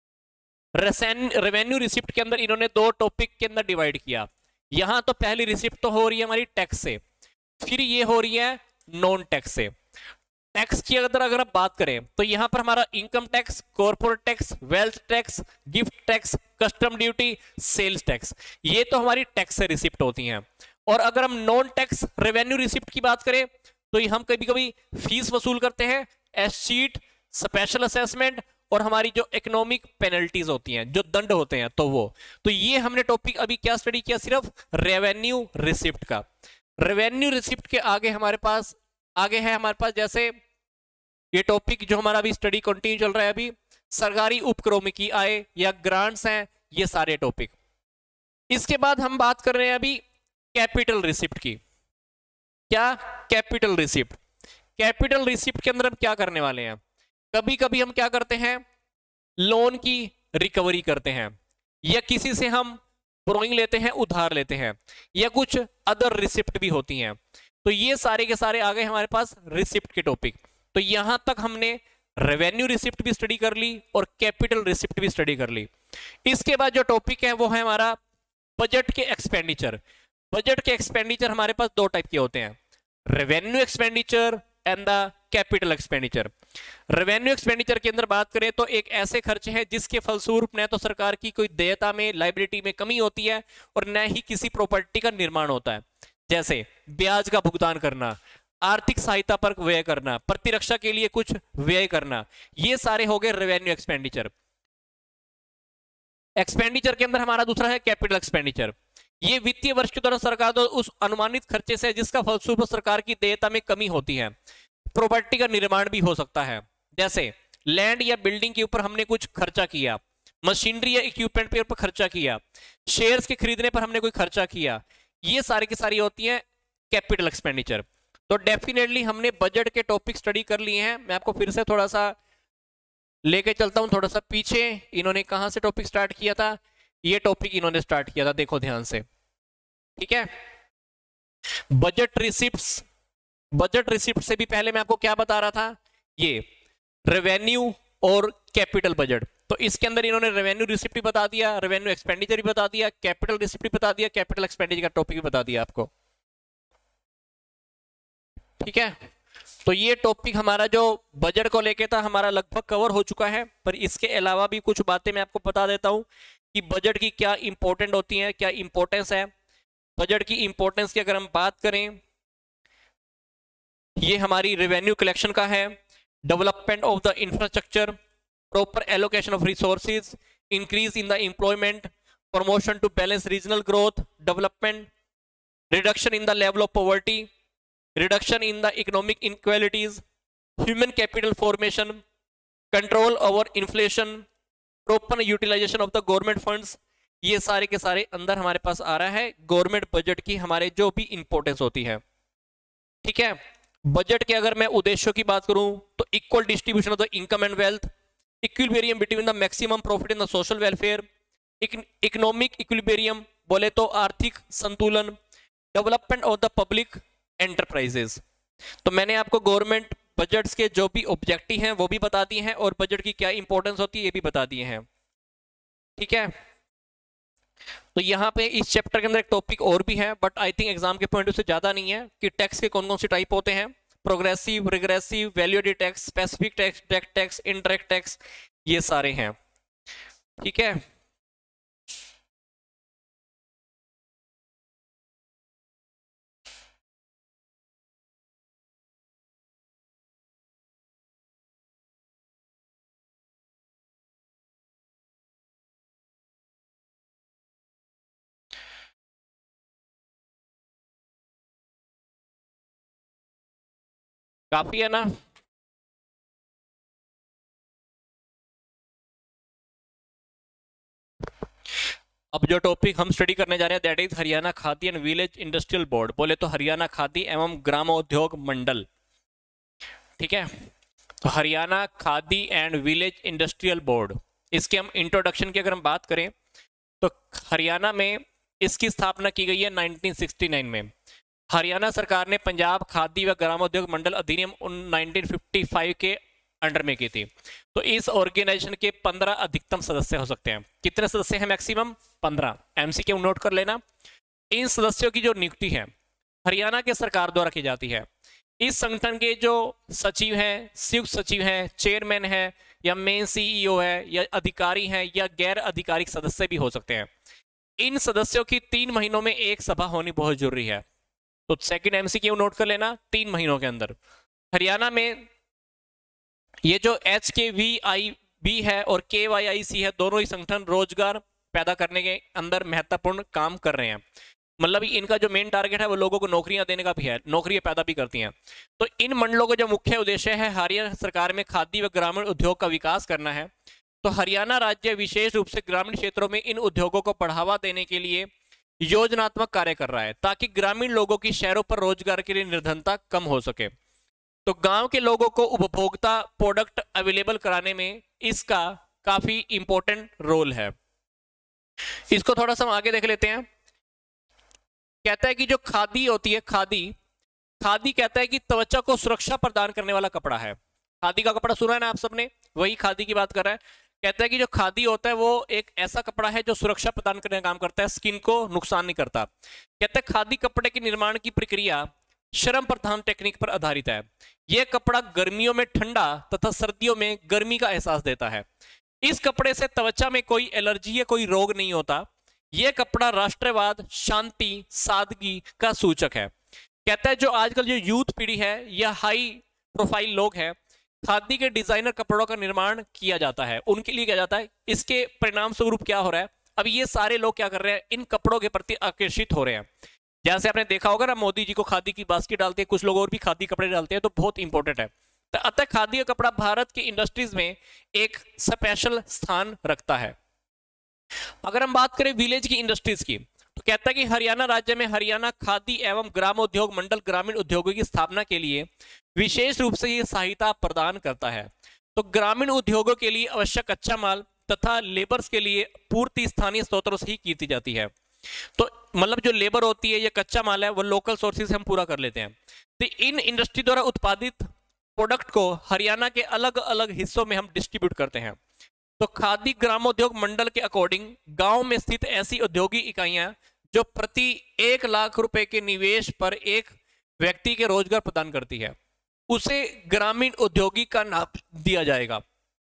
[SPEAKER 1] रेवेन्यू रिसिप्ट के अंदर इन्होंने दो टॉपिक के अंदर डिवाइड किया। यहां तो पहली रिसिप्ट तो हो रही है हमारी टैक्स से, फिर ये हो रही है नॉन टैक्स से। टैक्स की अगर अगर आप बात करें तो यहाँ पर हमारा income tax, corporate tax, wealth tax, gift tax, custom duty, sales tax, ये तो हमारी टैक्स से रिसिप्ट होती हैं। और अगर हम नॉन टैक्स रेवेन्यू रिसिप्ट की बात करें तो हम कभी कभी फीस वसूल करते हैं, एससीट, स्पेशल असेसमेंट, और हमारी जो इकोनॉमिक पेनल्टीज होती हैं, जो दंड होते हैं, तो वो तो ये हमने टॉपिक अभी क्या स्टडी किया, सिर्फ रेवेन्यू रिसिप्ट का। रेवेन्यू रिसिप्ट के आगे हमारे पास आगे है हमारे पास जैसे ये टॉपिक जो हमारा अभी स्टडी कंटिन्यू चल रहा है अभी, सरकारी उपक्रमों की आय या ग्रांट्स हैं, ये सारे टॉपिक। इसके बाद हम बात कर रहे हैं अभी कैपिटल रिसिप्ट की। क्या? Capital receipt. कैपिटल रिसिप्ट के अंदर हम क्या करने वाले हैं, कभी कभी हम क्या करते हैं, लोन की रिकवरी करते हैं, या किसी से हम बोरोइंग लेते हैं, उधार लेते हैं, या कुछ अदर रिसिप्ट भी होती हैं। तो ये सारे के सारे आ गए हमारे पास रिसिप्ट के टॉपिक। तो यहां तक हमने रेवेन्यू रिसिप्ट भी स्टडी कर ली और कैपिटल रिसिप्ट भी स्टडी कर ली। इसके बाद जो टॉपिक है वो है हमारा बजट के एक्सपेंडिचर। बजट के एक्सपेंडिचर हमारे पास दो टाइप के होते हैं, revenue expenditure and the capital expenditure. Revenue expenditure के अंदर बात करें तो एक ऐसे खर्चे हैं जिसके फलस्वरूप न तो सरकार की कोई देयता में, लायबिलिटी में कमी होती है और न ही किसी प्रॉपर्टी का निर्माण होता है, जैसे ब्याज का भुगतान करना, आर्थिक सहायता पर व्यय करना, प्रतिरक्षा के लिए कुछ व्यय करना, ये सारे हो गए रेवेन्यू एक्सपेंडिचर। एक्सपेंडिचर के अंदर हमारा दूसरा है कैपिटल एक्सपेंडिचर। ये वित्तीय वर्ष के दौरान सरकार तो उस अनुमानित खर्चे से जिसका फलस्वरूप सरकार की देयता में कमी होती है, प्रॉपर्टी का निर्माण भी हो सकता है, जैसे लैंड या बिल्डिंग के ऊपर हमने कुछ खर्चा किया, मशीनरी या इक्विपमेंट पे ऊपर खर्चा किया, शेयर्स के खरीदने पर हमने कोई खर्चा किया, ये सारी की सारी होती है कैपिटल एक्सपेंडिचर। तो डेफिनेटली हमने बजट के टॉपिक स्टडी कर लिए हैं। मैं आपको फिर से थोड़ा सा लेके चलता हूं, थोड़ा सा पीछे। इन्होंने कहां से टॉपिक स्टार्ट किया था, ये टॉपिक इन्होंने स्टार्ट किया था, देखो ध्यान से, ठीक है। बजट रिसिप्ट्स, बजट रिसिप्ट से भी पहले मैं आपको क्या बता रहा था, ये रेवेन्यू और कैपिटल बजट। तो इसके अंदर इन्होंने रेवेन्यू रिसिप्ट भी बता दिया, रेवेन्यू एक्सपेंडिचर भी बता दिया, कैपिटल रिसिप्ट भी बता दिया, कैपिटल एक्सपेंडिचर का टॉपिक भी बता दिया आपको, ठीक है। तो ये टॉपिक हमारा जो बजट को लेके था हमारा लगभग कवर हो चुका है, पर इसके अलावा भी कुछ बातें मैं आपको बता देता हूं कि बजट की क्या इंपॉर्टेंट होती है, क्या इंपॉर्टेंस है। बजट की इंपॉर्टेंस की अगर हम बात करें, ये हमारी रेवेन्यू कलेक्शन का है, development of the infrastructure, proper allocation of resources, increase in the employment, promotion to balance regional growth, development, reduction in the level of poverty, reduction in the economic inequalities, human capital formation, control over inflation, proper utilisation of the government funds. ये सारे के सारे अंदर हमारे पास आ रहा है government budget की हमारे जो भी इंपॉर्टेंस होती है, ठीक है। बजट के अगर मैं उद्देश्यों की बात करूं तो equal distribution of the income and wealth, equilibrium between the maximum profit in the social welfare, economic equilibrium बोले तो आर्थिक संतुलन, development of the public enterprises. तो मैंने आपको गवर्नमेंट बजट्स के जो भी ऑब्जेक्टिव हैं वो भी बता दिए हैं और बजट की क्या इंपॉर्टेंस होती है ये भी बता दिए हैं, ठीक है। तो यहाँ पे इस चैप्टर के अंदर एक टॉपिक और भी है, बट आई थिंक एग्जाम के पॉइंट से ज्यादा नहीं है, कि टैक्स के कौन कौन से टाइप होते हैं, progressive, regressive, value added tax, specific tax, direct tax, indirect tax, ये सारे हैं, ठीक है। काफी है ना। अब जो टॉपिक हम स्टडी करने जा रहे हैं that is Haryana Khadi and village industrial board, बोले तो हरियाणा खादी एवं ग्रामोद्योग मंडल, ठीक है। तो Haryana Khadi and village industrial board, इसके हम इंट्रोडक्शन की अगर हम बात करें तो हरियाणा में इसकी स्थापना की गई है नाइनटीन सिक्सटी नाइन में। हरियाणा सरकार ने पंजाब खादी व ग्रामोद्योग मंडल अधिनियम नाइनटीन फिफ्टी फाइव के अंडर में की थी। तो इस ऑर्गेनाइजेशन के पंद्रह अधिकतम सदस्य हो सकते हैं। कितने सदस्य हैं? मैक्सिमम पंद्रह। एमसीक्यू नोट कर लेना। इन सदस्यों की जो नियुक्ति है हरियाणा के सरकार द्वारा की जाती है। इस संगठन के जो सचिव हैं, संयुक्त सचिव हैं, चेयरमैन है, या मेन सीईओ है, या अधिकारी हैं, या गैर आधिकारिक सदस्य भी हो सकते हैं। इन सदस्यों की तीन महीनों में एक सभा होनी बहुत जरूरी है। तो सेकंड एमसीक्यू नोट कर लेना, तीन महीनों के अंदर। हरियाणा में ये जो H K V I B है और के वाई आई सी है, दोनों ही संगठन रोजगार पैदा करने के अंदर महत्वपूर्ण काम कर रहे हैं। मतलब इनका जो मेन टारगेट है वो लोगों को नौकरियां देने का भी है, नौकरियां पैदा भी करती हैं। तो इन मंडलों का जो मुख्य उद्देश्य है हरियाणा सरकार में खादी व ग्रामीण उद्योग का विकास करना है। तो हरियाणा राज्य विशेष रूप से ग्रामीण क्षेत्रों में इन उद्योगों को बढ़ावा देने के लिए योजनात्मक कार्य कर रहा है, ताकि ग्रामीण लोगों की शहरों पर रोजगार के लिए निर्धनता कम हो सके। तो गांव के लोगों को उपभोक्ता प्रोडक्ट अवेलेबल कराने में इसका काफी इंपॉर्टेंट रोल है। इसको थोड़ा सा हम आगे देख लेते हैं। कहता है कि जो खादी होती है, खादी खादी कहता है कि त्वचा को सुरक्षा प्रदान करने वाला कपड़ा है। खादी का कपड़ा सुना है ना आप सबने, वही खादी की बात कर रहा है। कहता है कि जो खादी होता है वो एक ऐसा कपड़ा है जो सुरक्षा प्रदान करने का काम करता है, स्किन को नुकसान नहीं करता। कहता है खादी कपड़े के निर्माण की प्रक्रिया श्रम प्रधान टेक्निक पर आधारित है। यह कपड़ा गर्मियों में ठंडा तथा सर्दियों में गर्मी का एहसास देता है। इस कपड़े से त्वचा में कोई एलर्जी या कोई रोग नहीं होता। यह कपड़ा राष्ट्रवाद, शांति, सादगी का सूचक है। कहता है जो आजकल जो यूथ पीढ़ी है या हाई प्रोफाइल लोग हैं, खादी के डिजाइनर कपड़ों का निर्माण किया जाता है, उनके लिए किया जाता है। इसके परिणाम स्वरूप क्या हो रहा है, अब ये सारे लोग क्या कर रहे हैं, इन कपड़ों के प्रति आकर्षित हो रहे हैं। जैसे आपने देखा होगा ना, मोदी जी को खादी की बास्केट डालते हैं, कुछ लोग और भी खादी कपड़े डालते हैं, तो बहुत इंपॉर्टेंट है। तो अतः खादी का कपड़ा भारत की इंडस्ट्रीज में एक स्पेशल स्थान रखता है। अगर हम बात करें विलेज की इंडस्ट्रीज की, तो कहता है कि हरियाणा राज्य में हरियाणा खादी एवं ग्रामोद्योग मंडल ग्रामीण उद्योगों की स्थापना के लिए विशेष रूप से ये सहायता प्रदान करता है। तो ग्रामीण उद्योगों के लिए आवश्यक कच्चा माल तथा लेबर्स के लिए पूर्ति स्थानीय स्रोतों से ही की जाती है। तो मतलब जो लेबर होती है या कच्चा माल है वो लोकल सोर्सेज से हम पूरा कर लेते हैं। तो इन इंडस्ट्री द्वारा उत्पादित प्रोडक्ट को हरियाणा के अलग अलग हिस्सों में हम डिस्ट्रीब्यूट करते हैं। तो खादी ग्रामोद्योग मंडल के अकॉर्डिंग गांव में स्थित ऐसी औद्योगिक इकाइयां जो प्रति एक लाख रुपए के निवेश पर एक व्यक्ति के रोजगार प्रदान करती है, उसे ग्रामीण औद्योगिक का नाम दिया जाएगा।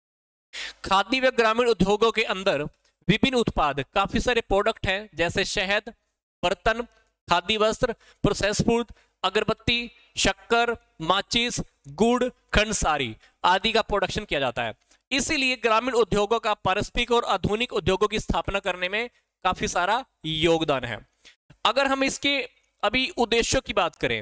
[SPEAKER 1] खादी व ग्रामीण उद्योगों के अंदर विभिन्न उत्पाद, काफी सारे प्रोडक्ट हैं, जैसे शहद, बर्तन, खादी वस्त्र, प्रोसेस फूड, अगरबत्ती, शक्कर, माचिस, गुड़, खंडसारी आदि का प्रोडक्शन किया जाता है। इसीलिए ग्रामीण उद्योगों का पारस्परिक और आधुनिक उद्योगों की स्थापना करने में काफी सारा योगदान है। अगर हम इसके अभी उद्देश्यों की बात करें,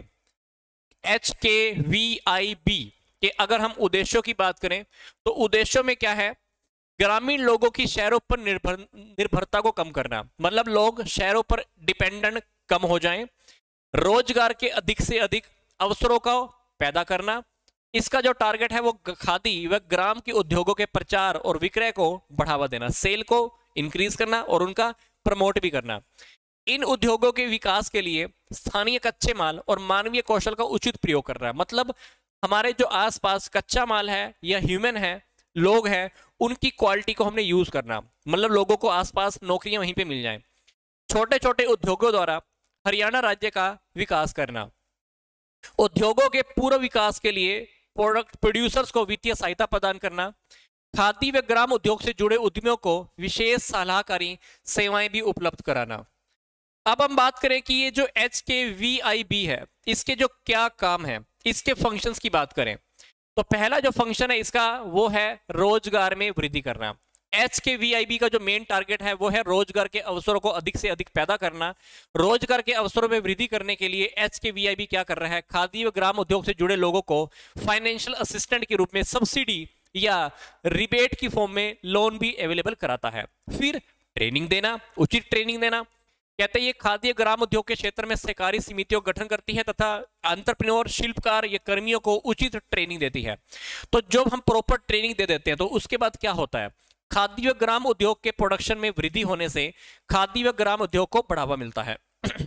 [SPEAKER 1] H K V I B के अगर हम उद्देश्यों की बात करें, तो उद्देश्यों में क्या है, ग्रामीण लोगों की शहरों पर निर्भर निर्भरता को कम करना, मतलब लोग शहरों पर डिपेंडेंट कम हो जाएं, रोजगार के अधिक से अधिक अवसरों को पैदा करना। इसका जो टारगेट है वो खादी व ग्राम के उद्योगों के प्रचार और विक्रय को बढ़ावा देना, सेल को इंक्रीज करना और उनका प्रमोट भी करना। इन उद्योगों के विकास के लिए स्थानीय कच्चे माल और मानवीय कौशल का उचित प्रयोग कर रहा है। मतलब हमारे जो आसपास कच्चा माल है या ह्यूमन है, लोग हैं, उनकी क्वालिटी को हमने यूज करना, मतलब लोगों को आसपास नौकरियां वहीं पे मिल जाएं। छोटे छोटे उद्योगों द्वारा हरियाणा राज्य का विकास करना। उद्योगों के पूर्ण विकास के लिए प्रोडक्ट प्रोड्यूसर्स को वित्तीय सहायता प्रदान करना। खादी व ग्राम उद्योग से जुड़े उद्यमियों को विशेष सलाहकारी सेवाएं भी उपलब्ध कराना। अब हम बात करें कि ये जो H K V I B है, इसके जो क्या काम है, इसके फंक्शंस की बात करें, तो पहला जो फंक्शन है इसका वो है रोजगार में वृद्धि करना। H K V I B का जो मेन टारगेट है वो है रोजगार के अवसरों को अधिक से अधिक पैदा करना। रोजगार के अवसरों में वृद्धि करने के लिए H K V I B क्या कर रहा है, खादी व ग्राम उद्योग से जुड़े लोगों को फाइनेंशियल असिस्टेंट के रूप में सब्सिडी या रिबेट की फॉर्म में लोन भी अवेलेबल कराता है। फिर ट्रेनिंग देना, उचित ट्रेनिंग देना। कहते हैं ये खादी ग्राम उद्योग के क्षेत्र में सहकारी समितियों का गठन करती है तथा एंटरप्रेन्योर, शिल्पकार या कर्मियों को उचित ट्रेनिंग देती है। तो जब हम प्रॉपर ट्रेनिंग दे देते हैं तो उसके बाद क्या होता है, खादी व ग्राम उद्योग के प्रोडक्शन में वृद्धि होने से खादी व ग्राम उद्योग को बढ़ावा मिलता है।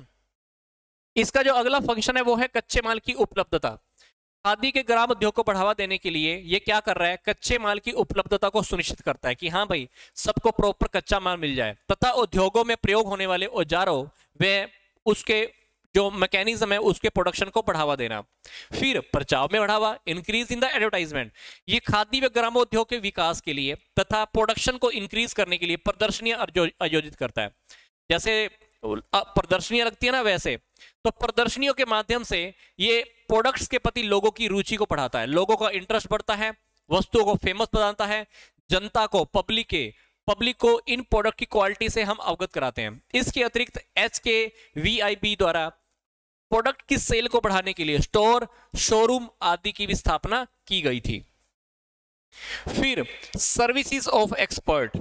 [SPEAKER 1] इसका जो अगला फंक्शन है वो है कच्चे माल की उपलब्धता। खादी के ग्राम उद्योग को बढ़ावा देने के लिए ये क्या कर रहा है, कच्चे माल की उपलब्धता को सुनिश्चित करता है कि हाँ भाई सबको प्रॉपर कच्चा माल मिल जाए, तथा उद्योगों में प्रयोग होने वाले औजारों व उसके जो मैकेनिज्म है उसके प्रोडक्शन को बढ़ावा देना। फिर प्रचार में बढ़ावा, इंक्रीज इन द एडवर्टाइजमेंट, ये खादी व ग्रामोद्योग के विकास के लिए तथा प्रोडक्शन को इंक्रीज करने के लिए प्रदर्शनियां आयोजित करता है। जैसे प्रदर्शनियां लगती है ना, वैसे तो प्रदर्शनियों के माध्यम से ये प्रोडक्ट्स के प्रति लोगों की रुचि को बढ़ाता है, लोगों का इंटरेस्ट बढ़ता है, वस्तुओं को फेमस बनाता है, जनता को, पब्लिक के पब्लिक को इन प्रोडक्ट की क्वालिटी से हम अवगत कराते हैं। इसके अतिरिक्त H K V I B द्वारा प्रोडक्ट की सेल को बढ़ाने के लिए स्टोर, शोरूम आदि की भी स्थापना की गई थी। फिर services of expert,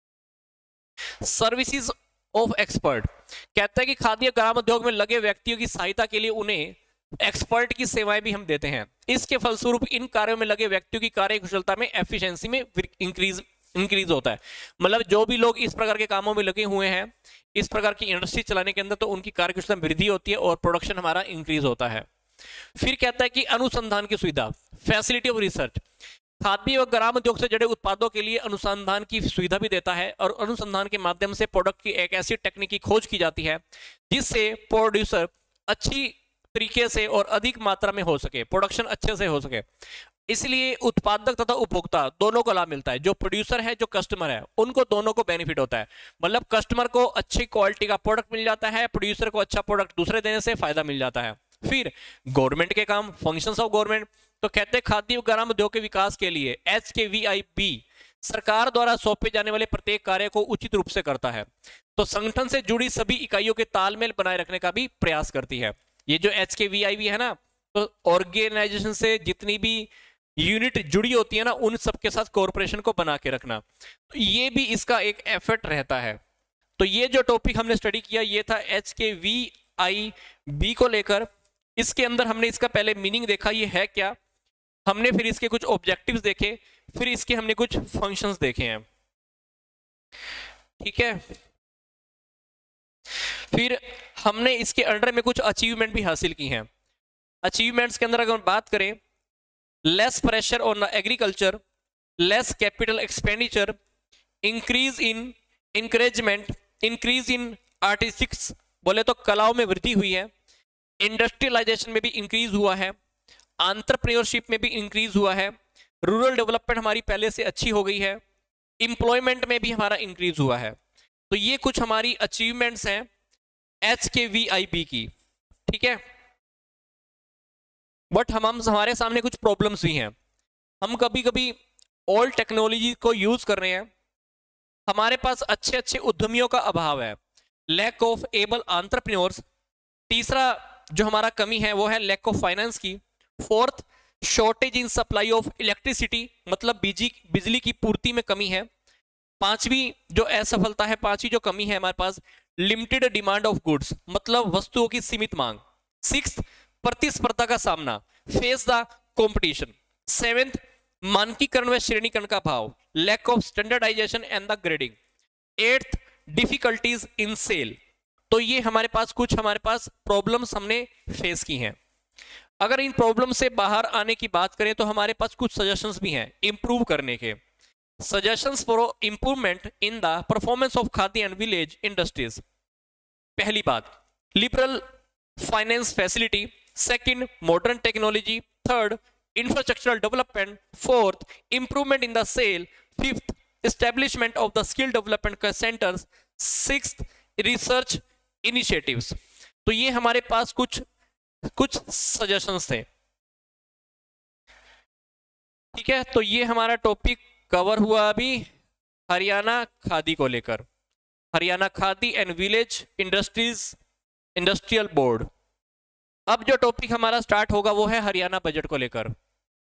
[SPEAKER 1] services of expert कहता है कि खादी और ग्राम उद्योग में लगे व्यक्तियों की सहायता के लिए उन्हें एक्सपर्ट की सेवाएं भी हम देते हैं। इसके फलस्वरूप इन कार्यों में लगे व्यक्तियों की कार्य कुशलता में, एफिशिएंसी में इंक्रीज इंक्रीज होता है। मतलब जो भी लोग इस प्रकार के कामों में लगे हुए हैं, इस प्रकार की इंडस्ट्री चलाने के अंदर, तो उनकी कार्यकुशलता में वृद्धि होती है और प्रोडक्शन हमारा इंक्रीज होता है। फिर कहता है कि अनुसंधान की सुविधा, फैसिलिटी ऑफ रिसर्च, खादी और ग्राम उद्योग से जुड़े उत्पादों के लिए अनुसंधान की सुविधा भी देता है और अनुसंधान के माध्यम से प्रोडक्ट की एक ऐसी टेक्निक की खोज की जाती है जिससे प्रोड्यूसर अच्छी तरीके से और अधिक मात्रा में हो सके, प्रोडक्शन अच्छे से हो सके। इसलिए उत्पादक तथा उपभोक्ता दोनों को लाभ मिलता है, जो प्रोड्यूसर है, जो कस्टमर है, उनको दोनों को बेनिफिट होता है। मतलब कस्टमर को अच्छी क्वालिटी का प्रोडक्ट मिल जाता है, प्रोड्यूसर को अच्छा प्रोडक्ट दूसरे देने से फायदा मिल जाता है। फिर गवर्नमेंट के काम, फंक्शंस ऑफ गवर्नमेंट, तो कहते हैं खादी और ग्राम उद्योग के विकास के लिए H K V I B सरकार द्वारा सौंपे जाने वाले प्रत्येक कार्य को उचित रूप से करता है। तो संगठन से जुड़ी सभी इकाइयों के तालमेल बनाए रखने का भी प्रयास करती है। ये जो H K V I B है ना, तो ऑर्गेनाइजेशन से जितनी भी यूनिट जुड़ी होती है ना, उन सबके साथ कोऑपरेशन को बना के रखना, तो ये भी इसका एक एफर्ट रहता है। तो ये जो टॉपिक हमने स्टडी किया ये था H K V I B को लेकर। इसके अंदर हमने इसका पहले मीनिंग देखा, ये है क्या, हमने फिर इसके कुछ ऑब्जेक्टिव्स देखे, फिर इसके हमने कुछ फंक्शंस देखे हैं। ठीक है, फिर हमने इसके अंडर में कुछ अचीवमेंट भी हासिल की हैं। अचीवमेंट्स के अंदर अगर बात करें, less pressure on agriculture, less capital expenditure, increase in encouragement, increase in artistics, बोले तो कलाओं में वृद्धि हुई है, इंडस्ट्रियलाइजेशन में भी इंक्रीज हुआ है, एंटरप्रेन्योरशिप में भी इंक्रीज हुआ है, रूरल डेवलपमेंट हमारी पहले से अच्छी हो गई है, एम्प्लॉयमेंट में भी हमारा इंक्रीज हुआ है। तो ये कुछ हमारी अचीवमेंट्स हैं H K V I B की। ठीक है, बट हम हम हमारे सामने कुछ प्रॉब्लम्स भी हैं। हम कभी कभी ओल्ड टेक्नोलॉजी को यूज कर रहे हैं, हमारे पास अच्छे अच्छे उद्यमियों का अभाव है, लैक ऑफ एबल एंटरप्रेन्योर्स। तीसरा जो हमारा कमी है वो है लैक ऑफ फाइनेंस की। Fourth, shortage in supply of electricity, मतलब बिजली बिजली की पूर्ति में कमी है। पांचवी जो असफलता है, पांचवी जो कमी है हमारे पास, लिमिटेड डिमांड ऑफ गुड्स, मतलब वस्तुओं की सीमित मांग। सिक्स्थ, प्रतिस्पर्धा का सामना, फेस द कंपटीशन। सेवेंथ, मानकीकरण व श्रेणीकरण का भाव, lack of standardisation and the grading. Eighth, difficulties in sale. तो ये हमारे पास कुछ हमारे पास प्रॉब्लम्स हमने फेस की हैं। अगर इन प्रॉब्लम से बाहर आने की बात करें तो हमारे पास कुछ सजेशंस भी हैं इंप्रूव करने के। Suggestions for improvement in the performance of Khadi and village industries. पहली बात, liberal finance facility. Second, modern technology. Third, infrastructural development. Fourth, improvement in the sale. Fifth, establishment of the skill development centres. Sixth, research initiatives. तो ये हमारे पास कुछ कुछ suggestions थे। ठीक है, तो ये हमारा टॉपिक कवर हुआ अभी हरियाणा खादी को लेकर, Haryana Khadi and village industries industrial board. अब जो टॉपिक हमारा स्टार्ट होगा वो है हरियाणा बजट को लेकर।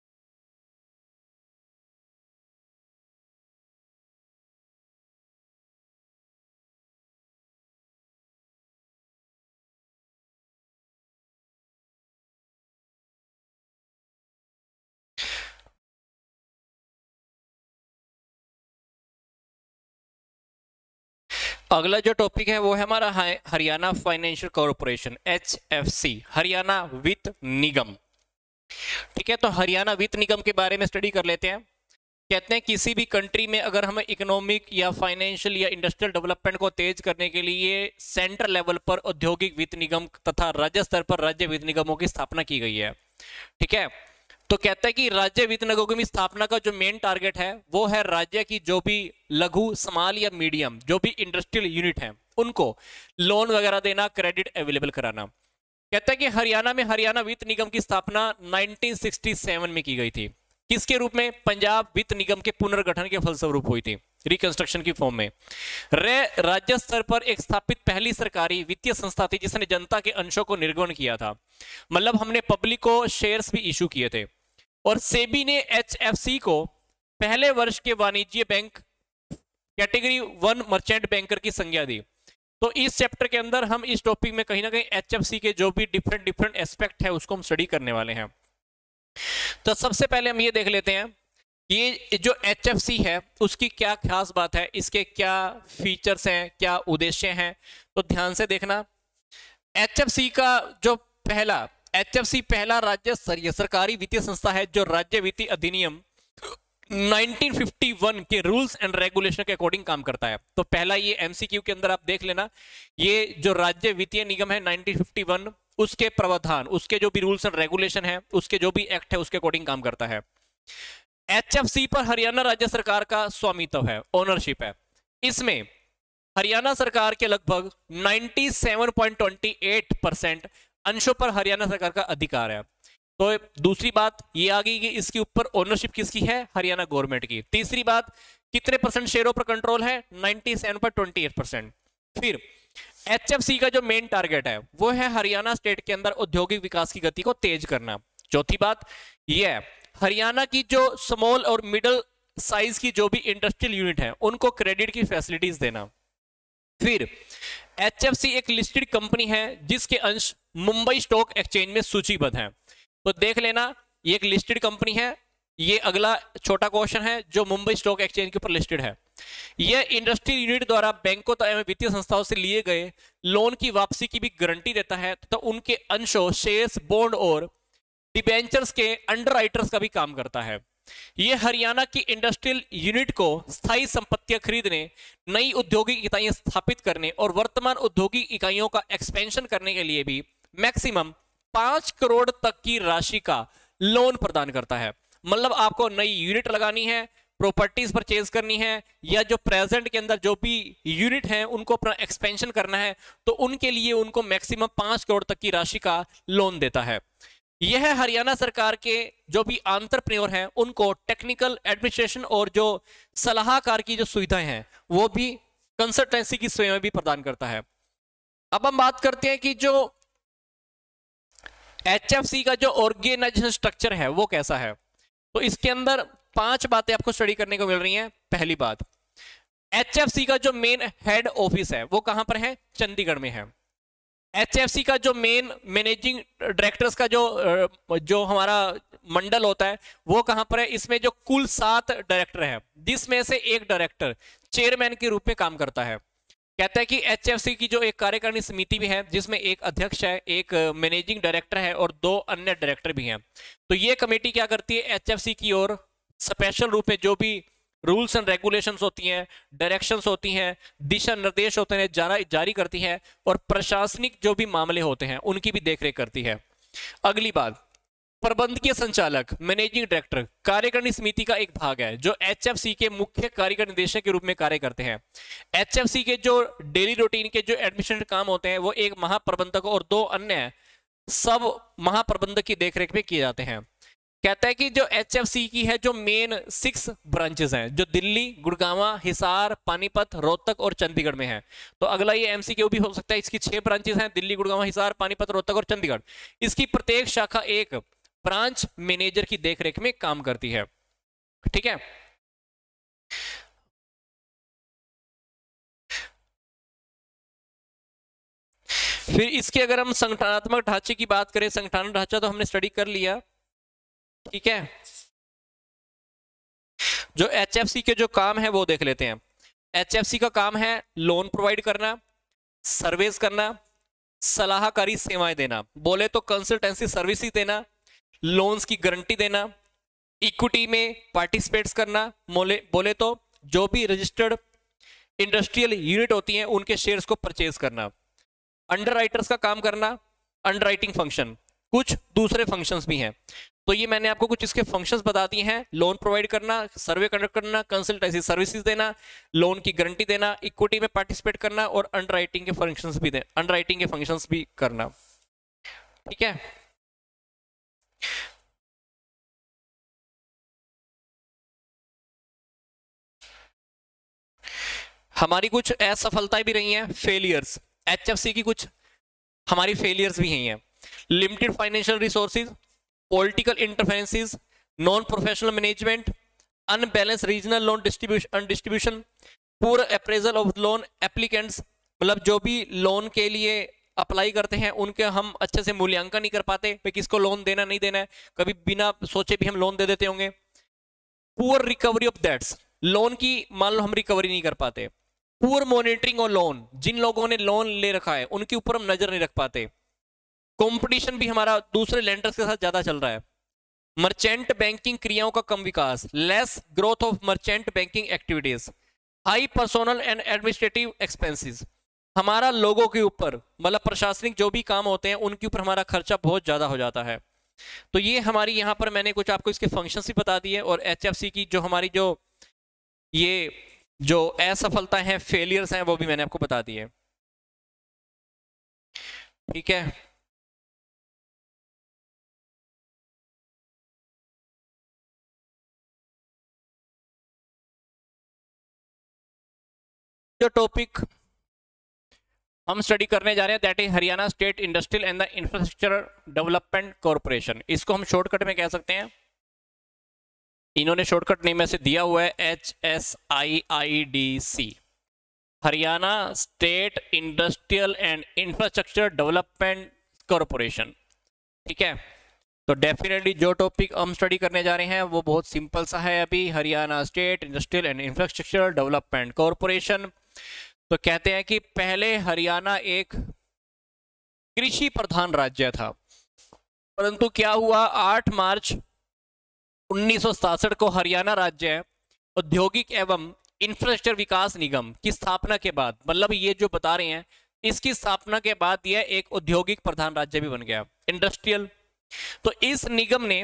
[SPEAKER 1] अगला जो टॉपिक है वो है हमारा Haryana financial corporation, H F C, Haryana वित्त निगम। ठीक है, तो हरियाणा वित्त निगम के बारे में स्टडी कर लेते हैं। कहते हैं किसी भी कंट्री में अगर हमें इकोनॉमिक या फाइनेंशियल या इंडस्ट्रियल डेवलपमेंट को तेज करने के लिए सेंट्रल लेवल पर औद्योगिक वित्त निगम तथा राज्य स्तर पर राज्य वित्त निगमों की स्थापना की गई है। ठीक है, तो कहता है कि राज्य वित्त निगमों की स्थापना का जो मेन टारगेट है वो है राज्य की जो भी लघु स्मॉल या मीडियम जो भी इंडस्ट्रियल यूनिट है उनको लोन वगैरह देना, क्रेडिट अवेलेबल कराना। कहता है कि हरियाणा में हरियाणा वित्त निगम की स्थापना नाइनटीन सिक्सटी सेवन में की गई थी। किसके रूप में? पंजाब वित्त निगम के पुनर्गठन के फलस्वरूप हुई थी, रिकंस्ट्रक्शन की फॉर्म में। रे राज्य स्तर पर एक स्थापित पहली सरकारी वित्तीय संस्था थी जिसने जनता के अंशों को निर्गमन किया था, मतलब हमने पब्लिक को शेयर्स भी इशू किए थे। और सेबी ने एचएफसी को पहले वर्ष के वाणिज्य bank category one merchant banker की संज्ञा दी। तो इस चैप्टर के अंदर हम इस टॉपिक में कहीं ना कहीं एचएफसी के जो भी डिफरेंट डिफरेंट एस्पेक्ट है उसको हम स्टडी करने वाले हैं। तो सबसे पहले हम ये देख लेते हैं ये जो एचएफसी है उसकी क्या खास बात है, इसके क्या फीचर्स हैं, क्या उद्देश्य हैं। तो ध्यान से देखना, एचएफसी का जो पहला एचएफसी पहला राज्य स्तरीय सरकारी वित्तीय संस्था है जो राज्य वित्तीय अधिनियम नाइनटीन फिफ्टी वन के रूल्स एंड रेगुलेशन के अकॉर्डिंग काम करता है। तो पहला ये एमसीक्यू के अंदर आप देख लेना, ये जो राज्य वित्तीय निगम है नाइनटीन फिफ्टी वन उसके प्रावधान, उसके जो भी रूल्स एंड रेगुलेशन है, उसके जो भी एक्ट है उसके अकॉर्डिंग काम करता है। एचएफसी पर हरियाणा राज्य सरकार का स्वामित्व है, ओनरशिप है। इसमें हरियाणा सरकार के लगभग सत्तानवे पॉइंट दो आठ परसेंट अंशों पर हरियाणा सरकार का अधिकार है। तो दूसरी बात ये आ गई कि इसके ऊपर ओनरशिप किसकी है? हरियाणा गवर्नमेंट की। तीसरी बात, कितने परसेंट शेयरों पर कंट्रोल है? सत्तानवे पॉइंट दो आठ परसेंट। फिर एचएफसी का जो मेन टारगेट है वो है हरियाणा स्टेट के अंदर औद्योगिक विकास की गति को तेज करना। चौथी बात ये है हरियाणा की जो स्मॉल और मिडिल साइज की जो भी इंडस्ट्रियल यूनिट है उनको क्रेडिट की फैसिलिटीज देना। फिर एचएफसी एक लिस्टेड कंपनी है जिसके अंश मुंबई स्टॉक एक्सचेंज में सूचीबद्ध हैं। तो देख लेना ये एक लिस्टेड कंपनी है। ये अगला छोटा क्वेश्चन है जो मुंबई स्टॉक एक्सचेंज के ऊपर लिस्टेड है। यह इंडस्ट्रियल यूनिट द्वारा बैंकों एवं वित्तीय संस्थाओं से लिए गए लोन की वापसी की भी गारंटी देता है तथा तो उनके अंशों, शेयर्स, बॉन्ड और डिबेंचर्स के अंडरराइटर्स का भी काम करता है। यह हरियाणा की इंडस्ट्रियल यूनिट को स्थायी संपत्तियां खरीदने, नई औद्योगिक इकाइयां स्थापित करने और वर्तमान औद्योगिक इकाइयों का एक्सपेंशन करने के लिए भी मैक्सिमम पांच करोड़ तक की राशि का लोन प्रदान करता है। मतलब आपको नई यूनिट लगानी है, प्रॉपर्टीज परचेज करनी है या जो प्रेजेंट के अंदर जो भी यूनिट है उनको अपना एक्सपेंशन करना है तो उनके लिए उनको मैक्सिमम पांच करोड़ तक की राशि का लोन देता है। यह हरियाणा सरकार के जो भी एंटरप्रेन्योर हैं उनको टेक्निकल, एडमिनिस्ट्रेशन और जो सलाहकार की जो सुविधाएं हैं वो भी कंसल्टेंसी की सेवाएं भी प्रदान करता है। अब हम बात करते हैं कि जो एचएफसी का जो ऑर्गेनाइजेशन स्ट्रक्चर है वो कैसा है। तो इसके अंदर पांच बातें आपको स्टडी करने को मिल रही हैं। पहली बात, एचएफसी का जो मेन हेड ऑफिस है वो कहां पर है? चंडीगढ़ में है। एचएफसी का जो मेन मैनेजिंग डायरेक्टर्स का जो जो हमारा मंडल होता है वो कहां पर है? इसमें जो कुल सात डायरेक्टर है जिसमें से एक डायरेक्टर चेयरमैन के रूप में काम करता है। कहता है कि एचएफसी की जो एक कार्यकारिणी समिति भी है जिसमें एक अध्यक्ष है, एक मैनेजिंग डायरेक्टर है और दो अन्य डायरेक्टर भी हैं। तो ये कमेटी क्या करती है? एचएफसी की ओर स्पेशल रूप में जो भी रूल्स एंड रेगुलेशंस होती हैं, डायरेक्शंस होती हैं, दिशा निर्देश होते हैं जारी जारी करती है और प्रशासनिक जो भी मामले होते हैं उनकी भी देखरेख करती है। अगली बात, प्रबंधकीय संचालक, मैनेजिंग डायरेक्टर कार्यकारिणी समिति का एक भाग है जो एचएफसी के मुख्य कार्यकारी निदेशक के रूप में कार्य करते हैं। एचएफसी के जो डेली रूटीन के जो एडमिनिस्ट्रेटिव काम होते हैं वो एक महाप्रबंधक और दो अन्य सब महाप्रबंधक की देखरेख में किए जाते हैं। कहता है कि जो एचएफसी की है जो मेन सिक्स ब्रांचेस हैं जो दिल्ली, गुड़गांव, हिसार, पानीपत, रोहतक और चंडीगढ़ में है। तो अगला ये एमसीक्यू भी हो सकता है। इसकी छह ब्रांचेस हैं, दिल्ली, गुड़गांव, हिसार, पानीपत, रोहतक और चंडीगढ़। इसकी प्रत्येक शाखा एक ब्रांच मैनेजर की देखरेख में काम करती है। ठीक है, फिर इसके अगर हम संगठनात्मक ढांचे की बात करें, संगठन ढांचा तो हमने स्टडी कर लिया। ठीक है, जो एचएफसी के जो काम है वो देख लेते हैं। एचएफसी का काम है लोन प्रोवाइड करना, सर्विस करना, सलाहकारी सेवाएं देना, बोले तो कंसल्टेंसी सर्विसेज देना, लोन्स की गारंटी देना, इक्विटी में पार्टिसिपेट्स करना, बोले बोले तो जो भी रजिस्टर्ड इंडस्ट्रियल यूनिट होती हैं उनके शेयर्स को परचेज करना। अंडरराइटर्स का काम करना, अंडरराइटिंग फंक्शन, कुछ दूसरे फंक्शंस भी हैं। तो ये मैंने आपको कुछ इसके फंक्शंस बता दिए हैं। लोन प्रोवाइड करना, सर्वे कंडक्ट करना, कंसल्टेंसी सर्विसेज देना, लोन की गारंटी देना, इक्विटी में पार्टिसिपेट करना और अंडरराइटिंग के फंक्शंस भी दे अंडरराइटिंग के फंक्शंस भी करना। ठीक है, हमारी कुछ असफलताएं भी रही हैं, फेलियर्स। एचएफसी की कुछ हमारी फेलियर्स भी हैं। Limited financial resources, political interferences, non professional management, unbalance regional loan distribution distribution poor appraisal of loan applicants, मतलब जो भी लोन के लिए अप्लाई करते हैं उनके हम अच्छे से मूल्यांकन नहीं कर पाते कि किसको लोन देना नहीं देना है, कभी बिना सोचे भी हम लोन दे देते होंगे। Poor recovery of debts, loan की मान लो हम रिकवरी नहीं कर पाते। पुअर मॉनिटरिंग ऑफ लोन, जिन लोगों ने लोन ले रखा है उनके ऊपर हम नजर नहीं रख पाते। कंपटीशन भी हमारा दूसरे लेंडर्स के साथ ज्यादा चल रहा है। मर्चेंट बैंकिंग क्रियाओं का कम विकास, less growth of merchant banking activities. High personal and administrative expenses, हमारा लोगों के ऊपर मतलब प्रशासनिक जो भी काम होते हैं उनके ऊपर हमारा खर्चा बहुत ज्यादा हो जाता है। तो ये हमारी यहाँ पर मैंने कुछ आपको इसके फंक्शंस भी बता दिए और एचएफसी की जो हमारी जो ये जो असफलता है, फेलियर्स हैं, वो भी मैंने आपको बता दिए। ठीक है, जो टॉपिक हम स्टडी करने जा रहे हैं that is Haryana state industrial and the infrastructure development corporation. इसको हम शॉर्टकट में कह सकते हैं, इन्होंने शॉर्टकट नेम ऐसे दिया हुआ है H S I I D C, Haryana state industrial and infrastructure development corporation. ठीक है, तो डेफिनेटली जो टॉपिक हम स्टडी करने जा रहे हैं वो बहुत सिंपल सा है अभी, Haryana state industrial and infrastructure development corporation. तो कहते हैं कि पहले हरियाणा एक कृषि प्रधान राज्य था, परंतु क्या हुआ, आठ मार्च उन्नीस सौ सतासठ को हरियाणा राज्य औद्योगिक एवं इंफ्रास्ट्रक्चर विकास निगम की स्थापना के बाद, मतलब ये जो बता रहे हैं इसकी स्थापना के बाद यह एक औद्योगिक प्रधान राज्य भी बन गया, इंडस्ट्रियल। तो इस निगम ने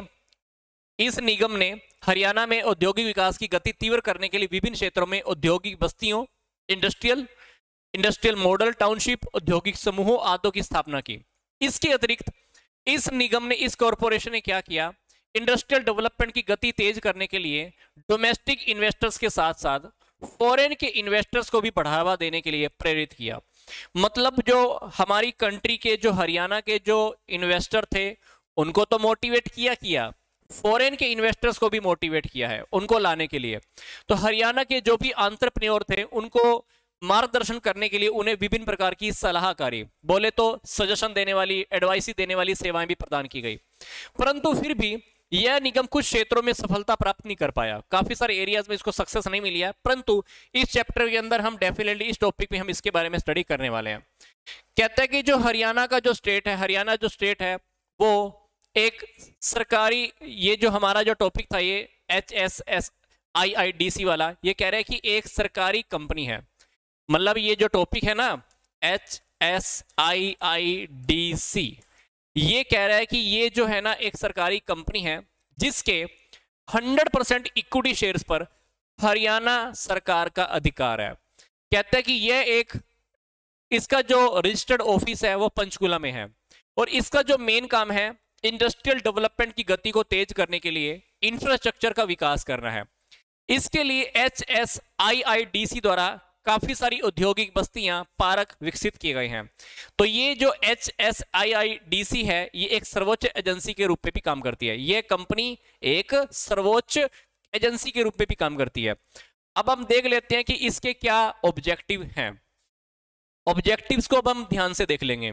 [SPEAKER 1] इस निगम ने हरियाणा में औद्योगिक विकास की गति तीव्र करने के लिए विभिन्न क्षेत्रों में औद्योगिक बस्तियों, इंडस्ट्रियल इंडस्ट्रियल मॉडल टाउनशिप, औद्योगिक समूहों आदि की स्थापना की। इसके अतिरिक्त इस निगम ने, इस कॉरपोरेशन ने क्या किया, इंडस्ट्रियल डेवलपमेंट की गति तेज करने के लिए डोमेस्टिक इन्वेस्टर्स के साथ साथ फॉरेन के इन्वेस्टर्स को भी बढ़ावा देने के लिए प्रेरित किया। मतलब जो हमारी कंट्री के, जो हरियाणा के जो इन्वेस्टर थे उनको तो मोटिवेट किया किया फॉरेन के इन्वेस्टर्स को भी मोटिवेट किया है उनको लाने के लिए। तो हरियाणा के जो भी एंटरप्रेन्योर थे उनको मार्गदर्शन करने के लिए उन्हें विभिन्न प्रकार की सलाहकारी, बोले तो सजेशन देने वाली, एडवाइस देने वाली सेवाएं भी प्रदान की गई। परंतु फिर भी यह निगम कुछ क्षेत्रों में सफलता प्राप्त नहीं कर पाया, काफी सारे एरियाज में इसको सक्सेस नहीं मिली है। परंतु इस चैप्टर के अंदर हम डेफिनेटली इस टॉपिक में हम इसके बारे में स्टडी करने वाले हैं। कहते हैं कि जो हरियाणा का जो स्टेट है, हरियाणा जो स्टेट है वो एक सरकारी, ये जो हमारा जो टॉपिक था ये H S S I I D C वाला, ये कह रहे हैं कि एक सरकारी कंपनी है। मतलब ये जो टॉपिक है ना H S I I D C, ये कह रहा है कि ये जो है ना एक सरकारी कंपनी है जिसके हंड्रेड परसेंट इक्विटी शेयर्स पर हरियाणा सरकार का अधिकार है। कहता है कि यह एक, इसका जो रजिस्टर्ड ऑफिस है वो पंचकुला में है और इसका जो मेन काम है इंडस्ट्रियल डेवलपमेंट की गति को तेज करने के लिए इंफ्रास्ट्रक्चर का विकास करना है। इसके लिए H S I I D C द्वारा काफी सारी औद्योगिक बस्तियां, पार्क विकसित किए गए हैं। तो ये जो H S I I D C है ये एक सर्वोच्च एजेंसी के रूप में भी काम करती है। ये कंपनी एक सर्वोच्च एजेंसी के रूप में भी काम करती है। अब हम देख लेते हैं कि इसके क्या ऑब्जेक्टिव हैं। ऑब्जेक्टिव्स को अब हम ध्यान से देख लेंगे।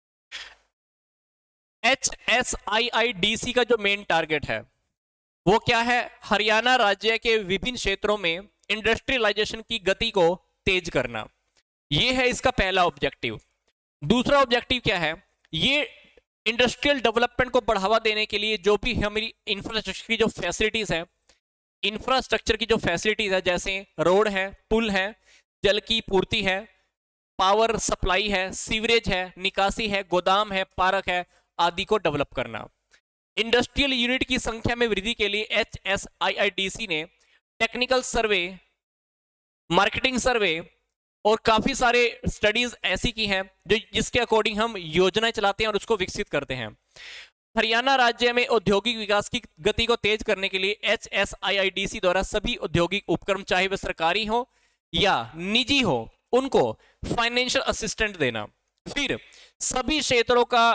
[SPEAKER 1] H S I I D C का जो मेन टारगेट है वो क्या है, हरियाणा राज्य के विभिन्न क्षेत्रों में इंडस्ट्रियलाइजेशन की गति को तेज करना, ये है इसका पहला ऑब्जेक्टिव। दूसरा ऑब्जेक्टिव क्या है, ये इंडस्ट्रियल डेवलपमेंट को बढ़ावा देने के लिए जो भी हमारी इंफ्रास्ट्रक्चर की जो फैसिलिटीज है, इंफ्रास्ट्रक्चर की जो फैसिलिटीज है, जैसे रोड है, पुल है, जल की पूर्ति है, पावर सप्लाई है, सीवरेज है, निकासी है, गोदाम है, पार्क है, आदि को डेवलप करना। इंडस्ट्रियल यूनिट की संख्या में वृद्धि के लिए H S I I D C ने टेक्निकल सर्वे, मार्केटिंग सर्वे और काफी सारे स्टडीज ऐसी की हैं जो जिसके अकॉर्डिंग हम योजनाएं चलाते हैं और उसको विकसित करते हैं। हरियाणा राज्य में औद्योगिक विकास की गति को तेज करने के लिए H S I I D C द्वारा सभी औद्योगिक उपक्रम, चाहे वे सरकारी हो या निजी हो, उनको फाइनेंशियल असिस्टेंट देना। फिर सभी क्षेत्रों का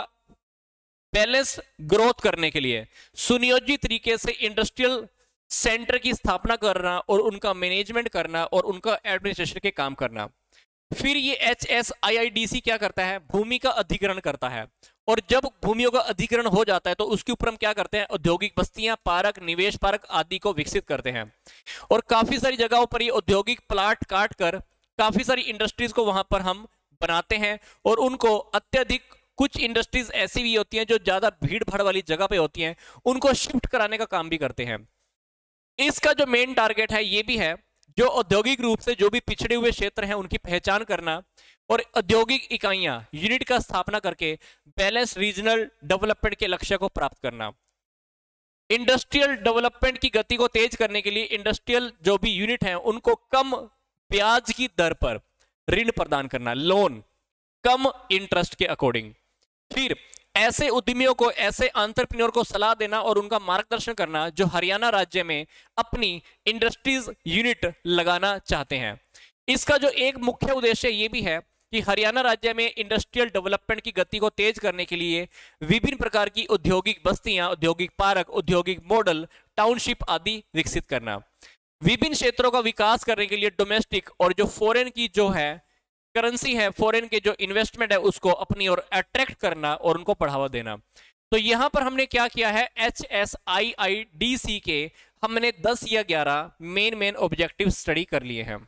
[SPEAKER 1] बैलेंस ग्रोथ करने के लिए सुनियोजित तरीके से इंडस्ट्रियल सेंटर की स्थापना करना और उनका मैनेजमेंट करना और उनका एडमिनिस्ट्रेशन के काम करना। फिर ये H S I I D C क्या करता है, भूमि का अधिग्रहण करता है, और जब भूमियों का अधिग्रहण हो जाता है तो उसके ऊपर हम क्या करते हैं, औद्योगिक बस्तियां, पार्क, निवेश पार्क आदि को विकसित करते हैं। और काफी सारी जगहों पर ये औद्योगिक प्लाट काट कर काफी सारी इंडस्ट्रीज को वहां पर हम बनाते हैं, और उनको अत्यधिक, कुछ इंडस्ट्रीज ऐसी भी होती हैं जो ज्यादा भीड़ भाड़ वाली जगह पे होती हैं, उनको शिफ्ट कराने का काम भी करते हैं। इसका जो मेन टारगेट है ये भी है, जो औद्योगिक रूप से जो भी पिछड़े हुए क्षेत्र हैं उनकी पहचान करना और औद्योगिक इकाइयां, यूनिट का स्थापना करके बैलेंस रीजनल डेवलपमेंट के लक्ष्य को प्राप्त करना। इंडस्ट्रियल डेवलपमेंट की गति को तेज करने के लिए इंडस्ट्रियल जो भी यूनिट हैं उनको कम ब्याज की दर पर ऋण प्रदान करना, लोन कम इंटरेस्ट के अकॉर्डिंग। फिर ऐसे उद्यमियों को, ऐसे एंटरप्रेन्योर को सलाह देना और उनका मार्गदर्शन करना जो हरियाणा राज्य में अपनी इंडस्ट्रीज यूनिट लगाना चाहते हैं। इसका जो एक मुख्य उद्देश्य ये भी है कि हरियाणा राज्य में इंडस्ट्रियल डेवलपमेंट की गति को तेज करने के लिए विभिन्न प्रकार की औद्योगिक बस्तियां, औद्योगिक पार्क, औद्योगिक मॉडल टाउनशिप आदि विकसित करना। विभिन्न क्षेत्रों का विकास करने के लिए डोमेस्टिक और जो फॉरेन की जो है करेंसी है, फॉरेन के जो इन्वेस्टमेंट है उसको अपनी ओर अट्रैक्ट करना और उनको बढ़ावा देना। तो यहां पर हमने क्या किया है, H S I I D C के हमने दस या ग्यारह मेन मेन ऑब्जेक्टिव स्टडी कर लिए हैं।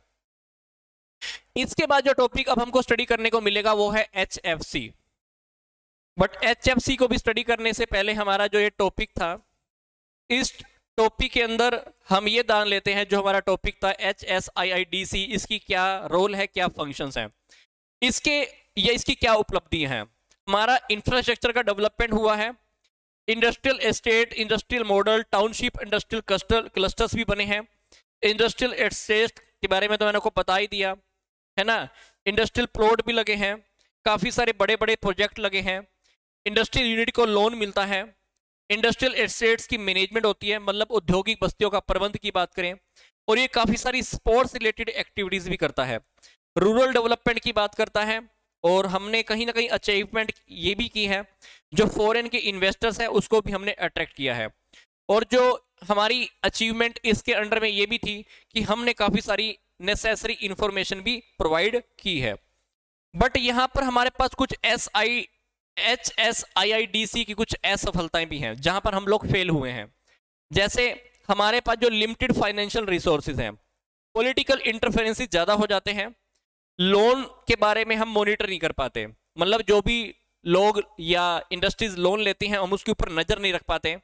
[SPEAKER 1] इसके बाद जो टॉपिक अब हमको स्टडी करने को मिलेगा वो है H F C. But H F C को भी स्टडी करने से पहले हमारा जो ये टॉपिक था, इस टॉपिक के अंदर हम ये जान लेते हैं जो हमारा टॉपिक था H S I I D C, इसकी क्या रोल है, क्या फंक्शंस हैं, इसके या इसकी क्या उपलब्धियां हैं। हमारा इंफ्रास्ट्रक्चर का डेवलपमेंट हुआ है, industrial estate, industrial model, township, industrial cluster clusters भी बने हैं। इंडस्ट्रियल एस्टेट के बारे में तो मैंने आपको बता ही दिया है ना। इंडस्ट्रियल प्लॉट भी लगे हैं, काफी सारे बड़े बड़े प्रोजेक्ट लगे हैं, इंडस्ट्रियल यूनिट को लोन मिलता है, इंडस्ट्रियल एस्टेट्स की मैनेजमेंट होती है, मतलब औद्योगिक बस्तियों का प्रबंध की बात करें, और ये काफी सारी स्पोर्ट्स रिलेटेड एक्टिविटीज भी करता है, रूरल डेवलपमेंट की बात करता है, और हमने कहीं ना कहीं अचीवमेंट ये भी की है, जो फॉरेन के इन्वेस्टर्स है उसको भी हमने अट्रैक्ट किया है। और जो हमारी अचीवमेंट इसके अंडर में ये भी थी कि हमने काफी सारी नेसेसरी इंफॉर्मेशन भी प्रोवाइड की है। बट यहाँ पर हमारे पास कुछ S I H S I I D C की कुछ असफलताएं भी हैं जहां पर हम लोग फेल हुए हैं। जैसे हमारे पास जो लिमिटेड फाइनेंशियल रिसोर्सेज हैं, पॉलिटिकल इंटरफेरेंसेस ज्यादा हो जाते हैं, लोन के बारे में हम मॉनिटर नहीं कर पाते, मतलब जो भी लोग या इंडस्ट्रीज लोन लेती हैं हम उसके ऊपर नजर नहीं रख पाते।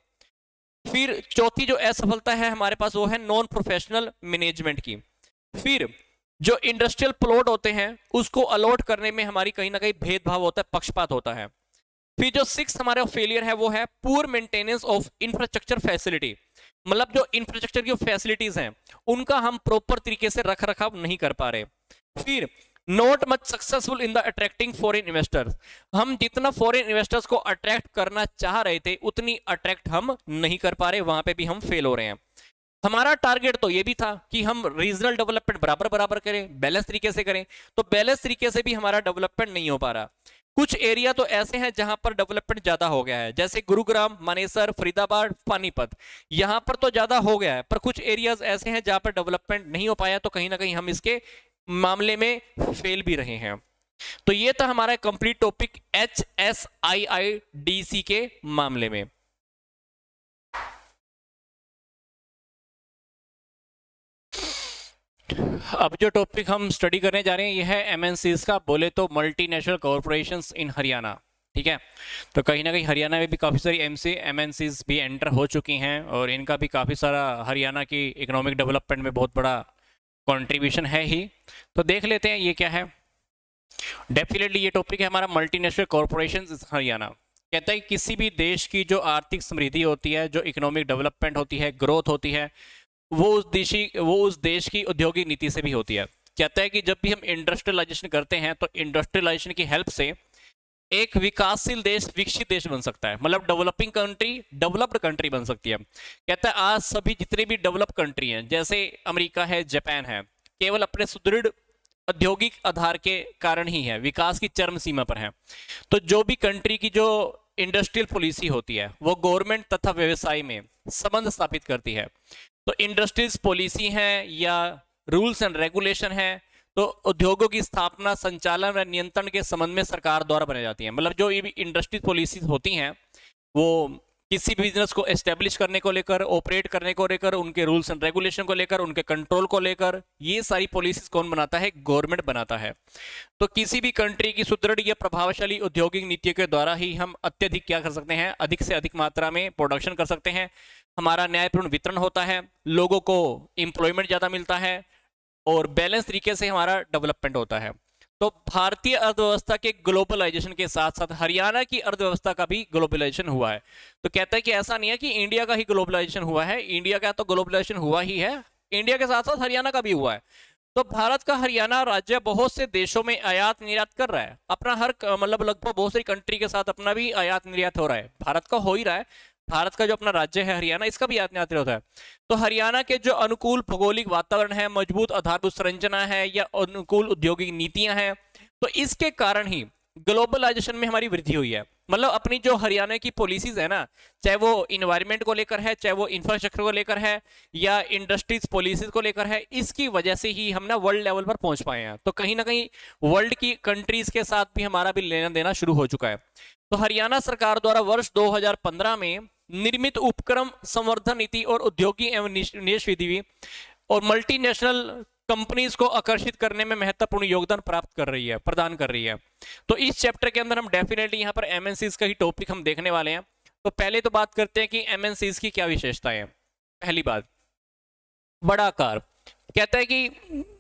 [SPEAKER 1] फिर चौथी जो असफलता है हमारे पास वो है नॉन प्रोफेशनल मैनेजमेंट की। फिर जो इंडस्ट्रियल प्लॉट होते हैं उसको अलॉट करने में हमारी कहीं ना कहीं भेदभाव होता है, पक्षपात होता है। फिर जो सिक्स हमारा फेलियर है वो है poor maintenance of infrastructure facility, मतलब जो इंफ्रास्ट्रक्चर की फैसिलिटीज हैं उनका हम प्रॉपर तरीके से रख रखाव नहीं कर पा रहे। फिर not much successful in the attracting foreign investors, हम जितना फॉरेन इन्वेस्टर्स को अट्रैक्ट करना चाह रहे थे उतनी अट्रैक्ट हम नहीं कर पा रहे, वहां पे भी हम फेल हो रहे हैं। हमारा टारगेट तो ये भी था कि हम रीजनल डेवलपमेंट बराबर बराबर करें, बैलेंस तरीके से करें, तो बैलेंस तरीके से भी हमारा डेवलपमेंट नहीं हो पा रहा। कुछ एरिया तो ऐसे हैं जहां पर डेवलपमेंट ज्यादा हो गया है, जैसे गुरुग्राम, मानेसर, फरीदाबाद, पानीपत, यहां पर तो ज्यादा हो गया है, पर कुछ एरियाज ऐसे हैं जहां पर डेवलपमेंट नहीं हो पाया, तो कहीं ना कहीं हम इसके मामले में फेल भी रहे हैं। तो ये था हमारा complete topic H S I I D C के मामले में। अब जो टॉपिक हम स्टडी करने जा रहे हैं यह है एमएनसीज का, बोले तो मल्टीनेशनल कॉर्पोरेशंस इन हरियाणा। ठीक है। तो कहीं ना कहीं हरियाणा में भी काफ़ी सारी M C M N Cs भी एंटर हो चुकी हैं और इनका भी काफ़ी सारा हरियाणा की इकोनॉमिक डेवलपमेंट में बहुत बड़ा कंट्रीब्यूशन है ही। तो देख लेते हैं ये क्या है। डेफिनेटली ये टॉपिक है हमारा मल्टीनेशनल कॉरपोरेशन हरियाणा। कहता है कि किसी भी देश की जो आर्थिक समृद्धि होती है, जो इकोनॉमिक डेवलपमेंट होती है, ग्रोथ होती है, वो उस देशी वो उस देश की औद्योगिक नीति से भी होती है। कहता है कि जब भी हम इंडस्ट्रियलाइजेशन करते हैं तो इंडस्ट्रियलाइजेशन की हेल्प से एक विकासशील देश विकसित देश बन सकता है, मतलब डेवलपिंग कंट्री डेवलप्ड कंट्री बन सकती है। कहता है आज सभी जितने भी डेवलप कंट्री हैं, जैसे अमेरिका है, जापान है, केवल अपने सुदृढ़ औद्योगिक आधार के कारण ही है, विकास की चरम सीमा पर है। तो जो भी कंट्री की जो इंडस्ट्रियल पॉलिसी होती है वो गवर्नमेंट तथा व्यवसाय में संबंध स्थापित करती है। तो इंडस्ट्रीज पॉलिसी है या रूल्स एंड रेगुलेशन है, तो उद्योगों की स्थापना, संचालन व नियंत्रण के संबंध में सरकार द्वारा बनाई जाती है। मतलब जो ये भी इंडस्ट्री पॉलिसीज होती हैं वो किसी बिजनेस को एस्टेब्लिश करने को लेकर, ऑपरेट करने को लेकर, उनके रूल्स एंड रेगुलेशन को लेकर, उनके कंट्रोल को लेकर, ये सारी पॉलिसीज कौन बनाता है? गवर्नमेंट बनाता है। तो किसी भी कंट्री की सुदृढ़ या प्रभावशाली औद्योगिक नीतियों के द्वारा ही हम अत्यधिक क्या कर सकते हैं? अधिक से अधिक मात्रा में प्रोडक्शन कर सकते हैं, हमारा न्यायपूर्ण वितरण होता है, लोगों को एम्प्लॉयमेंट ज्यादा मिलता है और बैलेंस तरीके से हमारा डेवलपमेंट होता है। तो भारतीय अर्थव्यवस्था के ग्लोबलाइजेशन के साथ साथ हरियाणा की अर्थव्यवस्था का भी ग्लोबलाइजेशन हुआ है। तो कहता है कि ऐसा नहीं है कि इंडिया का ही ग्लोबलाइजेशन हुआ है, इंडिया का तो ग्लोबलाइजेशन हुआ ही है, इंडिया के साथ साथ हरियाणा का भी हुआ है। तो भारत का हरियाणा राज्य बहुत से देशों में आयात निर्यात कर रहा है, अपना हर मतलब लगभग बहुत सारी कंट्री के साथ अपना भी आयात निर्यात हो रहा है। भारत का हो ही रहा है, भारत का जो अपना राज्य है हरियाणा, इसका भी आयात निर्यात होता है। तो हरियाणा के जो अनुकूल भौगोलिक वातावरण है, मजबूत आधारभूत संरचना है या अनुकूल औद्योगिक नीतियां हैं, तो इसके कारण ही ग्लोबलाइजेशन में हमारी वृद्धि हुई है। मतलब अपनी जो हरियाणा की पॉलिसीज है ना, चाहे वो इन्वायरमेंट को लेकर है, चाहे वो इंफ्रास्ट्रक्चर को लेकर है या इंडस्ट्रीज पॉलिसीज को लेकर है, इसकी वजह से ही हम ना वर्ल्ड लेवल पर पहुंच पाए हैं। तो कहीं ना कहीं वर्ल्ड की कंट्रीज के साथ भी हमारा भी लेना देना शुरू हो चुका है। तो हरियाणा सरकार द्वारा वर्ष दो हजार पंद्रह में निर्मित उपक्रम संवर्धन नीति और औद्योगिक एवं निवेश विधि और मल्टीनेशनल कंपनीज को आकर्षित करने में महत्वपूर्ण योगदान प्राप्त कर रही है, प्रदान कर रही है। तो इस चैप्टर के अंदर हम डेफिनेटली यहाँ पर एमएनसीज का ही टॉपिक हम देखने वाले हैं। तो पहले तो बात करते हैं कि एमएनसीज की क्या विशेषताएं हैं। पहली बात, बड़ा आकार। कहता है कि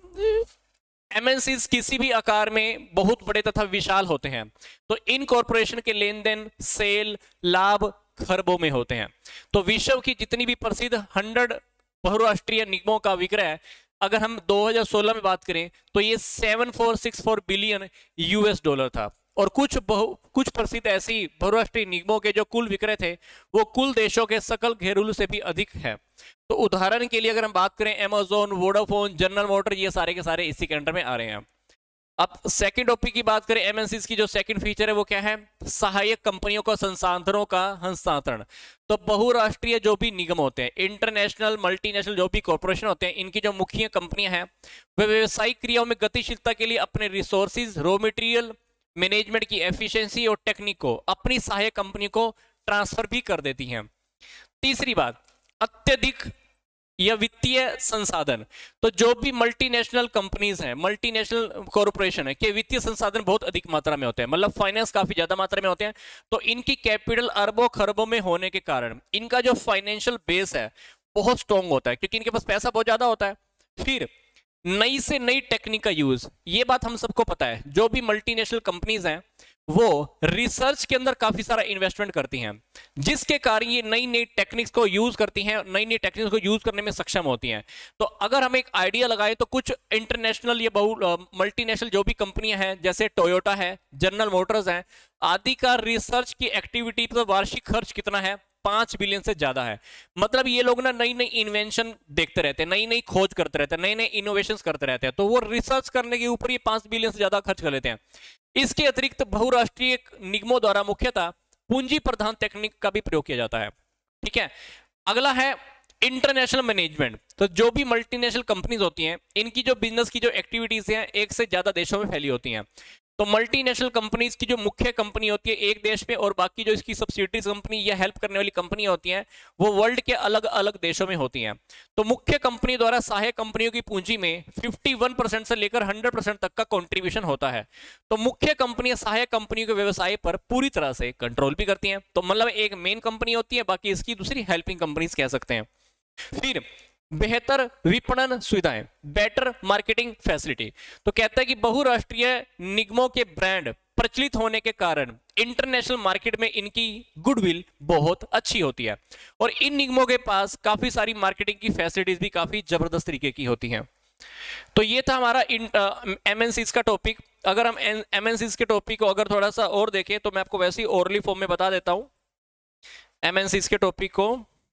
[SPEAKER 1] एमएनसीज किसी भी आकार में बहुत बड़े तथा विशाल होते हैं। तो इन कॉरपोरेशन के लेन देन, सेल, लाभ खरबों में होते हैं। तो विश्व की जितनी भी प्रसिद्ध हंड्रेड बहुराष्ट्रीय निगमों का विक्रय अगर हम दो हज़ार सोलह में बात करें तो ये seven four six four billion US dollar था। और कुछ बहु कुछ प्रसिद्ध ऐसी बहुराष्ट्रीय निगमों के जो कुल विक्रय थे वो कुल देशों के सकल घरेलू से भी अधिक है। तो उदाहरण के लिए अगर हम बात करें अमेज़न, वोडाफोन, जनरल मोटर, ये सारे के सारे इसी के अंडर में आ रहे हैं। अब सेकंड टॉपिक की बात करें, एमएनसीज की जो सेकंड फीचर है वो क्या है? सहायक कंपनियों का संसाधनों का हस्तांतरण। तो बहुराष्ट्रीय जो भी निगम होते हैं, इंटरनेशनल मल्टीनेशनल जो भी कॉर्पोरेशन होते हैं, इनकी जो मुख्य कंपनियां हैं वे व्यवसायिक क्रियाओं में गतिशीलता के लिए अपने रिसोर्सेज, रॉ मटेरियल, मैनेजमेंट की एफिशिएंसी और टेक्निक को अपनी सहायक कंपनी को ट्रांसफर भी कर देती हैं। तीसरी बात, अत्यधिक या वित्तीय संसाधन। तो जो भी मल्टीनेशनल कंपनीज हैं, मल्टीनेशनल कॉर्पोरेशन है, के वित्तीय संसाधन बहुत अधिक मात्रा में होते हैं, मतलब फाइनेंस काफी ज्यादा मात्रा में होते हैं। तो इनकी कैपिटल अरबों खरबों में होने के कारण इनका जो फाइनेंशियल बेस है बहुत स्ट्रॉन्ग होता है, क्योंकि इनके पास पैसा बहुत ज्यादा होता है। फिर नई से नई टेक्निक का यूज, ये बात हम सबको पता है, जो भी मल्टीनेशनल कंपनीज हैं वो रिसर्च के अंदर काफी सारा इन्वेस्टमेंट करती हैं, जिसके कारण ये नई नई टेक्निक्स को यूज करती हैं, नई नई टेक्निक्स को यूज करने में सक्षम होती हैं। तो अगर हम एक आइडिया लगाएं तो कुछ इंटरनेशनल या बहु मल्टीनेशनल जो भी कंपनियां हैं, जैसे टोयोटा है, जनरल मोटर्स हैं, आदि का रिसर्च की एक्टिविटी पर वार्षिक खर्च कितना है? पांच बिलियन से ज्यादा है। मतलब ये लोग ना नई नई इन्वेंशन देखते रहते हैं, नई नई खोज करते रहते हैं, नए नए इनोवेशंस करते रहते हैं, तो वो रिसर्च करने के ऊपर ये पांच बिलियन से ज्यादा खर्च कर लेते हैं। इसके अतिरिक्त बहुराष्ट्रीय निगमों द्वारा मुख्यतः पूंजी प्रधान तकनीक का भी प्रयोग किया जाता है। ठीक है, अगला है इंटरनेशनल मैनेजमेंट। तो जो भी मल्टीनेशनल कंपनीज होती हैं, इनकी जो बिजनेस की जो एक्टिविटीज हैं एक से ज्यादा देशों में फैली होती हैं। तो मल्टीनेशनल कंपनीज की जो मुख्य कंपनी होती है एक देश में, और बाकी जो इसकी सब्सिडीज कंपनी या हेल्प करने वाली कंपनियां होती हैं वो वर्ल्ड के अलग अलग देशों में होती हैं। तो मुख्य कंपनी द्वारा सहायक कंपनियों की पूंजी में इक्यावन परसेंट से लेकर सौ परसेंट तक का कंट्रीब्यूशन होता है। तो मुख्य कंपनियां सहायक कंपनियों के व्यवसाय पर पूरी तरह से कंट्रोल भी करती हैं। तो मतलब एक मेन कंपनी होती है, बाकी इसकी दूसरी हेल्पिंग कंपनीज कह सकते हैं। फिर बेहतर विपणन सुविधाएं, बेटर मार्केटिंग फैसिलिटी। तो कहता है कि बहुराष्ट्रीय निगमों के ब्रांड प्रचलित होने के कारण इंटरनेशनल मार्केट में इनकी गुडविल बहुत अच्छी होती है, और इन निगमों के पास काफी सारी मार्केटिंग की फैसिलिटीज भी काफी जबरदस्त तरीके की होती हैं। तो ये था हमारा एमएनसीज का टॉपिक। अगर हम एमएनसीज के टॉपिक को अगर थोड़ा सा और देखें तो मैं आपको वैसे ही ओरली फॉर्म में बता देता हूं एमएनसीज के टॉपिक को।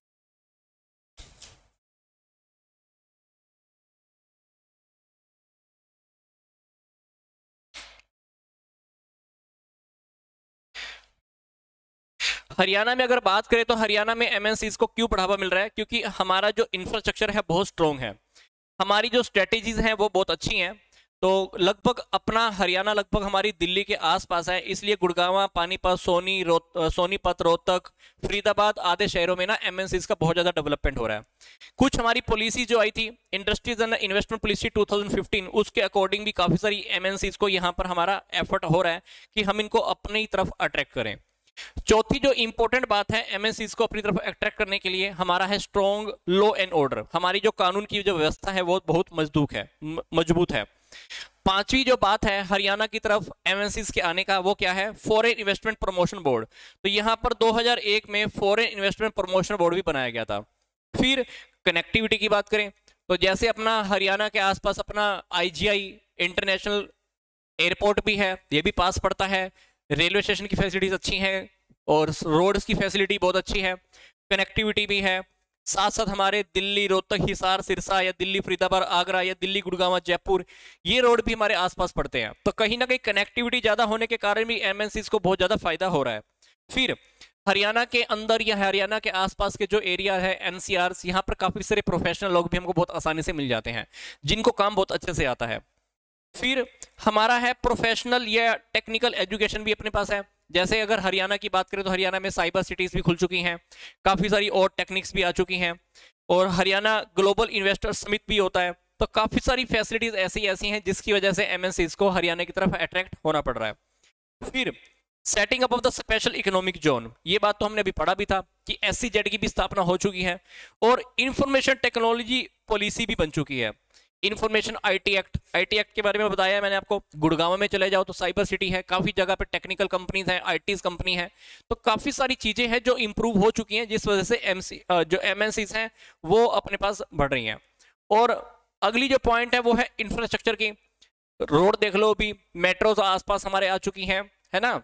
[SPEAKER 1] हरियाणा में अगर बात करें तो हरियाणा में एमएनसीज को क्यों बढ़ावा मिल रहा है? क्योंकि हमारा जो इंफ्रास्ट्रक्चर है बहुत स्ट्रॉन्ग है, हमारी जो स्ट्रेटेजीज हैं वो बहुत अच्छी हैं। तो लगभग अपना हरियाणा लगभग हमारी दिल्ली के आसपास है, इसलिए गुड़गांव, पानीपत, सोनी रोत सोनीपत, रोहतक, फरीदाबाद आदि शहरों में ना एमएनसीज का बहुत ज्यादा डेवलपमेंट हो रहा है। कुछ हमारी पॉलिसी जो आई थी इंडस्ट्रीज एंड इन्वेस्टमेंट पॉलिसी दो हज़ार पंद्रह, उसके अकॉर्डिंग भी काफी सारी एमएनसीज को यहाँ पर हमारा एफर्ट हो रहा है कि हम इनको अपनी तरफ अट्रैक्ट करें। चौथी जो इंपॉर्टेंट बात है एमएनसीज को अपनी तरफ अट्रैक्ट करने के लिए, हमारा है स्ट्रॉन्ग लॉ एंड ऑर्डर। हमारी जो कानून की जो व्यवस्था है वो बहुत मजबूत है मजबूत है। पांचवी जो बात है हरियाणा की तरफ एमएनसीज के आने का, वो क्या है? Foreign investment promotion board. तो यहां पर दो हज़ार एक में फॉरेन इन्वेस्टमेंट प्रमोशन बोर्ड भी बनाया गया था। फिर कनेक्टिविटी की बात करें तो जैसे अपना हरियाणा के आसपास अपना आईजीआई इंटरनेशनल एयरपोर्ट भी है, ये भी पास पड़ता है। रेलवे स्टेशन की फैसिलिटीज अच्छी हैं और रोड्स की फैसिलिटी बहुत अच्छी है, कनेक्टिविटी भी है। साथ साथ हमारे दिल्ली, रोहतक, हिसार, सिरसा या दिल्ली, फरीदाबाद, आगरा या दिल्ली, गुड़गांव, जयपुर, ये रोड भी हमारे आसपास पड़ते हैं। तो कहीं ना कहीं कनेक्टिविटी ज्यादा होने के कारण भी एमएनसीज को बहुत ज्यादा फायदा हो रहा है। फिर हरियाणा के अंदर या हरियाणा के आसपास के जो एरिया है एनसीआर, यहाँ पर काफी सारे प्रोफेशनल लोग भी हमको बहुत आसानी से मिल जाते हैं जिनको काम बहुत अच्छे से आता है। फिर हमारा है प्रोफेशनल या टेक्निकल एजुकेशन भी अपने पास है। जैसे अगर हरियाणा की बात करें तो हरियाणा में साइबर सिटीज भी खुल चुकी हैं, काफी सारी और टेक्निक्स भी आ चुकी हैं, और हरियाणा ग्लोबल इन्वेस्टर समिट भी होता है। तो काफी सारी फैसिलिटीज ऐसी ऐसी हैं जिसकी वजह से एमएनसीज को हरियाणा की तरफ अट्रैक्ट होना पड़ रहा है। फिर setting up of the special economic zone, ये बात तो हमने अभी पढ़ा भी था कि एससीजेड की भी स्थापना हो चुकी है, और इंफॉर्मेशन टेक्नोलॉजी पॉलिसी भी बन चुकी है। Information IT act, IT act के बारे में बताया मैंने आपको। गुड़गांव में चले जाओ तो साइबर सिटी है, काफी जगह पे टेक्निकल कंपनीज हैं, आईटीज कंपनी है। तो काफी सारी चीजें हैं जो इंप्रूव हो चुकी हैं, जिस वजह से एमसी जो एमएनसीज हैं वो अपने पास बढ़ रही हैं। और अगली जो पॉइंट है वो है इंफ्रास्ट्रक्चर की। रोड देख लो, अभी मेट्रोज आसपास हमारे आ चुकी हैं, है ना।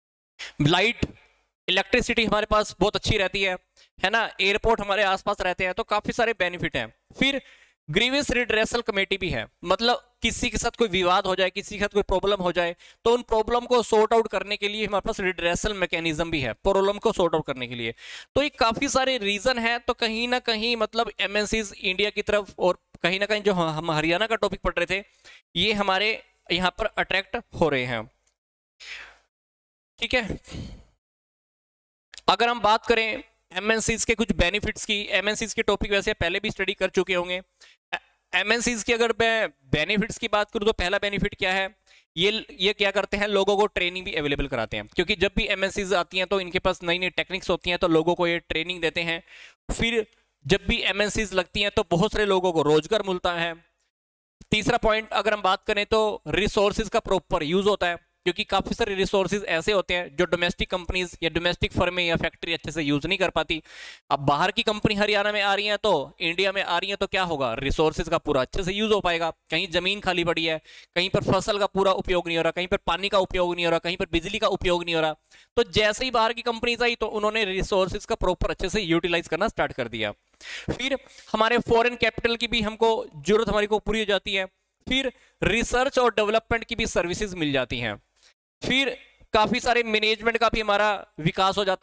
[SPEAKER 1] लाइट, इलेक्ट्रिसिटी हमारे पास बहुत अच्छी रहती है, है ना। एयरपोर्ट हमारे आसपास रहते हैं, तो काफी सारे बेनिफिट हैं। फिर ग्रीवियस रिड्रेसल कमेटी भी है, मतलब किसी के साथ कोई विवाद हो जाए, किसी के साथ कोई प्रॉब्लम हो जाए, तो उन प्रॉब्लम को सॉर्ट आउट करने के लिए हमारे पास रिड्रेसल मैकेनिज्म भी है, प्रॉब्लम को सॉर्ट आउट करने के लिए। तो ये काफी सारे रीजन है। तो कहीं ना कहीं मतलब एमएनसीज इंडिया की तरफ, और कहीं ना कहीं जो हम हरियाणा का टॉपिक पढ़ रहे थे, ये हमारे यहाँ पर अट्रैक्ट हो रहे हैं। ठीक है, अगर हम बात करें एमएनसीज के कुछ बेनिफिट्स की, एमएनसीज के टॉपिक वैसे पहले भी स्टडी कर चुके होंगे। एमएनसीज की अगर मैं बेनिफिट्स की बात करूं तो पहला बेनिफिट क्या है, ये ये क्या करते हैं, लोगों को ट्रेनिंग भी अवेलेबल कराते हैं। क्योंकि जब भी एमएनसीज आती हैं तो इनके पास नई नई टेक्निक्स होती हैं, तो लोगों को ये ट्रेनिंग देते हैं। फिर जब भी एमएनसीज लगती हैं तो बहुत सारे लोगों को रोजगार मिलता है। तीसरा पॉइंट अगर हम बात करें तो रिसोर्सेज का प्रॉपर यूज होता है, क्योंकि काफी सारे रिसोर्सेज ऐसे होते हैं जो डोमेस्टिक कंपनीज या डोमेस्टिक फर्में या फैक्ट्री अच्छे से यूज नहीं कर पाती। अब बाहर की कंपनी हरियाणा में आ रही है तो इंडिया में आ रही है, तो क्या होगा, रिसोर्सेज का पूरा अच्छे से यूज हो पाएगा। कहीं जमीन खाली पड़ी है, कहीं पर फसल का पूरा उपयोग नहीं हो रहा, कहीं पर पानी का उपयोग नहीं हो रहा, कहीं पर बिजली का उपयोग नहीं हो रहा। तो जैसे ही बाहर की कंपनीज आई तो उन्होंने रिसोर्सेज का प्रॉपर अच्छे से यूटिलाइज करना स्टार्ट कर दिया। फिर हमारे फॉरेन कैपिटल की भी हमको जरूरत हमारी को पूरी हो जाती है। फिर रिसर्च और डेवलपमेंट की भी सर्विसेज मिल जाती हैं। फिर काफी सारे मैनेजमेंट का भी हमारा विकास हो जाता है।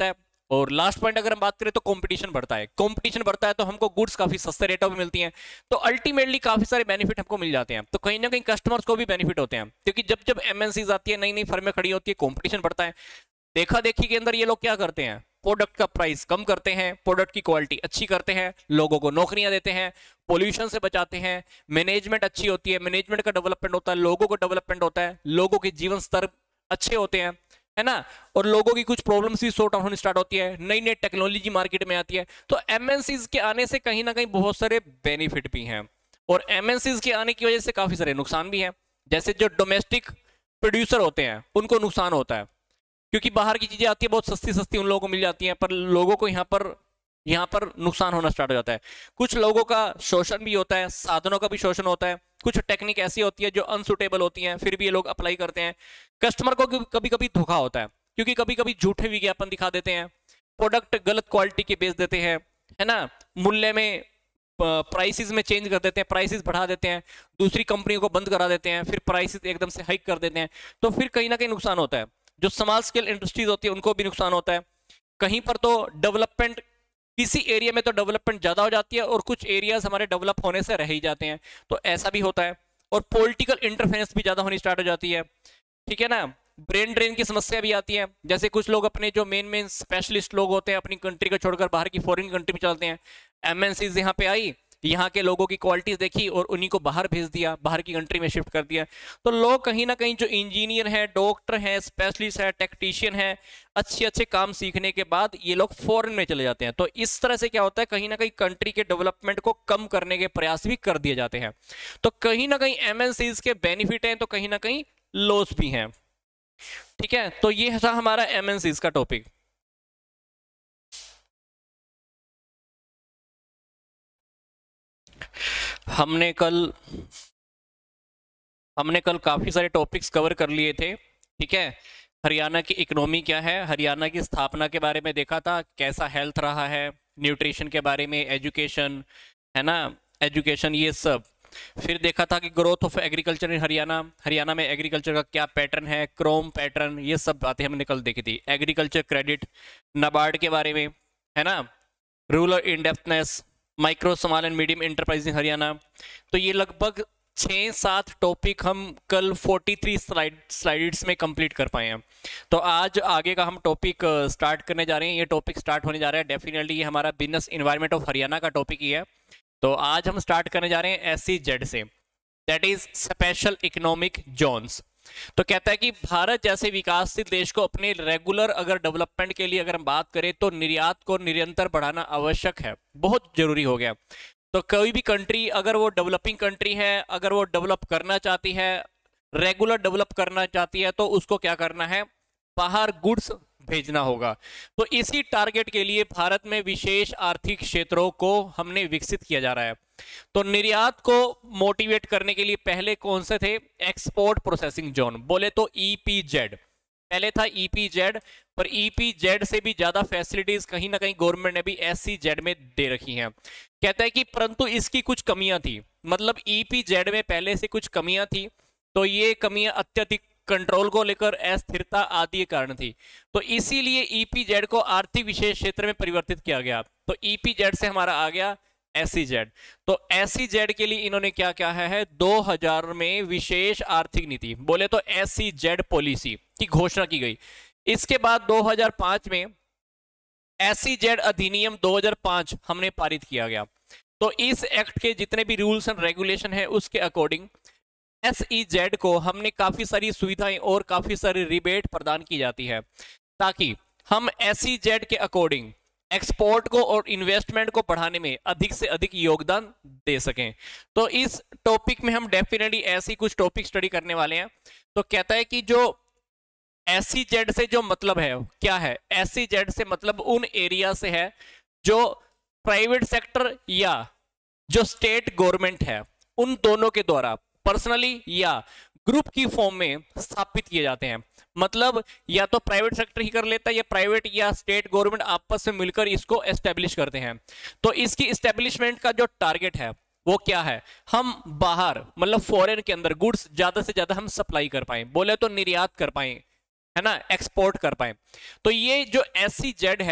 [SPEAKER 1] और लास्ट पॉइंट अगर हम बात करें तो कंपटीशन बढ़ता है, कंपटीशन बढ़ता है तो हमको गुड्स काफी सस्ते रेटों पे मिलती हैं, तो अल्टीमेटली काफी सारे बेनिफिट हमको मिल जाते हैं। तो कहीं ना कहीं कस्टमर्स को भी बेनिफिट होते हैं, क्योंकि जब जब एमएनसीज आती है, नई नई फर्में खड़ी होती है, कंपटीशन बढ़ता है। देखा देखी के अंदर ये लोग क्या करते हैं, प्रोडक्ट का प्राइस कम करते हैं, प्रोडक्ट की क्वालिटी अच्छी करते हैं, लोगों को नौकरियां देते हैं, पोल्यूशन से बचाते हैं, मैनेजमेंट अच्छी होती है, मैनेजमेंट का डेवलपमेंट होता है, लोगों को डेवलपमेंट होता है, लोगों के जीवन स्तर अच्छे होते हैं, है ना, और लोगों की कुछ प्रॉब्लम्स भी सॉर्ट आउट होनी स्टार्ट होती है, नई नई टेक्नोलॉजी मार्केट में आती है। तो एमएनसीज के आने से कहीं ना कहीं बहुत सारे बेनिफिट भी हैं, और एमएनसीज के आने की वजह से काफी सारे नुकसान भी हैं। जैसे जो डोमेस्टिक प्रोड्यूसर होते हैं उनको नुकसान होता है, क्योंकि बाहर की चीजें आती है बहुत सस्ती सस्ती उन लोगों को मिल जाती हैं, पर लोगों को यहाँ पर यहाँ पर नुकसान होना स्टार्ट हो जाता है। कुछ लोगों का शोषण भी होता है, साधनों का भी शोषण होता है, कुछ टेक्निक ऐसी होती है जो अनसुटेबल होती हैं, फिर भी ये लोग अप्लाई करते हैं। कस्टमर को कभी कभी धोखा होता है, क्योंकि कभी कभी झूठे विज्ञापन दिखा देते हैं, प्रोडक्ट गलत क्वालिटी के बेच देते हैं, है ना, मूल्य में प्राइसेस में चेंज कर देते हैं, प्राइसेस बढ़ा देते हैं, दूसरी कंपनियों को बंद करा देते हैं, फिर प्राइसेस एकदम से हाइक कर देते हैं, तो फिर कहीं ना कहीं नुकसान होता है। जो स्मॉल स्केल इंडस्ट्रीज होती है उनको भी नुकसान होता है। कहीं पर तो डेवलपमेंट, किसी एरिया में तो डेवलपमेंट ज्यादा हो जाती है और कुछ एरियाज हमारे डेवलप होने से रह ही जाते हैं, तो ऐसा भी होता है। और पॉलिटिकल इंटरफेरेंस भी ज्यादा होनी स्टार्ट हो जाती है, ठीक है ना, ब्रेन ड्रेन की समस्या भी आती है। जैसे कुछ लोग अपने जो मेन मेन स्पेशलिस्ट लोग होते हैं अपनी कंट्री को छोड़कर बाहर की फॉरेन कंट्री में चलते हैं, एमएनसीज यहाँ पे आई, यहाँ के लोगों की क्वालिटीज देखी और उन्हीं को बाहर भेज दिया, बाहर की कंट्री में शिफ्ट कर दिया। तो लोग कहीं ना कहीं जो इंजीनियर हैं, डॉक्टर हैं, स्पेशलिस्ट है, टेक्नीशियन है, अच्छे अच्छे काम सीखने के बाद ये लोग फॉरेन में चले जाते हैं। तो इस तरह से क्या होता है, कहीं ना कहीं कंट्री के डेवलपमेंट को कम करने के प्रयास भी कर दिए जाते हैं। तो कहीं ना कहीं एमएनसीज के बेनिफिट हैं तो कहीं ना कहीं लॉस भी हैं, ठीक है। तो ये था हमारा एमएनसीज का टॉपिक। हमने कल हमने कल काफी सारे टॉपिक्स कवर कर लिए थे, ठीक है। हरियाणा की इकोनॉमी क्या है, हरियाणा की स्थापना के बारे में देखा था, कैसा हेल्थ रहा है, न्यूट्रिशन के बारे में, एजुकेशन, है ना, एजुकेशन ये सब। फिर देखा था कि growth of agriculture in Haryana, Haryana में एग्रीकल्चर का क्या पैटर्न है, क्रोम पैटर्न, ये सब बातें हमने कल देखी थी। एग्रीकल्चर क्रेडिट, नाबार्ड के बारे में, है ना, rural indebtedness, micro small and medium enterprise in Haryana. तो ये लगभग छः सात टॉपिक हम कल तैंतालीस स्लाइड स्लाइड्स में कंप्लीट कर पाए हैं। तो आज आगे का हम टॉपिक स्टार्ट करने जा रहे हैं। ये टॉपिक स्टार्ट होने जा रहा है डेफिनेटली, ये हमारा बिजनेस इन्वायरमेंट ऑफ हरियाणा का टॉपिक ही है। तो आज हम स्टार्ट करने जा रहे हैं एस सी जेड से, that is special economic zones. तो कहता है कि भारत जैसे विकासशील देश को अपने रेगुलर अगर डेवलपमेंट के लिए अगर हम बात करें तो निर्यात को निरंतर बढ़ाना आवश्यक है, बहुत जरूरी हो गया। तो कोई भी कंट्री अगर वो डेवलपिंग कंट्री है, अगर वो डेवलप करना चाहती है, रेगुलर डेवलप करना चाहती है, तो उसको क्या करना है, बाहर गुड्स भेजना होगा। तो इसी टारगेट के लिए भारत में विशेष आर्थिक क्षेत्रों को हमने विकसित किया जा रहा है। तो निर्यात को मोटिवेट करने के लिए पहले कौन से थे, एक्सपोर्ट प्रोसेसिंग जोन, बोले तो ईपीजेड पहले था ईपीजेड, पर ईपीजेड से भी ज्यादा फैसिलिटीज कहीं ना कहीं गवर्नमेंट ने भी एससीजेड में दे रखी हैं। कहता है कि परंतु इसकी कुछ कमियां थी, मतलब ईपीजेड में पहले से कुछ कमियां थी, तो ये कमियां अत्यधिक कंट्रोल को लेकर, अस्थिरता आदि के कारण थी। तो इसीलिए ईपीजेड को आर्थिक विशेष क्षेत्र में परिवर्तित किया गया। तो ईपीजेड से हमारा आ गया एससीजेड। तो एससीजेड के लिए इन्होंने क्या क्या है, है दो हज़ार में विशेष आर्थिक नीति, बोले तो एससीजेड पॉलिसी की घोषणा की गई। इसके बाद दो हज़ार पाँच में एससीजेड अधिनियम दो हज़ार पाँच हमने पारित किया गया। तो इस एक्ट के जितने भी रूल्स एंड रेगुलेशन है उसके अकॉर्डिंग एसईजेड को हमने काफी सारी सुविधाएं और काफी सारी रिबेट प्रदान की जाती है, ताकि हम एसईजेड के अकॉर्डिंग एक्सपोर्ट को और इन्वेस्टमेंट को बढ़ाने में अधिक से अधिक योगदान दे सकें। तो इस टॉपिक में हम डेफिनेटली ऐसी कुछ टॉपिक स्टडी करने वाले हैं। तो कहता है कि जो एसईजेड से जो मतलब है क्या है, एसईजेड से मतलब उन एरिया से है जो प्राइवेट सेक्टर या जो स्टेट गवर्नमेंट है उन दोनों के द्वारा पर्सनली या ग्रुप की फॉर्म में स्थापित किए जाते हैं। मतलब या तो प्राइवेट सेक्टर ही कर लेता है या प्राइवेट या स्टेट गवर्नमेंट आपस में मिलकर इसको एस्टेब्लिश करते हैं। तो इसकी एस्टेब्लिशमेंट का जो टारगेट है वो क्या है, हम बाहर मतलब फॉरेन के अंदर गुड्स ज्यादा से ज्यादा हम सप्लाई कर पाए, बोले तो निर्यात कर पाए, है ना, एक्सपोर्ट कर पाए। तो ये जो एससीजेड है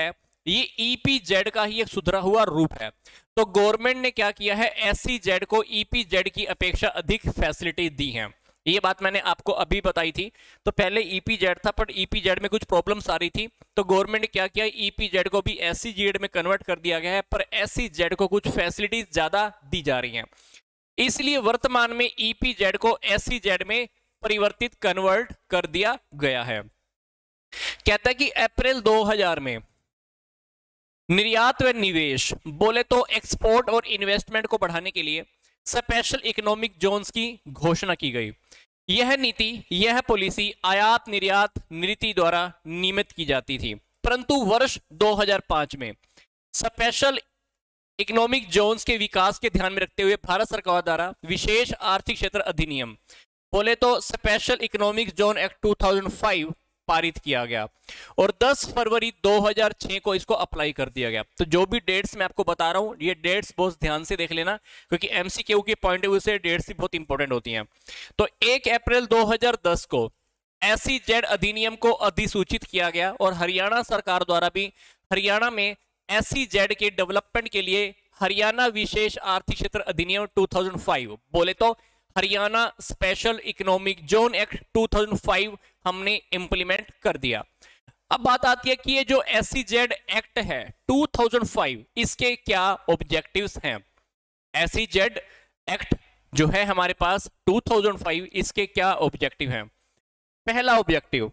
[SPEAKER 1] ये ईपीजेड का ही एक सुधरा हुआ रूप है। तो गवर्नमेंट ने क्या किया है, एसईजेड को ईपीजेड की अपेक्षा अधिक फैसिलिटी दी है। ये बात मैंने आपको अभी बताई थी। तो पहले ईपीजेड था, पर ईपीजेड में कुछ प्रॉब्लम्स आ रही थी, तो गवर्नमेंट ने क्या किया, ईपीजेड को भी एसईजेड में कन्वर्ट कर दिया गया है, पर एसईजेड को कुछ फैसिलिटीज ज्यादा दी जा रही हैं। इसलिए वर्तमान में ईपीजेड को एसईजेड में परिवर्तित कन्वर्ट कर दिया गया है। कहता है कि अप्रैल दो हज़ार में निर्यात व निवेश, बोले तो एक्सपोर्ट और इन्वेस्टमेंट को बढ़ाने के लिए स्पेशल इकोनॉमिक जोन्स की घोषणा की गई। यह नीति, यह पॉलिसी आयात निर्यात नीति द्वारा नियमित की जाती थी, परंतु वर्ष दो हज़ार पाँच में स्पेशल इकोनॉमिक जोन्स के विकास के ध्यान में रखते हुए भारत सरकार द्वारा विशेष आर्थिक क्षेत्र अधिनियम, बोले तो स्पेशल इकोनॉमिक जोन एक्ट दो हज़ार पाँच पारित किया गया और दस फरवरी दो हज़ार छह को इसको अप्लाई कर दिया गया। तो जो भी डेट्स मैं आपको बता रहा हूं, ये डेट्स बहुत ध्यान से देख लेना, क्योंकि एमसीक्यू के पॉइंट ऑफ व्यू से डेट्स भी बहुत इंपॉर्टेंट होती हैं। तो एक अप्रैल दो हज़ार दस को एसईजेड अधिनियम को अधिसूचित किया गया और हरियाणा सरकार द्वारा भी हरियाणा में एसईजेड के डेवलपमेंट के लिए हरियाणा विशेष आर्थिक क्षेत्र अधिनियम दो हज़ार पाँच, बोले तो Haryana special economic zone act दो हज़ार पाँच हमने इंप्लीमेंट कर दिया। अब बात आती है कि ये जो एसईजेड एक्ट है दो हज़ार पाँच, इसके क्या ऑब्जेक्टिव्स हैं। एसईजेड एक्ट जो है हमारे पास दो हज़ार पाँच, इसके क्या ऑब्जेक्टिव हैं। पहला ऑब्जेक्टिव,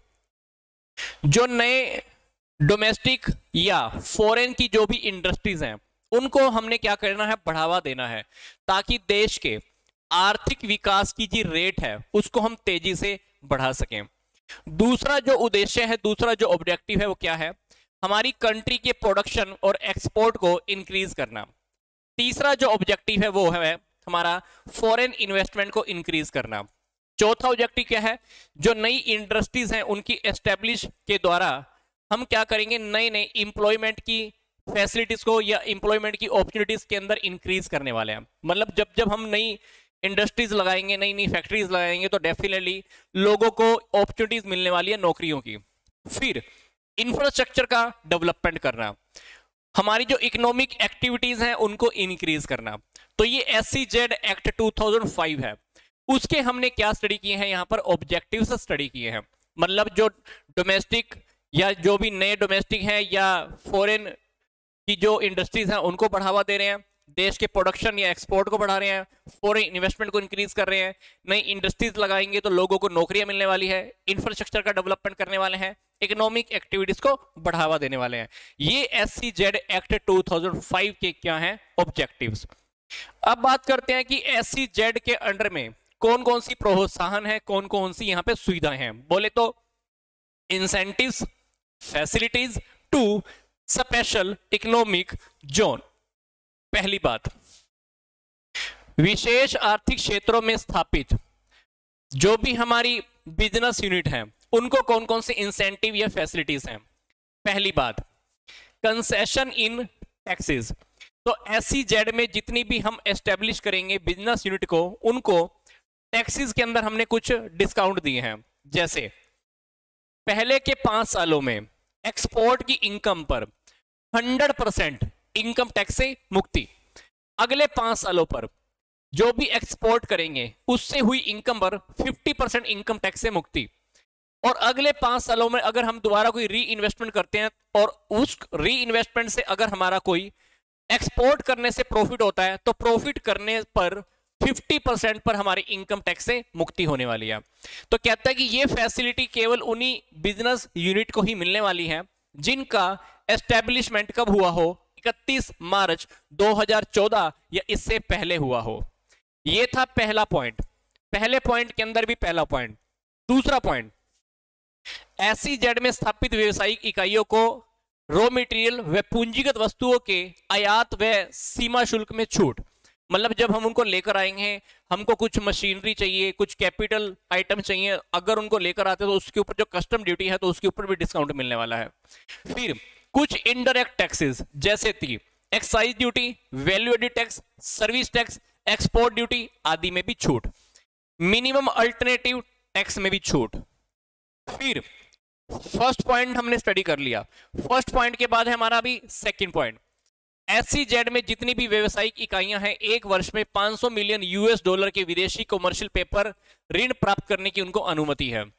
[SPEAKER 1] जो नए डोमेस्टिक या फॉरेन की जो भी इंडस्ट्रीज हैं उनको हमने क्या करना है, बढ़ावा देना है, ताकि देश के आर्थिक विकास की जो रेट है उसको हम तेजी से बढ़ा सकें। दूसरा जो उद्देश्य है, दूसरा जो ऑब्जेक्टिव है वो क्या है, हमारी कंट्री के प्रोडक्शन और एक्सपोर्ट को इंक्रीज करना। तीसरा जो ऑब्जेक्टिव है वो है हमारा फॉरेन इन्वेस्टमेंट को इंक्रीज करना। चौथा ऑब्जेक्टिव क्या है, जो नई इंडस्ट्रीज हैं उनकी एस्टेब्लिश के द्वारा हम क्या करेंगे, नए नए इंप्लॉयमेंट की फैसिलिटीज को या इंप्लॉयमेंट की अपॉर्चुनिटीज के अंदर इंक्रीज करने वाले हैं। मतलब जब जब हम नई इंडस्ट्रीज लगाएंगे, नई नई फैक्ट्रीज लगाएंगे, तो डेफिनेटली लोगों को अपॉर्चुनिटीज मिलने वाली है नौकरियों की। फिर इंफ्रास्ट्रक्चर का डेवलपमेंट करना, हमारी जो इकोनॉमिक एक्टिविटीज हैं उनको इंक्रीज करना। तो ये एसईजेड एक्ट दो हज़ार पाँच है, उसके हमने क्या स्टडी किए हैं, यहाँ पर ऑब्जेक्टिव्स स्टडी किए हैं। मतलब जो डोमेस्टिक या जो भी नए डोमेस्टिक हैं या फॉरेन की जो इंडस्ट्रीज हैं उनको बढ़ावा दे रहे हैं, देश के प्रोडक्शन या एक्सपोर्ट को बढ़ा रहे हैं, फॉरेन इन्वेस्टमेंट को इंक्रीज कर रहे हैं, नई इंडस्ट्रीज लगाएंगे तो लोगों को नौकरियां मिलने वाली है, इंफ्रास्ट्रक्चर का डेवलपमेंट करने वाले हैं, इकोनॉमिक एक्टिविटीज को बढ़ावा देने वाले हैं। ये एसईजेड एक्ट दो हज़ार पाँच के क्या हैं, ऑब्जेक्टिव्स। अब बात करते हैं कि एसईजेड के अंडर में कौन कौन सी प्रोत्साहन है, कौन कौन सी यहाँ पे सुविधाएं हैं। बोले तो incentives, facilities to special economic zone. पहली बात, विशेष आर्थिक क्षेत्रों में स्थापित जो भी हमारी बिजनेस यूनिट हैं उनको कौन कौन से इंसेंटिव या फैसिलिटीज हैं। पहली बात, कंसेशन इन टैक्सेस। तो एसईजेड में जितनी भी हम एस्टेब्लिश करेंगे बिजनेस यूनिट को, उनको टैक्सेस के अंदर हमने कुछ डिस्काउंट दिए हैं। जैसे पहले के पांच सालों में एक्सपोर्ट की इनकम पर हंड्रेड परसेंट इनकम टैक्स से मुक्ति, अगले पांच सालों पर जो भी एक्सपोर्ट करेंगे उससे हुई इनकम पर फिफ्टी परसेंट इनकम टैक्स से मुक्ति, और अगले पांच सालों में अगर हम दोबारा कोई री इन्वेस्टमेंट करते हैं और उस री इन्वेस्टमेंट से अगर हमारा कोई एक्सपोर्ट करने से प्रॉफिट होता है तो प्रॉफिट करने पर पचास परसेंट पर हमारी इनकम टैक्स से मुक्ति होने वाली है। तो कहता है कि ये फैसिलिटी केवल उन्हीं बिजनेस यूनिट को ही मिलने वाली है जिनका एस्टेब्लिशमेंट कब हुआ हो, इकतीस मार्च दो हज़ार चौदह या इससे पहले हुआ हो। ये था पहला पॉइंट, पहले पॉइंट के अंदर भी पहला पॉइंट। दूसरा पॉइंट, एसईजेड में स्थापित व्यवसायिक इकाइयों को रॉ मटेरियल व पूंजीगत वस्तुओं के आयात व सीमा शुल्क में छूट। मतलब जब हम उनको लेकर आएंगे, हमको कुछ मशीनरी चाहिए, कुछ कैपिटल आइटम चाहिए, अगर उनको लेकर आते हैं तो उसके ऊपर जो कस्टम ड्यूटी है तो उसके ऊपर भी डिस्काउंट मिलने वाला है। फिर कुछ इनडायरेक्ट टैक्सेस जैसे थी excise duty, value added tax, service tax, export duty आदि में भी छूट। मिनिमम अल्टरनेटिव टैक्स में भी छूट। फिर फर्स्ट पॉइंट हमने स्टडी कर लिया। फर्स्ट पॉइंट के बाद है हमारा अभी सेकंड पॉइंट। एसईजेड में जितनी भी व्यवसायिक इकाइयां हैं एक वर्ष में पाँच सौ मिलियन यूएस डॉलर के विदेशी कमर्शियल पेपर ऋण प्राप्त करने की उनको अनुमति है।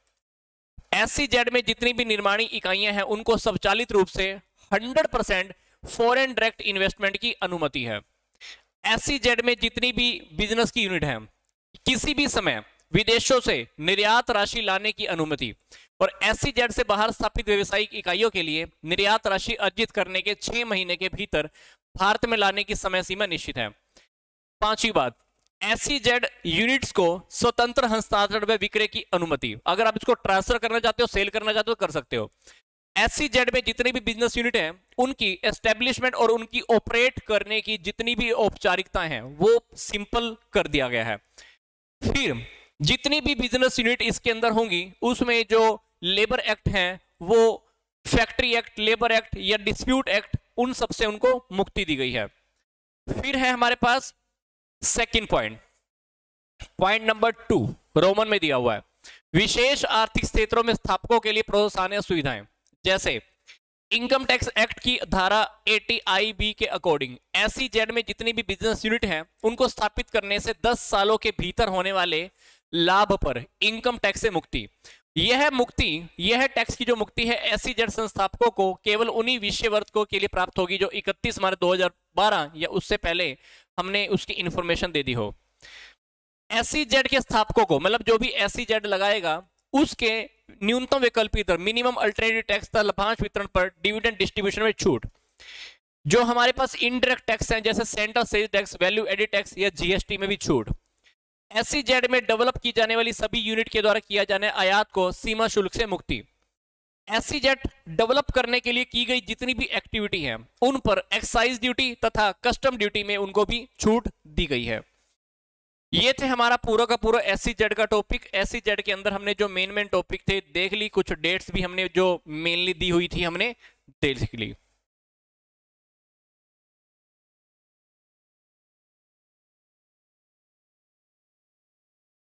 [SPEAKER 1] एसईजेड में जितनी भी निर्माणी इकाइयां हैं उनको स्वचालित रूप से hundred percent foreign direct investment की अनुमति है। एसईजेड में जितनी भी बिजनेस की यूनिट है किसी भी समय विदेशों से निर्यात राशि लाने की अनुमति, और एसईजेड से बाहर स्थापित व्यवसायिक इकाइयों के लिए निर्यात राशि अर्जित करने के छह महीने के भीतर भारत में लाने की समय सीमा निश्चित है। पांचवी बात, एसईजेड यूनिट्स को स्वतंत्र हस्तांतरण व विक्रय की अनुमति। अगर आप इसको ट्रांसफर करना चाहते हो, सेल करना चाहते हो, कर सकते हो। एसईजेड में जितनी भी बिजनेस यूनिट है उनकी एस्टेब्लिशमेंट और उनकी ऑपरेट करने की जितनी भी औपचारिकताएं हैं वो सिंपल कर दिया गया है। फिर जितनी भी बिजनेस यूनिट इसके अंदर होंगी उसमें जो लेबर एक्ट हैं वो फैक्ट्री एक्ट, लेबर एक्ट या डिस्प्यूट एक्ट, उन सब से उनको मुक्ति दी गई है। फिर है हमारे पास second point, point number two roman में दिया हुआ है, विशेष आर्थिक क्षेत्रों में स्थापकों के लिए प्रोत्साहन या सुविधाएं। जैसे इनकम टैक्स एक्ट की धारा अस्सी आई बी के अकॉर्डिंग एसईजेड में जितनी भी बिजनेस यूनिट है उनको स्थापित करने से दस सालों के भीतर होने वाले लाभ पर इनकम टैक्स से मुक्ति। यह मुक्ति, यह टैक्स की जो मुक्ति है एसईजेड संस्थापकों को केवल उन्हीं विषय वर्गों के लिए प्राप्त होगी जो इकतीस मार्च दो हज़ार बारह या उससे पहले हमने उसकी इंफॉर्मेशन दे दी हो। एसईजेड के स्थापकों को, मतलब जो भी एसईजेड लगाएगा उसके न्यूनतम वैकल्पिक दर, मिनिमम अल्टरनेटिव टैक्स तथा लाभांश वितरण पर डिविडेंड डिस्ट्रीब्यूशन में छूट। जो हमारे पास इनडायरेक्ट टैक्स हैं जैसे central sale tax, value added tax या जीएसटी में भी छूट। एसईजेड में डेवलप की जाने वाली सभी यूनिट के द्वारा किया जाने आयात को सीमा शुल्क से मुक्ति। एसईजेड डेवलप करने के लिए की गई जितनी भी एक्टिविटी है उन पर एक्साइज ड्यूटी तथा कस्टम ड्यूटी में उनको भी छूट दी गई है। ये थे हमारा पूरा का पूरा एसईजेड का टॉपिक। एसईजेड के अंदर हमने जो मेन मेन टॉपिक थे देख ली, कुछ डेट्स भी हमने जो मेनली दी हुई थी हमने देख ली।